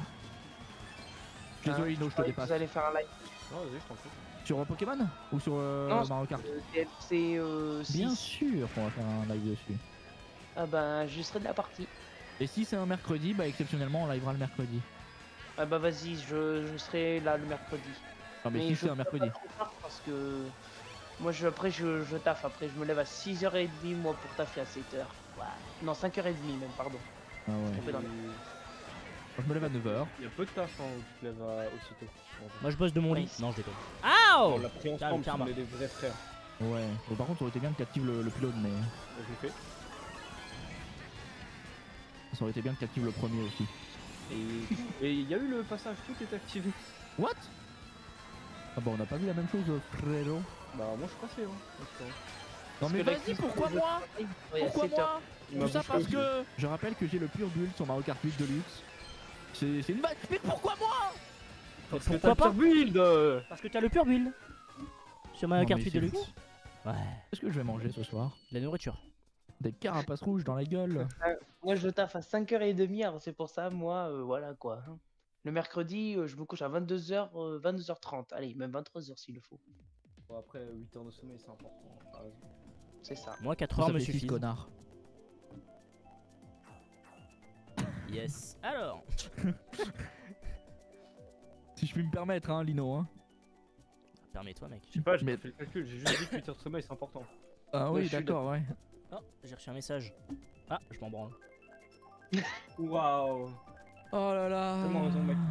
Désolé, Hein, Ino, je te parie que dépasse. Vous allez faire un live Non, vas-y, je t'en prie. Sur euh, Pokémon ou sur euh, Non, Mario Kart? euh, D L C euh, six. Bien sûr qu'on va faire un live dessus. Ah ben je serai de la partie. Et si c'est un mercredi, bah exceptionnellement on livera le mercredi. Ah bah vas-y, je, je serai là le mercredi. Non mais, Mais si je c'est un peux mercredi. pas trop tard parce que moi je, après je, je taffe, après je me lève à six heures trente moi pour taffer à sept heures. Ouais. Non cinq heures trente même, pardon. Ah ouais. Trompé dans les- Moi, je me lève à neuf heures. Il y a peu de taf hein, où tu te lèves à- aussitôt. Moi je bosse de mon lit. Nice. Non, je déconne. On Aouh l'a pris Calme, ensemble, karma. on est des vrais frères. Ouais. Bon, par contre, ça aurait été bien que tu actives le, le pilote, mais Je l'ai fait. ça aurait été bien que tu actives le premier aussi. Et et il y a eu le passage, tout est activé. What? Ah bah on n'a pas vu la même chose, frérot. Bah moi je suis passé hein. D'accord. Non mais que la vas-y, cuisine, pourquoi je- moi? Ouais, à Pourquoi sept heures. moi? Il m'a Tout ça bouffé parce aussi. que je rappelle que j'ai le pur build sur Mario Kart huit Deluxe. C'est c'est une vague. Mais pourquoi moi? Parce que Pourquoi t'as pas le build euh. Parce que t'as le pur build sur Mario Non, Kart mais huit c'est Deluxe. fou. Ouais, Qu'est-ce que je vais manger ce soir? de la nourriture. Des carapaces rouges dans la gueule. Moi je taffe à cinq heures trente, alors c'est pour ça, moi, euh, voilà quoi. Le mercredi, euh, je me couche à vingt-deux heures, euh, vingt-deux heures trente, allez, même vingt-trois heures s'il le faut. Bon après huit heures de sommeil c'est important. T'as raison. C'est ça. Moi quatre Ça heures me fait six suffisent. connards. Yes. Alors, Si je puis me permettre, hein, Lino. Hein. permets-toi mec. Je sais pas, j'ai Mais- pas fait le calcul, j'ai juste dit que huit heures de sommeil c'est important. Ah Ouais, oui, je suis d'accord, ouais. Oh, j'ai reçu un message. Ah, je m'en branle. Waouh. Oh là là. Tellement raison, mec.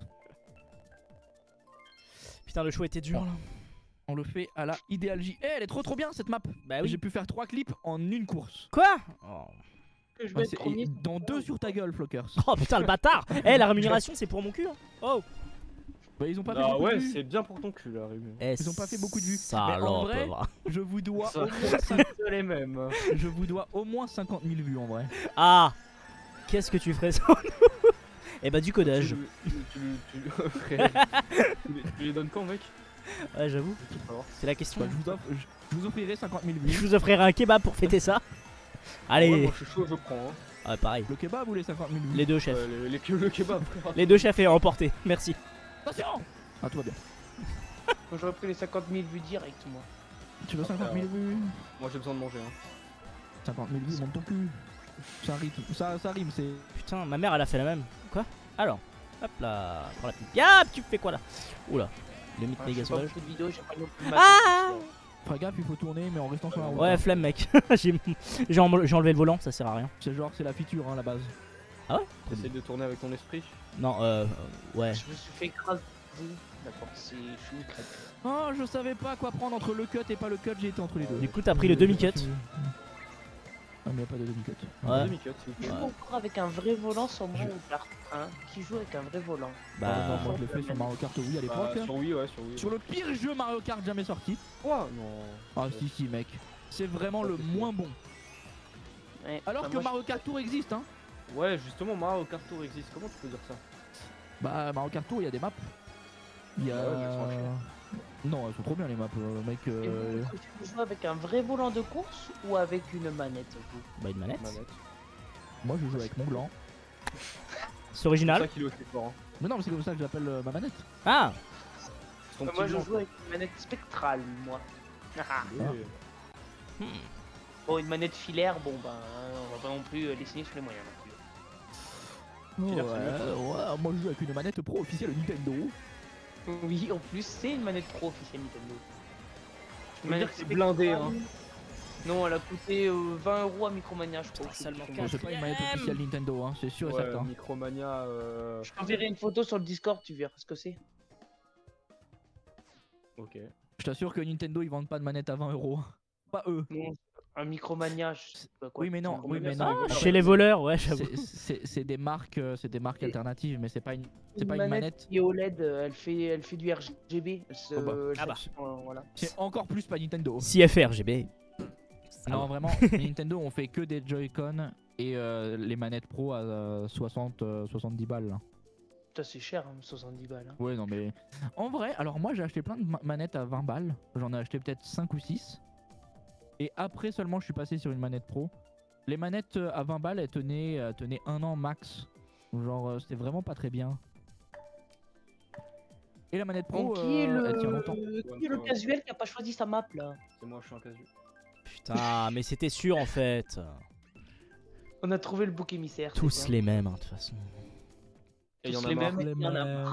Putain, le choix était dur là. On le fait à la Ideal J. Eh, elle est trop trop bien cette map. Bah oui. J'ai pu faire trois clips en une course. Quoi oh. Que je Ouais, vais être c'est- premier. et dans deux sur ta gueule, Flockers. Oh putain, le bâtard. Eh, la rémunération c'est pour mon cul. Hein. Oh. Bah, ils ont pas fait Ah beaucoup ouais, de vues. c'est bien pour ton cul là, Rémi. Eh, Ils ont pas fait beaucoup de vues. Salope, Mais en vrai- va. Je vous dois Ça- au moins cinq- C'est les mêmes. je vous dois au moins cinquante mille vues en vrai. Ah, qu'est-ce que tu ferais sans nous? Eh bah du codage. Tu, tu, tu, tu, frère, tu, les- tu les donnes quand mec? Ouais, j'avoue. Alors, C'est la question. Bah, je, vous offre- je- je vous offrirai cinquante mille Je vues. vous offrirai un kebab pour fêter ça. Allez. ouais, moi je suis chaud, je prends. Hein. Ah, pareil. Le kebab ou les cinquante mille vues? Les deux chefs. Ouais, les, les, le kebab, frère. Les deux chefs est emporté. Merci. Attention. Ah, tout va bien. Moi j'aurais pris les cinquante mille vues direct, moi. Tu veux cinquante mille vues? Moi j'ai besoin de manger. Hein. cinquante mille vues, monte ton cul. Ça rime, ça, ça rime, c'est. Putain, ma mère elle a fait la même. Quoi? Alors, hop là. Prends la petite. Ya, tu fais quoi là? Oula. Le mythe Enfin, méga je fais pas sauvage. beaucoup de vidéos, j'ai pas non plus Ah Fais gaffe, il faut tourner, mais en restant sur la route. Ouais, hein. flemme, mec. J'ai j'ai enle- j'ai enlevé le volant, ça sert à rien. C'est genre, c'est la feature, hein, la base. T'essayes de tourner avec ton esprit. Non, euh. euh, Ouais. Je me suis fait écraser. D'accord, c'est. Je suis une crête. Oh, je savais pas quoi prendre entre le cut et pas le cut, j'ai été entre les deux. Du coup, t'as pris le demi-cut. Ah, mais y a pas de demi-cut. Ouais. Demi-cut, s'il vous Qui plaît. joue encore avec un vrai volant sur Mario Kart hein Qui joue avec un vrai volant Bah, non, moi je l'ai fait sur Mario Kart Wii à Bah, l'époque. sur Wii, ouais, sur Wii. Sur le pire jeu Mario Kart jamais sorti. Quoi? Non. Ah si si mec, c'est vraiment Ça, le c'est sûr. moins bon. Ouais, Alors bah, que moi, je- Mario Kart Tour existe hein. Ouais, justement, Mario Kart Tour existe. Comment tu peux dire ça? Bah Mario Kart Tour il y a des maps. Il y a... Ah ouais, mais elles sont à chier. Non elles sont trop bien les maps euh, mec. Et euh, vous, vous jouez avec un vrai volant de course ou avec une manette vous bah une manette. Manette. Moi je joue avec mon blanc. C'est C'est original. ça qu'il est aussi fort. Hein. Mais non mais c'est comme ça que j'appelle euh, ma manette. Ah, Son Bah, petit Moi je blanc, joue avec une manette spectrale moi. Ah. quoi. Oui. Bon une manette filaire bon bah hein, on va pas non plus euh, les signer sur les moyens non plus. Ouais, Filaire, c'est mieux, ouais, moi je joue avec une manette pro officielle Nintendo. Oui en plus c'est une manette pro officielle Nintendo. Je veux dire que c'est blindé hein. Non elle a coûté euh, vingt euros à Micromania je crois. Putain, seulement Je Bon, c'est pas une manette Quatrième. officielle Nintendo hein, c'est sûr et Ouais, certain. Micromania. Euh... t'enverrai une photo sur le Discord tu verras ce que c'est. Ok. Je t'assure que Nintendo ils vendent pas de manette à vingt euros. Pas eux. Non, un Micromania je sais pas quoi. Oui mais non, tu- oui mais ça, non. les voleurs. chez les voleurs, ouais, j'avoue. C'est- C'est c'est des marques, euh, c'est des marques Et- alternatives, mais c'est pas une, c'est Une pas une manette. qui est O L E D, euh, elle fait, elle fait du R G B. Elle se, Oh bah. elle Ah bah. s'appelle- euh, voilà. C'est encore plus pas Nintendo. C F R G B. Non vraiment, Nintendo on fait que des Joy-Con et euh, les manettes pro à euh, soixante, euh, soixante-dix balles. Là. Putain, c'est cher, hein, soixante-dix balles. hein. Ouais non mais en vrai, alors moi j'ai acheté plein de ma- manettes à vingt balles. J'en ai acheté peut-être cinq ou six. Et après seulement je suis passé sur une manette pro. Les manettes euh, à vingt balles elles tenaient, elles tenaient un an max. Genre euh, c'était vraiment pas très bien. Et la manette pro, Donc, qui est euh, le, elle tient longtemps. qui est le casuel qui a pas choisi sa map là? C'est moi, je suis un casu. Putain, mais c'était sûr en fait. On a trouvé le bouc émissaire. c'est Tous bien. les mêmes, hein, de toute façon. Et il y en Tous a les marre. mêmes. Il y en a marre.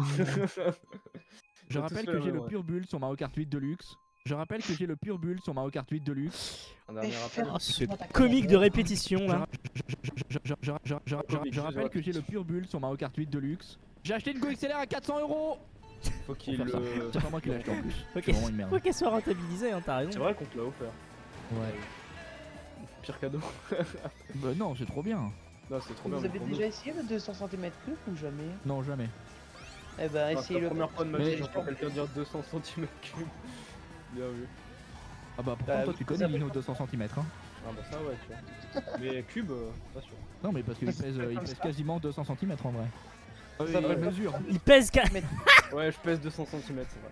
Je Tous rappelle le que j'ai même, le ouais. pure bulle sur Mario Kart huit Deluxe. Je rappelle que j'ai le pure bulle sur Mario Kart huit Deluxe. Un dernier Mais rappel. Oh, ce Excuse-moi, t'as comique de comment- répétition Je, là. ra- je- je- je- je- je- je- je- je- je rappelle que j'ai le pure bulle sur Mario Kart huit Deluxe. J'ai acheté une Go X L R à quatre cents euros. Faut qu'il Pour faire le. C'est pas moi qui l'ai acheté en plus. Ok, C'est vraiment une merde. faut qu'elle soit rentabilisée, hein, t'as C'est raison. vrai qu'on te l'a offert. Ouais. Pire cadeau. Bah non, c'est trop bien. Non, c'est trop bien. Vous mais avez pour déjà nous. essayé le deux cents centimètres cube ou jamais? Non, jamais. Eh ben, Ah, c'est essayez la le. première fois de ma Mais- vie que j'entends quelqu'un dire deux cents centimètres cubes. Bien vu. Ah bah pourtant Bah, toi tu vous connais avez Lino pas- deux cents centimètres hein. Ah bah ça ouais, tu vois. Mais cube, euh, pas sûr. Non mais parce qu'il pèse, euh, il Comme pèse ça. quasiment deux cents centimètres en vrai. Ah Ça il va, mesure. Il pèse qu'un. Ouais, je pèse deux cents centimètres, c'est vrai.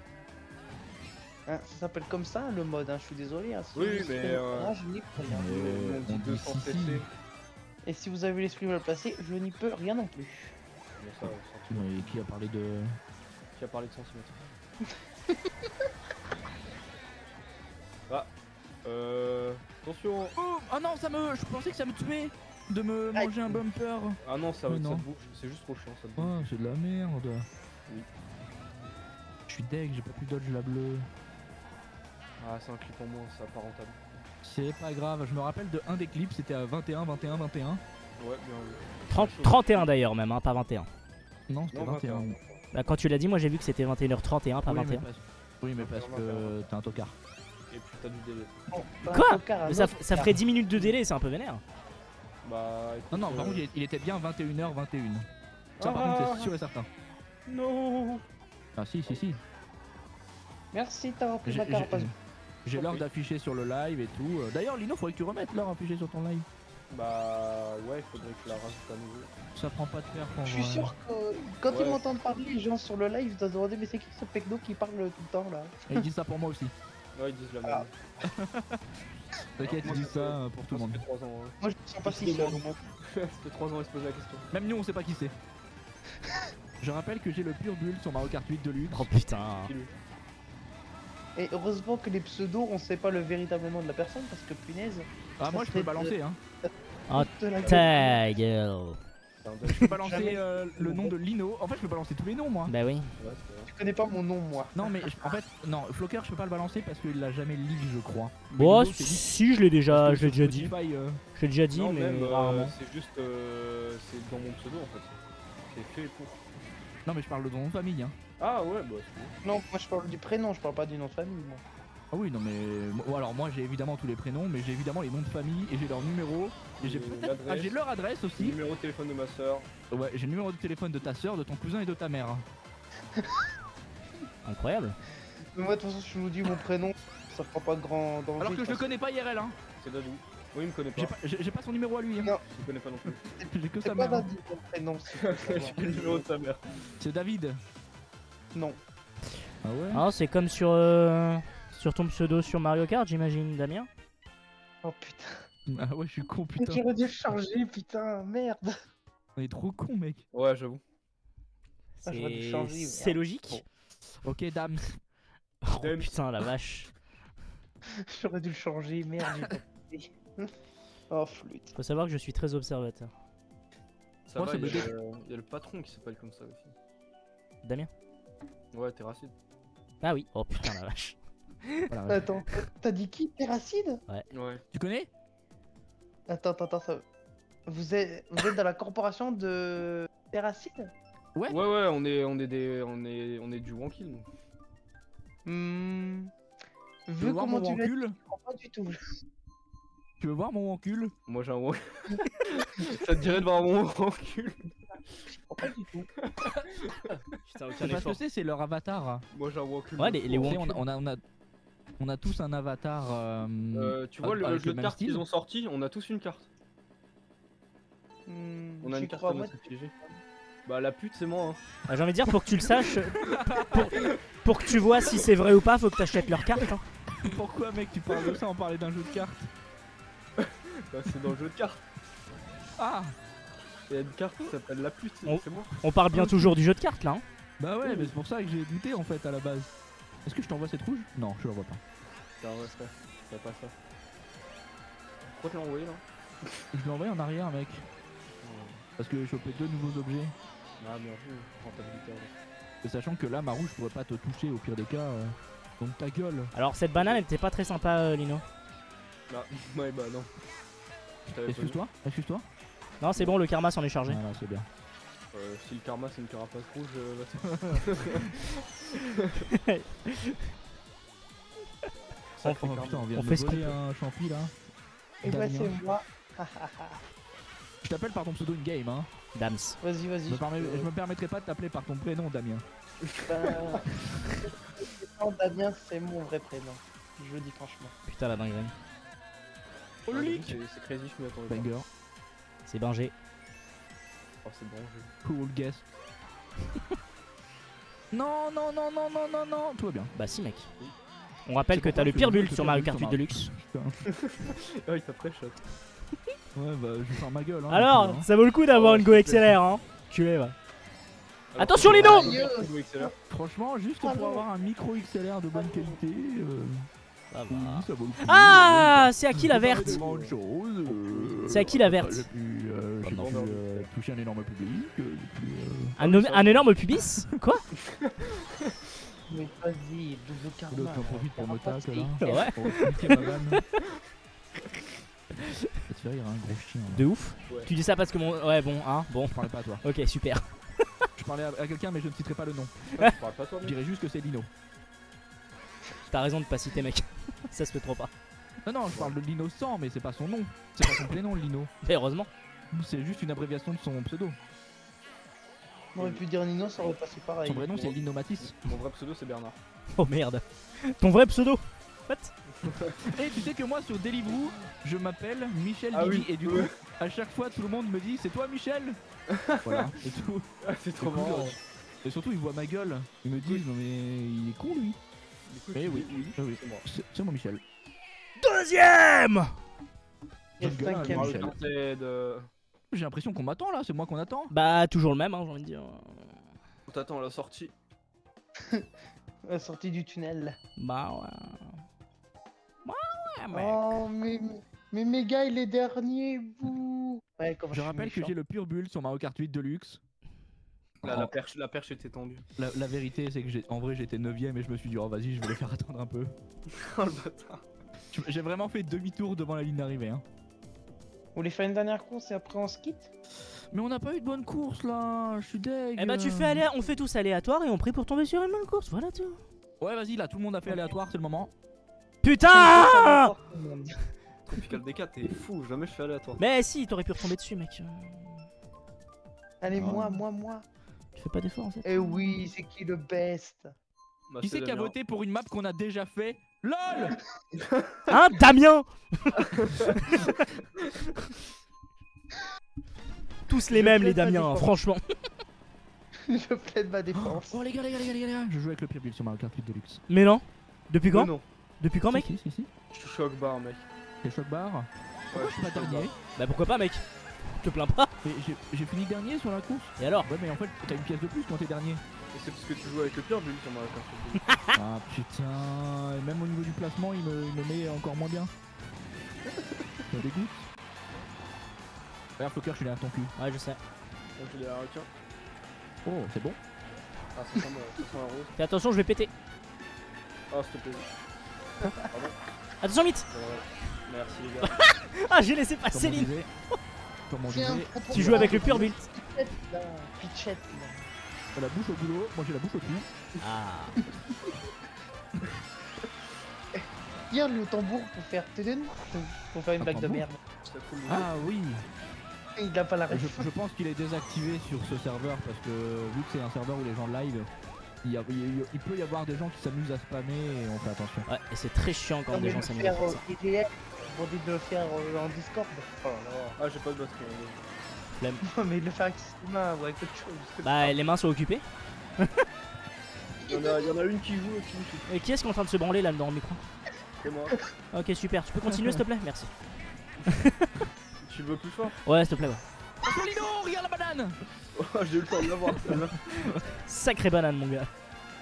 Hein, ça s'appelle comme ça le mode, hein, je suis désolé. Hein, si Oui, vous mais, exprimez euh, le courage, je n'y peux rien. Euh, on dit on dit deux cents si, cc. si. Et si vous avez l'esprit mal placé, je n'y peux rien non plus. Bon, ça, ouais, centimètres. Et qui a parlé de... Qui a parlé de centimètres? Ah, euh. Attention! Oh, oh non ça me... Je pensais que ça me tuait de me Aïe. manger un bumper. Ah non, ça, Mais ça non. te bouffe, c'est juste trop chiant ça te bouffe. Oh c'est de la merde. Oui. Je suis deg, j'ai pas pu dodge la bleue. Ah, c'est un clip en moins, ça pas rentable. C'est pas grave, je me rappelle de un des clips, c'était à vingt et un, vingt et un, vingt et un. Ouais, bien vu. trente, trente et un d'ailleurs même, hein, pas vingt et un. Non, c'était Non, vingt et un. vingt et un. Bah, quand tu l'as dit, moi j'ai vu que c'était vingt et une heures trente et un, pas Oui, vingt et mais un. parce... oui, mais parce que t'es un tocard. Et puis t'as du délai. Bon, bah, Quoi tocard, un Mais ça, autre ça tocard. ferait dix minutes de délai, c'est un peu vénère. Bah, écoute, Non, non, euh, par contre, il est- il était bien vingt et une heures vingt et un. Ça, par Ah. contre, c'est sûr et certain. Non! Ah, si, si, si. Merci, t'as repris J'ai ma j'ai- carapace. j'ai l'heure Oui. d'afficher sur le live et tout. Euh, D'ailleurs, Lino, faudrait que tu remettes l'heure affichée sur ton live. Bah, ouais, il faudrait que je la rajoute à nouveau. Ça prend pas de faire quand Je suis sûr que quand Ouais. ils m'entendent parler, les gens sur le live, ils doivent se demander mais c'est qui ce pecno qui parle tout le temps là? Et ils disent ça pour moi aussi. Ouais, ils disent la Ah. même. T'inquiète, moi, ils disent ça ça fait- euh, pour tout le Ça monde. fait trois ans. Hein. Moi je me sens pas si Ils se seul. demandent. Ça fait trois ans, ils se posent la question. Même nous, on sait pas qui c'est. Je rappelle que j'ai le pure bulle sur Mario Kart huit Deluxe. Oh putain. Qui lui? Et heureusement que les pseudos, on sait pas le véritable nom de la personne parce que punaise. Ah, moi, je peux serait balancer, hein. Oh, de la gueule. ta gueule. C'est un Je deuil. peux balancer Jamais. euh, le nom de Lino. En fait, je peux balancer tous les noms, moi. Bah oui. Ouais, c'est vrai. Tu connais pas mon nom moi. Non, mais je- en fait, non, Flocker, je peux pas le balancer parce qu'il l'a jamais leak, je crois. Bon, Lino, c'est leak. si, je l'ai déjà, Parce je l'ai que déjà sur dit. Spotify, euh, Je l'ai déjà dit, Non, mais même, euh, rarement. c'est juste. euh, c'est dans mon pseudo en fait. C'est fait pour. Non, mais je parle de ton nom de famille, hein. Ah ouais, bah c'est bon. Non, moi je parle du prénom, je parle pas du nom de famille moi. Ah oui, non mais. Bon, alors moi j'ai évidemment tous les prénoms, mais j'ai évidemment les noms de famille et j'ai leur numéro. Et j'ai Et peut-être. l'adresse. Ah, j'ai leur adresse aussi. Numéro de téléphone de ma soeur. Ouais, j'ai le numéro de téléphone de ta soeur, de ton cousin et de ta mère. Incroyable. Mais moi, de toute façon, si je vous dis mon prénom, ça prend pas de grand danger. Alors que de je le toute connais pas I R L, hein. C'est Dadou. Oui, il me connaît J'ai pas. pas, j'ai- j'ai pas son numéro à lui, hein. Non. Je le connais pas non plus. J'ai que façon. sa C'est pas mère. hein. David, mon prénom. si tu veux J'ai savoir. que le numéro de sa mère. C'est David. Non. Ah ouais. Ah, c'est comme sur, euh, sur ton pseudo sur Mario Kart, j'imagine, Damien. Oh putain. Ah ouais, je suis con, putain. J'aurais dû le changer, putain, merde. On est trop con, mec. Ouais, j'avoue. Ah, j'aurais dû C'est changer, ouais. c'est logique. Ok, dame. Oh Dame. putain, la vache. J'aurais dû le changer, merde, j'ai pas compris. Oh, flûte. Faut savoir que je suis très observateur. Ça Moi, va, ça il y, me a le- il y a le patron qui s'appelle comme ça aussi. Damien. Ouais, t'es raciste. Ah oui. Oh putain, la vache. Voilà, ouais. Attends, t'as dit qui? Terracide? Ouais. Tu connais? Attends, attends, attends, ça... Vous êtes, vous êtes dans la corporation de Terracide? Ouais. Ouais, ouais, on est, on est des, on est, on est du Wankill. nous. Hmm... Tu veux Vu voir comment mon tu l'as dit, wancul? je comprends pas du tout. Tu veux voir mon wancul? Moi, j'ai un Wankill. Ça te dirait de voir mon Wankill? Je comprends pas du tout. Putain, aucun C'est parce que c'est, c'est leur avatar. Moi, j'ai un Wankill. Ouais, les- les Tu sais, Wancul. on, a, on, a, on, a, on a tous un avatar. Euh, Euh, tu vois, le avec jeu le de même cartes style. qu'ils ont sorti, on a tous une carte. Hmm, On a j'y une carte crois à pas. notre piégé. Bah, la pute, c'est moi. Hein. Ah, j'ai envie de dire, pour que tu le saches, pour, pour que tu vois si c'est vrai ou pas, faut que t'achètes leur carte. Hein. Pourquoi, mec, tu parles de ça en parler d'un jeu de cartes? Bah, c'est dans le jeu de cartes. Ah! Il y a une carte qui s'appelle la pute, On- c'est moi. On parle bien toujours du jeu de cartes là. Hein. Bah ouais, mais c'est pour ça que j'ai douté en fait à la base. Est-ce que je t'envoie cette rouge? Non, je l'envoie pas. Putain, ouais, c'est c'est pas ça. Pourquoi tu l'as envoyé là? Je l'ai envoyé en arrière, mec. Parce que j'ai chopé deux nouveaux objets. Ah, bien vu, rentabilité. ouais. Et sachant que là, ma rouge pourrait pas te toucher au pire des cas. euh, Donc ta gueule. Alors cette banane elle était pas très sympa, euh, Lino. Ah, ouais, bah non. Je t'avais pas dit. Excuse-toi, excuse-toi. Non, c'est bon, le karma s'en est chargé. Voilà, c'est bien. Euh, si le karma c'est une carapace rouge, euh, va Oh Sacré karma. putain, on vient On de fait me ce voler qu'on peut. un champi là. Et bah, Damien. c'est moi. Je t'appelle par ton pseudo in-game, hein. Dams. Vas-y, Je vas-y. me, permets- je me permettrai pas de t'appeler par ton prénom, Damien. Bah... non, Damien, c'est mon vrai prénom. Je le dis franchement. Putain la dinguerie. Oh Ah, le j'avoue, leak. c'est c'est crazy, je m'y attendais pas. Banger. C'est Bingé. Oh, c'est bon, jeu. Cool guess. non, non, non, non, non, non, non. Tout va bien. Bah si mec. On rappelle C'est que pour t'as ça le que pire le build jeu sur que Mario t'as Kart vu huit sur Deluxe. Putain. Ah, il t'a pré-shot. Ouais, bah je vais faire ma gueule. Hein, Alors, hein. ça vaut le coup d'avoir Oh, une Go s'il te plaît. X L R hein. Culé va. Alors, Attention, c'est- Lino Ah, Aïe. Lino X L R. Franchement, juste Ah pour non. avoir un micro X L R de bonne qualité, euh, Ça oui, va. ça vaut le coup. Ah, c'est à qui la Ça permet verte tellement de choses, euh, C'est à qui la verte J'ai pu, euh, j'ai Bah, pu, non, euh, toucher un énorme public. euh, j'ai pu, euh, un, om- un énorme pubis. Quoi? Mais vas-y, double karma. L'autre j'en profite pour me Carapace, tac là. c'est hyper- Ouais. Pour niquer ma vanne. Ça te fait rire, un gros chien. hein. De ouf. Ouais. Tu dis ça parce que mon... Ouais bon, hein, bon. Je parlais pas à toi. Ok, super. Je parlais à, à quelqu'un, mais je ne citerai pas le nom. Ah, tu parles pas toi, Je mec. dirais juste que c'est Lino. T'as raison de pas citer mec. Ça se fait trop pas. Non, non, je parle de l'innocent, mais c'est pas son nom. C'est pas son prénom, Lino. Mais heureusement. C'est juste une abréviation de son pseudo. On aurait pu dire Nino, ça aurait passé pareil. Son prénom, c'est Lino Matisse. Mon vrai pseudo c'est Bernard. Oh merde. Ton vrai pseudo. What? Et tu sais que moi, sur Deliveroo, je m'appelle Michel Ah Didi. oui, Et du ouais. coup, à chaque fois, tout le monde me dit, c'est toi, Michel. Voilà, et tout. Ah, c'est trop Du coup, marrant. Et surtout, ils voient ma gueule. Ils me disent, non mais il est con lui. Du coup, Eh tu oui, dis oui, eh oui. c'est moi. C'est c'est mon Michel. Deuxième. Et Bonne gueule, cinquième. hein, Mario Michel. Kart Z, euh, J'ai l'impression qu'on m'attend là, c'est moi qu'on attend. Bah toujours le même, hein, j'ai envie de dire. on t'attend à la sortie. La sortie du tunnel. Bah ouais. Ouais, ouais, mais... Oh, mais, mais mes gars, il est dernier, bouh. Ouais, comment Je rappelle que j'ai le pur build sur Mario Kart huit Deluxe. Là, Oh. la perche, la perche était tendue. La, la vérité, c'est que j'ai- en vrai, j'étais neuvième et je me suis dit, oh vas-y, je vais les faire attendre un peu. Oh le bâtard. Je- J'ai vraiment fait demi-tour devant la ligne d'arrivée. Hein. Vous voulez faire une dernière course et après on se quitte? Mais on n'a pas eu de bonne course là, je suis deg. Eh bah tu fais aller, on fait tous aléatoire et on prie pour tomber sur une bonne course, voilà tout. Ouais, vas-y, là, tout le monde a fait aléatoire, c'est le moment. Putain! Tropical D K, t'es fou, jamais je fais aléatoire. Mais si, t'aurais pu retomber dessus, mec. Allez, Oh. moi, moi, moi. Tu fais pas d'effort en fait. Eh oui, c'est qui le best? Bah, Qui c'est qui a Damien. voté pour une map qu'on a déjà fait? LOL. Hein, Damien? Tous les Je mêmes, les plaide pas Damiens, hein, d'effort. franchement. Je plaide ma défense. Oh les gars, les gars, les gars, les gars, les gars, je joue avec le pire build sur Mario Kart huit Deluxe. Mais non. Depuis Mais quand? non, Depuis quand, mec? Si, si, si, si. je suis choc bar, mec. C'est choc bar. Ouais, Je suis pas choc dernier. Bah pourquoi pas, mec? Je te plains pas. Mais j'ai- j'ai fini dernier sur la course. Et alors? Ouais, mais en fait, t'as une pièce de plus quand t'es dernier. bar. Et c'est parce que tu joues avec le pire build sur Mario Kart. Ah putain, et même au niveau du placement, il me, il me met encore moins bien. Ça me dégoûte. Regarde, Flocker, je suis derrière ton cul. Ouais, je sais. Donc il est à tiens. Oh, c'est bon. Ah, cinq cents euros. Fais attention, je vais péter. Ah, s'il te plaît. Pardon. Attention, mythe. Ouais. Merci les gars. Ah, j'ai laissé Comme on passer Lynn. disait. Comme on J'ai un disait, propos Tu joues avec le pur build. Pitchette, là. Pitchette, là. t'as la bouche au boulot, moi j'ai la bouche au cul. Ah. Hier, le tambour pour faire tudun, pour faire une Un blague de tambour merde. C'était cool. Ah oui. Il a pas la Je, ref. je pense qu'il est désactivé sur ce serveur parce que vu que c'est un serveur où les gens live, il, y a- il y a- il peut y avoir des gens qui s'amusent à spammer et on fait attention. Ouais, et c'est très chiant quand Non, des mais gens le s'amusent à faire faire euh, ça. T G F, pour dire de le faire euh, en Discord. Oh là Ah, j'ai pas de batterie. hein. là. Non, mais le faire avec ses mains ou avec autre chose. parce que- Bah, les mains sont occupées. Il y en a, il y en a une qui joue et qui joue. Et qui est-ce qui est en train de se branler là dans le micro? C'est moi. Ok, super. Tu peux continuer, s'il te plaît? Merci. Tu veux plus fort? Ouais, s'il te plaît, ouais. Solino, regarde la banane. Oh, j'ai eu le temps de l'avoir. celle-là. Sacré banane, mon gars.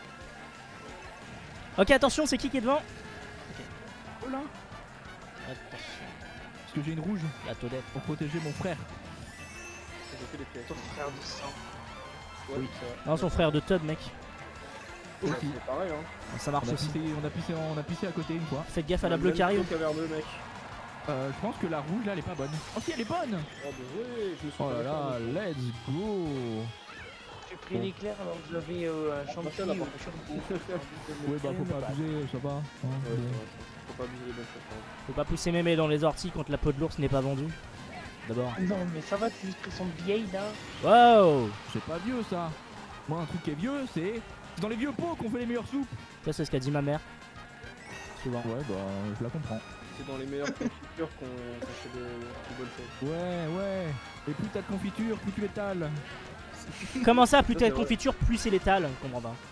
Ok, attention, c'est qui qui est devant? Oh là. Attention, Parce que j'ai une rouge la Toadette. pour protéger mon frère. J'ai fait les pièces. Ton frère de sang. Ouais, Oui. c'est vrai. Non, son frère de Toad, mec. Ouais, c'est pareil, hein. Ça On marche a, aussi. pissé, on, a pissé, en- on a pissé à côté une fois. Faites gaffe à la Même bleue qui arrive. plutôt qu'à Verdeux, mec. Euh, je pense que la rouge là elle est pas bonne. Oh si elle est bonne. Oh, bah ouais, je me suis Oh pas là là, d'accord. let's go. J'ai pris Bon. l'éclair alors que j'avais euh, un champion. ça, là, par ou contre. champion. Ouais bah faut pas abuser, ça va. hein, Ouais, c'est bon. vrai, ça. Faut pas abuser les bonnes choses. quand même. Faut pas pousser mémé dans les orties quand la peau de l'ours n'est pas vendue. D'abord. Non, mais ça va, tes expressions de vieille là. Wow! C'est pas vieux ça. Moi un truc qui est vieux c'est c'est dans les vieux pots qu'on fait les meilleures soupes. Ça, c'est ce qu'a dit ma mère. Souvent. Ouais bah je la comprends. C'est dans les meilleures confitures qu'on qu'on fait des, des bonnes choses. Ouais ouais. Et plus t'as de confiture, plus tu étales. Comment ça, plus Ça, t'as c'est de vrai. confiture, plus c'est létal? Je comprends pas.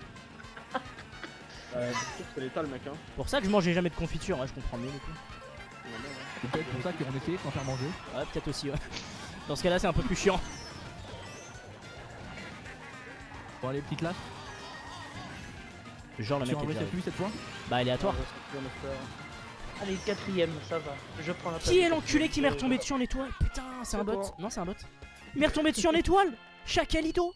Euh, c'est sûr que c'est létal, mec, hein. Pour ça que je mangeais jamais de confiture, ouais, je comprends mieux du coup. C'est normal, hein. C'est peut-être pour ça qu'on essayait de t'en faire manger. Ouais, peut-être aussi, ouais. Dans ce cas-là, c'est un peu plus chiant. Bon allez petite classe. Genre le Tu mec as est enlevé déjà cette pluie cette fois. Bah, aléatoire. On va sortir, on espère. Allez, quatrième, ça va. Je prends la Qui place. est l'enculé qui m'est retombé dessus en étoile? Putain, c'est un C'est bot. toi. Non, c'est un bot. Il m'est retombé dessus en étoile. Chakalito.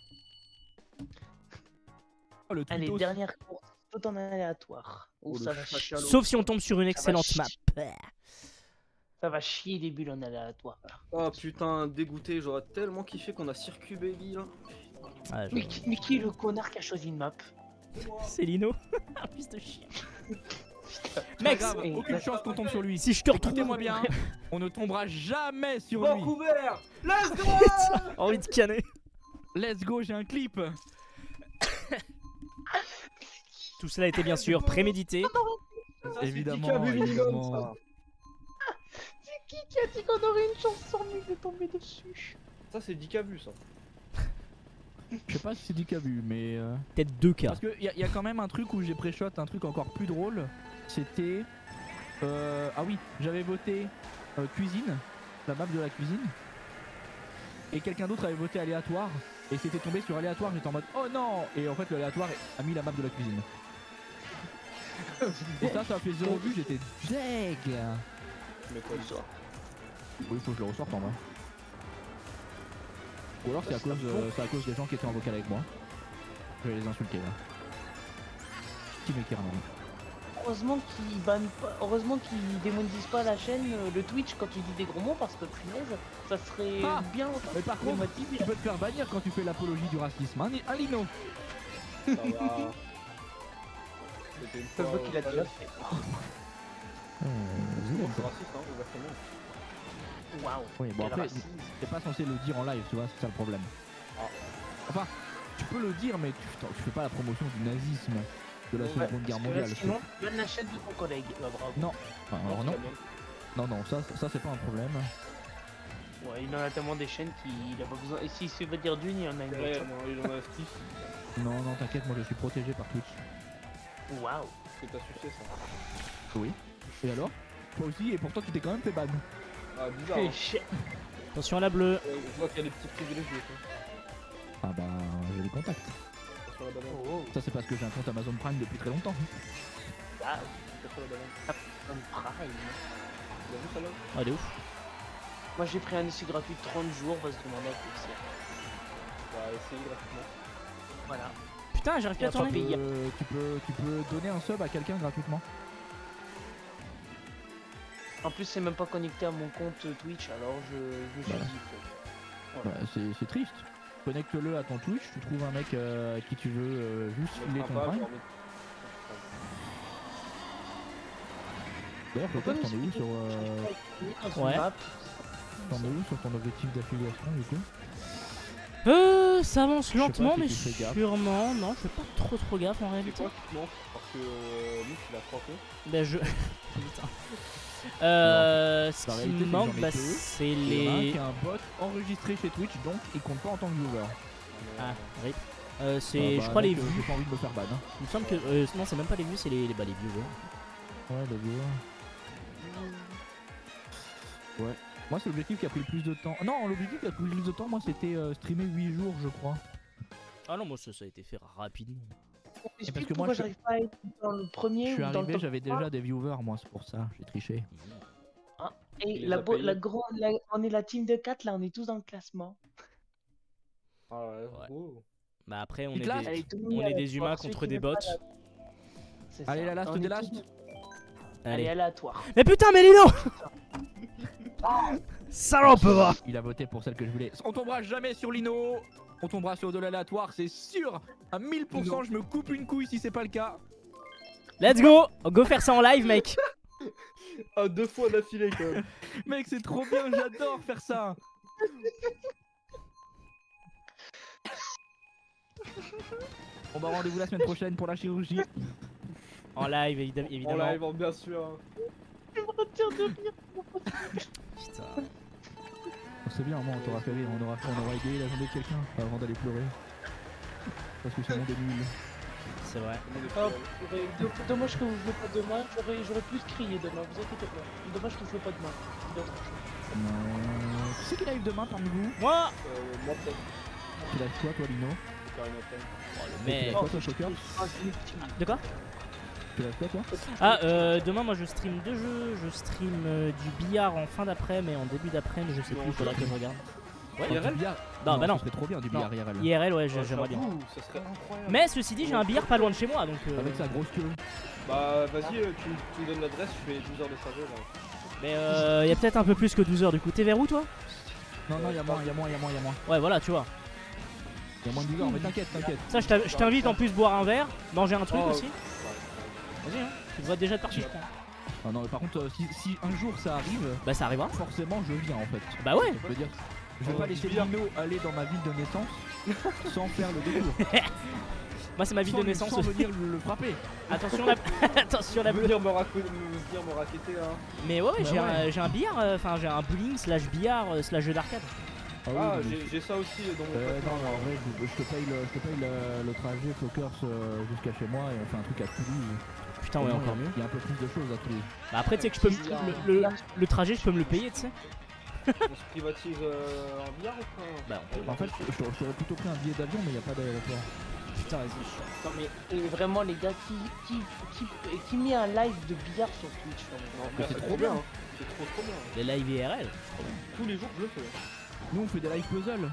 Oh le Allez, tweetos. dernière course, tout en aléatoire. Oh, Oh, le ça va chier. chacalo. Sauf si on tombe sur une excellente chier. map. Ça va chier les bulles en aléatoire. Oh putain, dégoûté, j'aurais tellement kiffé qu'on a Circuit Baby là. Ouais, je- Mais qui, mais qui est le connard qui a choisi une map? C'est Lino. Un fils de chien. Pas Mec, grave, c'est- aucune chance qu'on tombe sur lui. si je te retrouve. Écoutez-moi bien, on ne tombera jamais sur lui. couvert. Let's go. Envie de canner. Let's go, j'ai un clip. Tout cela était bien sûr prémédité. Évidemment, minimum, évidemment. ça. C'est qui qui a dit qu'on aurait une chance sur lui de tomber dessus? Ça c'est dix K vu ça. Je sais pas si c'est du vu, mais. euh, Peut-être deux cas. Parce qu'il y, a- y a quand même un truc où j'ai pré-shot, un truc encore plus drôle. C'était. euh, Ah oui, j'avais voté euh, cuisine, la map de la cuisine. Et quelqu'un d'autre avait voté aléatoire. Et c'était tombé sur aléatoire, j'étais en mode oh non. Et en fait, le aléatoire a mis la map de la cuisine. Et ça, ça a fait zéro but, j'étais deg. Mais quoi ça? Oui, faut que je le ressorte en vrai. Ou alors c'est à cause, euh, c'est à cause des gens qui étaient en vocal avec moi. Je vais les insulter là. Qui m'écrit non. Heureusement qu'ils bannent pas, heureusement qu'ils démonétisent pas la chaîne, euh, le Twitch quand tu dis des gros mots parce que punaise, ça serait Ah, bien autant mais par contre, démotivé. tu peux te faire bannir quand tu fais l'apologie du racisme, hein, Alino. Ça va. C'était une Ça se fois voit qu'il a au déjà palais. fait. Euh, C'est Zoom, c'est quoi. raciste, hein, ouvertement. Waouh. Oui, bon Quel après, racisme. t'es pas censé le dire en live, tu vois, c'est ça le problème. Ah. Enfin, tu peux le dire, mais tu, putain, tu fais pas la promotion du nazisme de la Ouais, Seconde Guerre parce que là, mondiale. sinon, tu donnes la chaîne de ton collègue. Bah, bravo. Non, enfin, alors c'est non, la mienne. non, non, ça, ça c'est pas un problème. Ouais, il en a tellement des chaînes qu'il a pas besoin. Et s'il se veut dire d'une, il y en a une Ouais, autre. non, il en a six. Non, non, t'inquiète, moi je suis protégé par Twitch. Waouh. C'est ta succès ça. Oui. Et alors? Toi aussi, et pourtant tu t'es quand même fait ban. Ah, bizarre. Fais Hein. chier. Attention à la bleue. Ouais, je vois qu'il y a des petits privilégiés. Quoi. Ah bah, j'ai les contacts. Attention à la banane. Oh, Ça c'est parce que j'ai un compte Amazon Prime depuis très longtemps. ah, Attention à la banane. comme Prime. Tu l'as vu celle-là? Ah, de ouf. Moi j'ai pris un essai gratuit de trente jours, on va se demander à quoi c'est. Bah, essayez gratuitement. Voilà. Putain, j'arrive plus à Et après, tourner. il y a- Euh, tu, peux, tu peux donner un sub à quelqu'un gratuitement. En plus, c'est même pas connecté à mon compte Twitch, alors je, je me suis Voilà. dit que. Voilà. Ouais, c'est c'est triste. Connecte-le à ton Twitch, tu trouves un mec euh, à qui tu veux euh, juste Je filer mettrai ton un page, Prime. genre, mais- D'ailleurs, On peut peut-être t'en es où nous sur, euh, Dans une Ouais. map. t'en es où sur ton objectif d'affiliation du coup? Euh, ça avance sais pas lentement, si mais tu fais gaffe. sûrement. Non, je fais pas trop trop gaffe en C'est réalité. quoi qui te manque? Parce que euh, nous, il a trois comptes. Ben je. Putain. Euh, ce la qui réalité, me c'est que manque, j'en ai bah, deux. c'est Il y en a un les. qui a un bot enregistré chez Twitch, donc il compte pas en tant que viewer. Ah, rip. Euh, c'est, Ah, bah, je crois, les donc, euh, vues. J'ai pas envie de me faire ban. Hein. Il me semble que. Euh, non, c'est même pas les vues, c'est les, les, bah, les viewers. Ouais, les viewers. Ouais. Moi, c'est l'objectif qui a pris le plus de temps. Non, l'objectif qui a pris le plus de temps, moi, c'était euh, streamer huit jours, je crois. Ah non, moi ça, ça a été fait rapidement. Explique parce que moi, pourquoi je- j'arrive pas à être dans le premier Je suis ou dans le arrivé, top j'avais trois. déjà des viewers, moi, c'est pour ça, j'ai triché. Et Il les la, a bo- payés. la grande, la- on est la team de quatre là, on est tous dans le classement. Ah ouais, Ouais. oh. Bah après, on Petite est last. des, Allez, tout le monde on à est la des humains victoire, ceux contre qui des veulent pas bots. la- C'est Allez, ça. la last On des est last. tous- Allez, Allez. aléatoire. Mais putain, mais Lino Salope va. Il a voté pour celle que je voulais. On tombera jamais sur Lino. On tombera sur de l'aléatoire, c'est sûr. À mille pour cent, je me coupe une couille si c'est pas le cas. Let's go. Go faire ça en live, mec. Ah, deux fois d'affilée quand même. Mec, c'est trop bien, j'adore faire ça. On va rendez-vous la semaine prochaine pour la chirurgie. En live, évidem- En évidemment. live, hein, bien sûr. hein. Je me retire de rire. Putain. Oh, c'est bien, moi on t'aura fait rire, on aura, on aura égayé la journée de quelqu'un avant d'aller pleurer. Parce que ce monde est nul. C'est vrai. Tout le monde est Hop, fou, j'aurais- do- Dommage que vous ne jouez pas demain, j'aurais j'aurais plus crié demain, vous inquiétez pas. Dommage que vous ne jouez pas demain. D'autres choses. Non. Qui c'est qui live demain parmi vous? Moi. hein. Euh, moi peut-être. Tu live toi, toi Lino? C'est Karine Atten. Oh, le Tu mec. live quoi, toi Shocker? Ah, c'est une petite- De quoi? Tu live quoi, toi? Ah, euh, demain, moi je stream deux jeux. Je stream euh, du billard en fin d'après, mais en début d'après, mais je sais Non, plus, il faudra que je regarde. Ouais, Oh, I R L? du billard? Non, bah non. Ça serait trop bien du billard I R L. I R L, ouais, j'ai- Ah, j'aimerais bien. j'avoue, Ça serait incroyable. Mais ceci dit, j'ai un billard pas loin de chez moi, donc. euh, Avec sa grosse queue. Bah, vas-y, euh, tu, tu me donnes l'adresse, je fais douze heures de trajet là. Mais euh, y a peut-être un peu plus que douze heures du coup. T'es vers où toi? Non, non, y'a moins, y'a moins, y'a moins, y'a moins. Ouais, voilà, tu vois. Y'a moins de douze heures, mais t'inquiète, t'inquiète. Ça, je t'inv- je t'invite en plus boire un verre, manger un truc Oh, aussi. ouais. Vas-y, hein. Tu devrais déjà être parti, je crois. Ah non, mais par contre, euh, si, si un jour ça arrive, Bah, ça arrivera. forcément je viens en fait. Bah, ouais. Je veux dire, je vais Oh, pas laisser billard. Lino aller dans ma ville de naissance sans faire le détour. Moi, c'est ma ville Sans de lui- naissance sans aussi. venir le, le frapper. Attention, la... Attention, la bleue. Venir me, raco- me- venir me raqueter hein. Mais ouais, ouais, Bah j'ai ouais. un, j'ai un billard, euh, enfin, j'ai un bowling slash billard euh, slash jeu d'arcade. oui, Ah, mais- j'ai j'ai ça aussi dans mon Euh, placement, non, là. en vrai, je, je te paye, le, je te paye le, le trajet Flockers euh, jusqu'à chez moi et on fait un truc à Toulouse. Putain, ouais, Au moins, encore il y a- mieux. Il y a un peu plus de choses à Toulouse. Bah, après, tu sais que je peux me... le, le, le trajet, je peux me le payer, tu sais. On se privatise euh, un billard ou pas? Bah, on peut. En fait, je, je t'aurais plutôt pris un billet d'avion, mais il n'y a pas d'aéroport. Putain, vas-y. Non mais euh, vraiment les gars, qui, qui, qui, qui met un live de billard sur Twitch non, Non, mais mais c'est c'est trop trop bien. hein. C'est trop trop bien. Les live I R L. Tous les jours je le fais. Nous, on fait des live puzzles.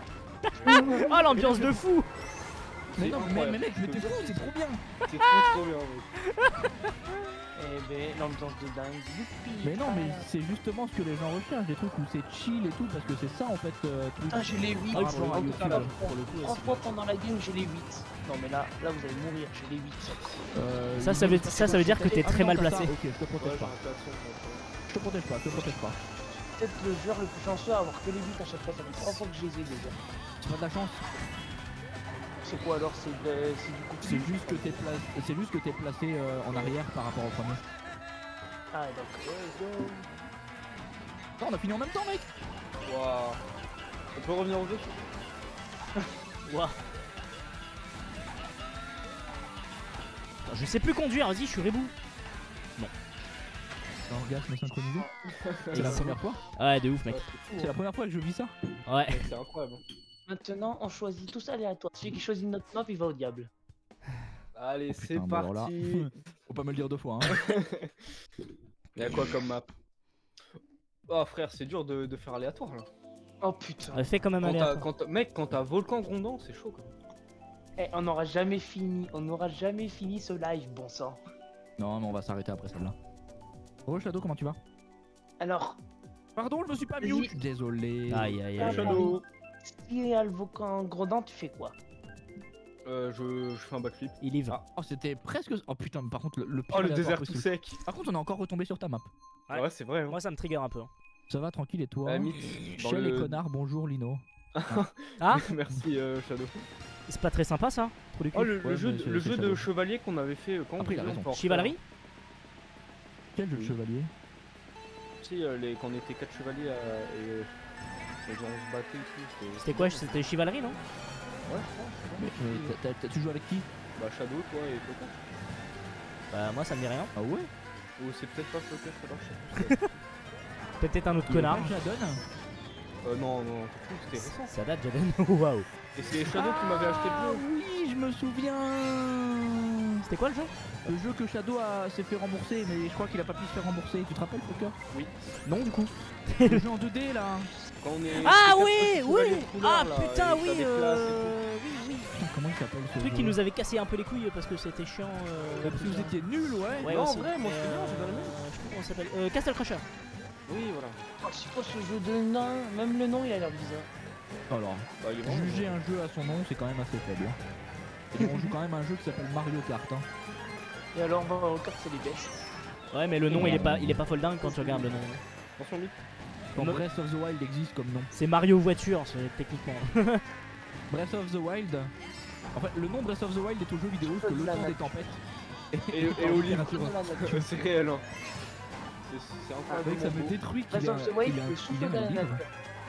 Oh, l'ambiance de fou. Mais C'est non, mais, incroyable. mais mec, mais Je t'es te fou, jure, c'est trop bien. C'est trop trop bien. mec. Eh ben l'ambiance de dingue. Youpi. Mais non, mais Ah. c'est justement ce que les gens recherchent, des trucs où c'est chill et tout, parce que c'est ça en fait. Euh, Twitch. Putain, j'ai les huit. Par rapport à Ah, YouTube, putain, là. pour le coup, Trois c'est- fois pendant la game, j'ai les huit. Non mais là, là vous allez mourir, j'ai les huit. Euh, Ça, ça veut, ça, ça veut dire que t'es Ah, très non, mal t'as ça. placé. Ok, je te protège Ouais, pas. j'ai un klaxon, donc, Je te protège pas, je te protège pas. Peut-être le joueur le plus chanceux à avoir que les huit à chaque fois, ça fait trois fois que je les ai déjà. Tu as de la chance. C'est quoi alors? C'est de- c'est du coup. C'est juste que t'es placé, c'est juste que t'es placé euh, en arrière par rapport au premier. Ah donc, ouais, go. Non, on a fini en même temps, mec. euh, Waouh. On peut revenir au jeu? Ouah. Attends, je sais plus conduire, vas-y, je suis rebou. Orgasme synchronisé. C'est Et la c'est- première fois. Ouais, de ouf, mec. Ouais, c'est fou, C'est la hein. première fois que je vis ça. Ouais. C'est incroyable. Maintenant, on choisit tous aléatoire. Celui qui choisit notre map, il va au diable. Allez, Oh, c'est putain, bon, alors là, parti. Faut pas me le dire deux fois. Hein. Y'a quoi comme map? Oh frère, c'est dur de, de faire aléatoire là. Oh putain. Ouais, fais quand même Quand aller. t'as- quand t'as- mec, quand t'as volcan grondant, c'est chaud quand même. Eh, on n'aura jamais fini, on n'aura jamais fini ce live, bon sang. Non, mais on va s'arrêter après celle-là. Oh Shadow, comment tu vas? Alors, Pardon, je me suis pas Vas-y. mute. Désolé. Aïe, aïe, Ah, aïe. Shadow. si il y a le volcan grondant, tu fais quoi? Euh, je, je fais un backflip. Il livre. Ah. Oh, c'était presque. Oh putain, mais par contre, le, le pire Oh, le aléatoire désert tout possible. sec. Par contre, on est encore retombé sur ta map. Ouais. Ouais, c'est vrai. Hein. Moi, ça me trigger un peu. hein. Ça va, tranquille, et toi? À la limite, dans Shell le- et connard, bonjour Lino. Ah, Merci euh, Shadow. c'est pas très sympa ça. Trop du cul. Oh, le, le Ouais, jeu, mais de- c'est- le c'est jeu de Shadow. chevalier qu'on avait fait euh, quand Après, il a on raison. peut en refaire. Chivalerie. Quel jeu de Oui. chevalier? Tu sais, euh, les, quand on était quatre chevaliers euh, et, euh, et genre, on se battait et tout. C'était quoi? C'était Chivalerie, non? Ouais, je pense. Mais, euh, t'as- t'as- t'as- Tu joues avec qui? Bah, Shadow, toi et Flocker. Bah, moi, ça me dit rien. Ah ouais? Ou c'est peut-être pas Flocker, alors je sais pas. Peut-être un autre Il est connard. pas Jadon? Euh, non, non, c'est fou, c'était récent. Ça date, Jaden. Waouh. Et c'est Shadow qui m'avait acheté Ah le jeu. oui, je me souviens. C'était quoi le jeu? Le jeu que Shadow a- s'est fait rembourser, mais je crois qu'il a pas pu se faire rembourser. Tu te rappelles, Poker? Oui. Non, du coup. Le jeu en deux D là. Quand on est. Ah c'était oui, quatre petits chevaliers oui. de couleur, Ah là, putain, et t'as oui. des classes et euh, Oui, oui. Putain, comment il s'appelle ce Le truc jeu? qui nous avait cassé un peu les couilles parce que c'était chiant. euh, Parce que vous étiez nuls, ouais. Ouais, Non, en aussi. vrai, moi, Mais, c'était bien, euh, j'ai bien aimé. Je sais plus comment ça s'appelle. Euh, Castle Crusher. tout. Oui, voilà. Oh, c'est quoi ce jeu de nain? Même le nom, il a l'air bizarre. Alors, Bah, il est vraiment juger un jeu à son nom, c'est quand même assez faible. hein. Et on joue quand même un jeu qui s'appelle Mario Kart. Hein. Et alors, bah, encore, c'est les bêches. Ouais, mais le nom il est pas, il est pas folle dingue quand tu regardes le nom. Attention, Mick. Quand Non. Breath of the Wild existe comme nom. C'est Mario voiture, c'est techniquement. Breath of the Wild. En fait, le nom Breath of the Wild est au jeu vidéo parce que le La temps des nature. tempêtes. Et, et au livre. littérature. C'est réel, hein. C'est- C'est Avec incroyable. ça me détruit qu'il Breath a, of the Wild, qu'il a- le qu'il souffle ait de un la livre. nature.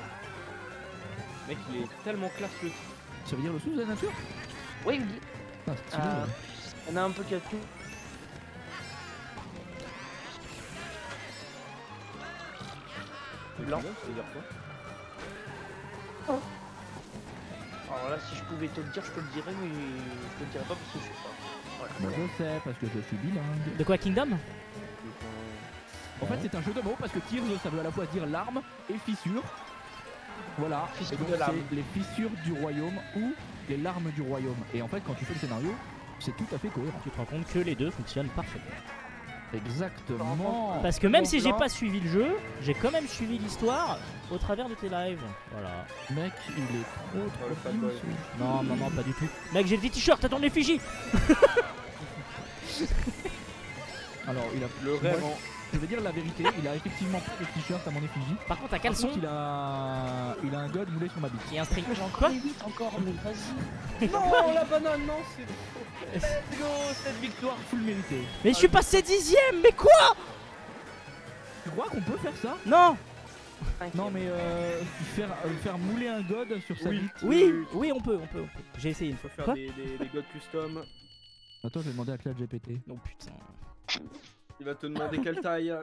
Mec, il est tellement classe le titre. Ça veut dire le souffle de la nature? Oui, oui. Ah, stylé. Euh, ouais. Il y en a un peu qui a tout. Blanc. Ça veut dire quoi? Alors là, si je pouvais te le dire, je te le dirais, mais je te le dirais pas parce que je sais pas. Voilà. Moi je sais parce que je suis bilingue. De quoi, Kingdom? En fait, c'est un jeu de mots parce que Tears ça veut à la fois dire larme et fissure. Voilà. Fissure Et donc de larmes. c'est les fissures du royaume ou les larmes du royaume. Et en fait, quand tu fais le scénario, c'est tout à fait cohérent. Tu te rends compte que les deux fonctionnent parfaitement. Exactement. Parce que même si j'ai Blanc. pas suivi le jeu, j'ai quand même suivi l'histoire au travers de tes lives. Voilà. Mec, il est trop Oh, trop le fin, fanboy. ce- Non, non, non, pas du tout. Mec, j'ai le t-shirt à ton effigie. Alors, il a. Le rêve, Moi, hein. je vais dire la vérité, il a effectivement pas de t-shirt à mon effigie. Par contre, à Par caleçon, contre, il a. Il a un god moulé sur ma bite. il y a un string. Mais j'ai encore Quoi? les huit encore, mais vas-y. Non, la banane, non, c'est. Let's go, cette victoire full méritée. Mais je suis passé dixième, mais quoi? Tu crois qu'on peut faire ça? Non. Non, mais euh, faire, euh, faire mouler un god sur sa Oui. bite. Oui, oui, on peut, on peut, on peut. J'ai essayé une Faut fois. faire Quoi? des, des, des gods custom. Attends, je vais demander à Claude G P T. Oh putain. Il va te demander quelle taille.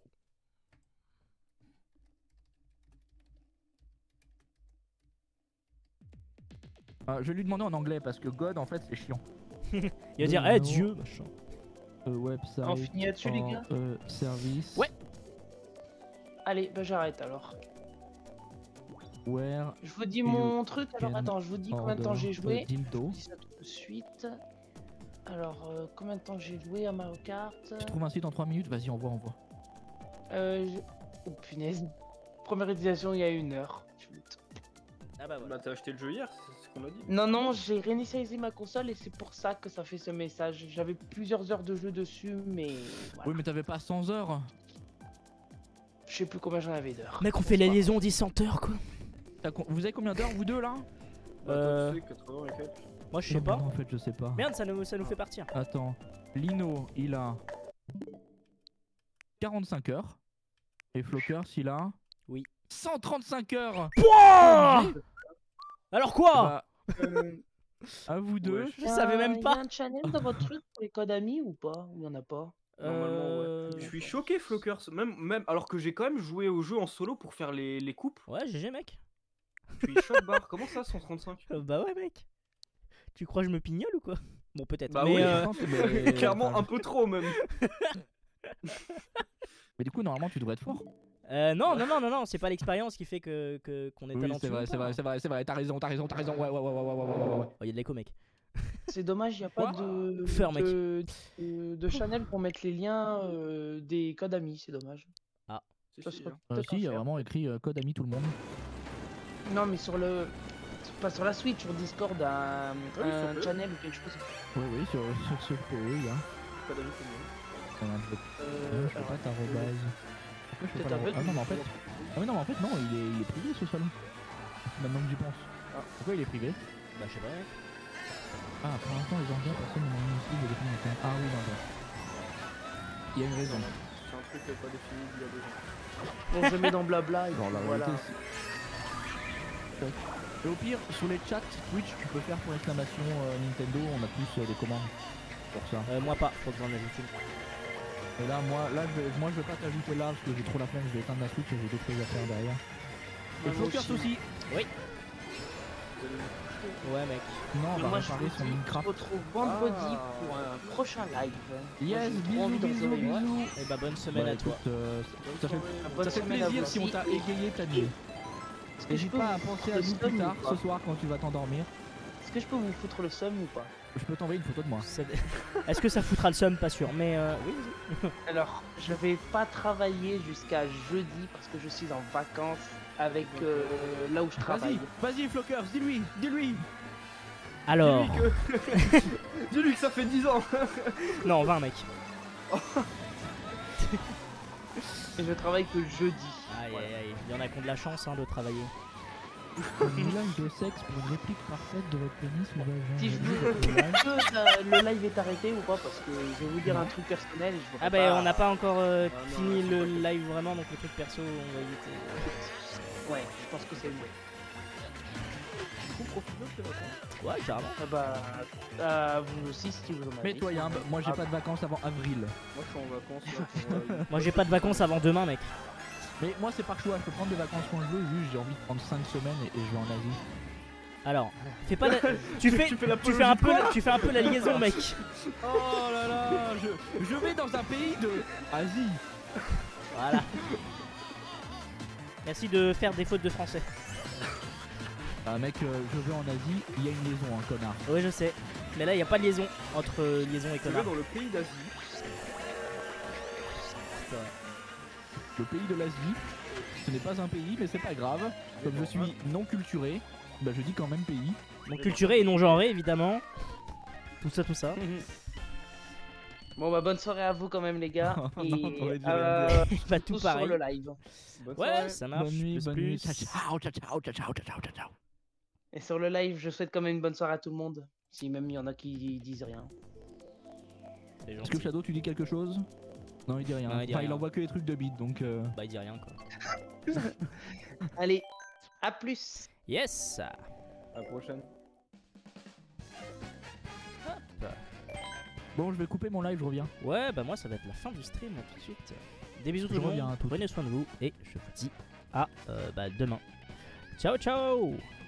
Ah, je vais lui demander en anglais parce que god en fait c'est chiant. Il va dire, Non. eh Dieu, machin. Euh, website. On finit là-dessus, les gars. Euh, service. Ouais. Allez, bah j'arrête alors. Where. Je vous dis You mon truc, alors can attends, je vous dis combien de temps order j'ai a joué. Je dildo. vous dis ça tout de suite. Alors, euh, combien de temps j'ai joué à Mario Kart? Tu trouves un site en trois minutes? Vas-y, envoie, envoie. Euh, je- Oh punaise. Première utilisation il y a une heure. Shoot. Ah bah Bah, t'as acheté le jeu hier, c'est ce qu'on a dit. Non, non, j'ai réinitialisé ma console et c'est pour ça que ça fait ce message. J'avais plusieurs heures de jeu dessus, mais voilà. Oui, mais t'avais pas cent heures. Je sais plus combien j'en avais d'heures. Mec, on fait la liaison dix cent heures quoi. T'as con- Vous avez combien d'heures, vous deux là? Bah, Euh, toi, tu sais, quatre-vingts et quelques. Moi je sais Non, pas. non, en fait, je sais pas. Merde, ça nous, ça nous fait partir. Attends. Lino, il a quarante-cinq heures. Et Flockers, il a Oui. cent trente-cinq heures. Pouah Alors quoi Bah, Euh, à vous deux. Ouais, Je savais même Il y pas. a un channel dans votre truc pour les codes amis ou pas? Ou il y en a pas? Normalement, Euh, ouais. Je suis choqué, Flockers. Même, même, alors que j'ai quand même joué au jeu en solo pour faire les, les coupes. Ouais, G G mec. Je suis choc barre. Comment ça, cent trente-cinq? Euh, bah ouais mec. Tu crois que je me pignole ou quoi? Bon peut-être. Bah mais oui, euh, Je pense que- mais- Clairement, enfin, un peu trop même. Mais du coup, normalement, tu devrais être fort. euh, non, non, non, non, non, c'est pas l'expérience qui fait que que- qu'on est Oui, talentueux. c'est vrai, ou c'est pas. vrai, c'est vrai, c'est vrai. T'as raison, t'as raison, t'as raison. Ouais, ouais, ouais, ouais, ouais, ouais, ouais, ouais. Oh, y a de l'écho mec. C'est dommage, il n'y a pas Quoi de, Faire, mec. de, de, de channel pour mettre les liens euh, des codes amis, c'est dommage. Si, Ça si, serait hein. Euh, peut-être si, il y a à faire. vraiment écrit euh, code ami tout le monde. Non, mais sur le. Pas sur la Switch, sur Discord, un, Oui, un sur le- channel ou quelque chose. Oui, oui, sur, sur ce P E, il y a. Pas d'avis, tout le monde. Euh, je Euh, sais pas, ta rebase. Pourquoi je peux peut-être pas un le peu re- Ah non, mais en de- fait. Ah oui, non, mais en fait, non, il est, il est privé ce salon. Maintenant que j'y pense. Ah. Pourquoi il est privé? Bah je sais pas mec. Ah, pour l'instant, les Indiens, personne ne m'a mis ici, j'ai défini un Ah oui, non, bon. Il y a une raison. C'est un truc pas défini d'il y a deux ans. Bon, je mets dans blabla et Genre, puis la voilà. réalité, c'est. Et au pire, sur les chats Twitch, tu peux faire pour exclamation euh, Nintendo, on a tous euh, des commandes pour ça. Euh, moi pas, faut que j'en ajoute une. Et là, moi, là, je vais, moi, je vais pas t'ajouter là parce que j'ai trop la flemme, je vais éteindre la Switch et j'ai d'autres choses à faire derrière. Et Ouais, moi Flockers aussi. aussi. Oui. Ouais mec. Non, on Mais va moi, je réparer vous son dis, on se Minecraft. retrouve vendredi Ah. pour un prochain live. Moi, Yes, j'ai trop bisous, envie d'en bisous, sauver un. bisous. Et bah bonne semaine Bah, à toi. écoute, euh, ça fait, Bonne ça fait semaine à plaisir vous si on aussi. t'a égayé ta nuit. Est-ce que je N'hésite peux pas à vous penser foutre à le nous plus seum tard ou pas ce soir quand tu vas t'endormir. Est-ce que je peux vous foutre le seum ou pas? Je peux t'envoyer une photo de moi. C'est- Est-ce que ça foutra le seum? Pas sûr. Mais euh, oui, vas-y. Alors, je vais pas travailler jusqu'à jeudi parce que je suis en vacances avec euh, là où je Vas-y, travaille. vas-y, Flockers, dis-lui, dis-lui. Alors. Dis-lui que... Dis-lui que ça fait dix ans. Non, vingt mec. Et je travaille que jeudi. Aïe aïe aïe. Il y en a qui ont de la chance hein, de travailler. Une image de sexe pour une réplique parfaite de votre pénis ou vagin. Si je Vas-y, veux, votre live. est-ce que la- le live est arrêté ou pas? Parce que je vais vous dire un truc personnel. et Je Ah voudrais bah pas- on n'a pas encore euh, Ah non, fini là, le c'est pas live vraiment donc le truc perso on va éviter. Ouais, je pense que c'est mieux. Du coup, profite bien de tes vacances. Ouais carrément. Ah bah, euh, vous aussi si vous en avez. Mais toi, Yamb, moi j'ai pas de vacances avant avril. Moi, je suis en vacances. Là, pour, euh, Moi j'ai pas de vacances avant demain mec. Mais moi c'est par choix, je peux prendre des vacances quand je veux, juste j'ai envie de prendre cinq semaines et, et je vais en Asie. Alors, fais pas la... tu fais tu fais tu l'apologie fais un de peu quoi la... tu fais un peu la liaison mec. Oh là là, je, je vais dans un pays de Asie. Voilà. Merci de faire des fautes de français. Ah mec, euh, je vais en Asie, il y a une liaison, hein, connard. Oui je sais. Mais là il y a pas de liaison entre euh, liaison et Je vais connard. dans le pays d'Asie. C'est vrai. Le pays de l'Asie, ce n'est pas un pays, mais c'est pas grave. Comme je suis non culturé, bah je dis quand même pays. Donc culturé et non genré évidemment. Tout ça tout ça. Bon bah bonne soirée à vous quand même les gars. Non, et t'aurais dû rien euh, Il va tout tous sur pareil. le live. Bonne Ouais soirée. ça marche. bonne nuit, plus, bonne plus. nuit. Ciao, ciao, ciao, ciao, ciao, ciao, ciao, ciao, ciao. Et sur le live, je souhaite quand même une bonne soirée à tout le monde. Si même il y en a qui disent rien. C'est Est-ce que gentil. Shadow tu dis quelque chose? Non, il dit rien. Non, il dit Enfin, il rien. envoie que des trucs de bite donc. Euh... Bah il dit rien quoi. Allez, à plus. Yes. À la prochaine. Bon, je vais couper mon live, je reviens. Ouais bah moi ça va être la fin du stream là, tout de suite. Des bisous tout Je le monde. reviens à tous. Prenez soin de vous et je vous dis à euh, bah, demain. Ciao ciao.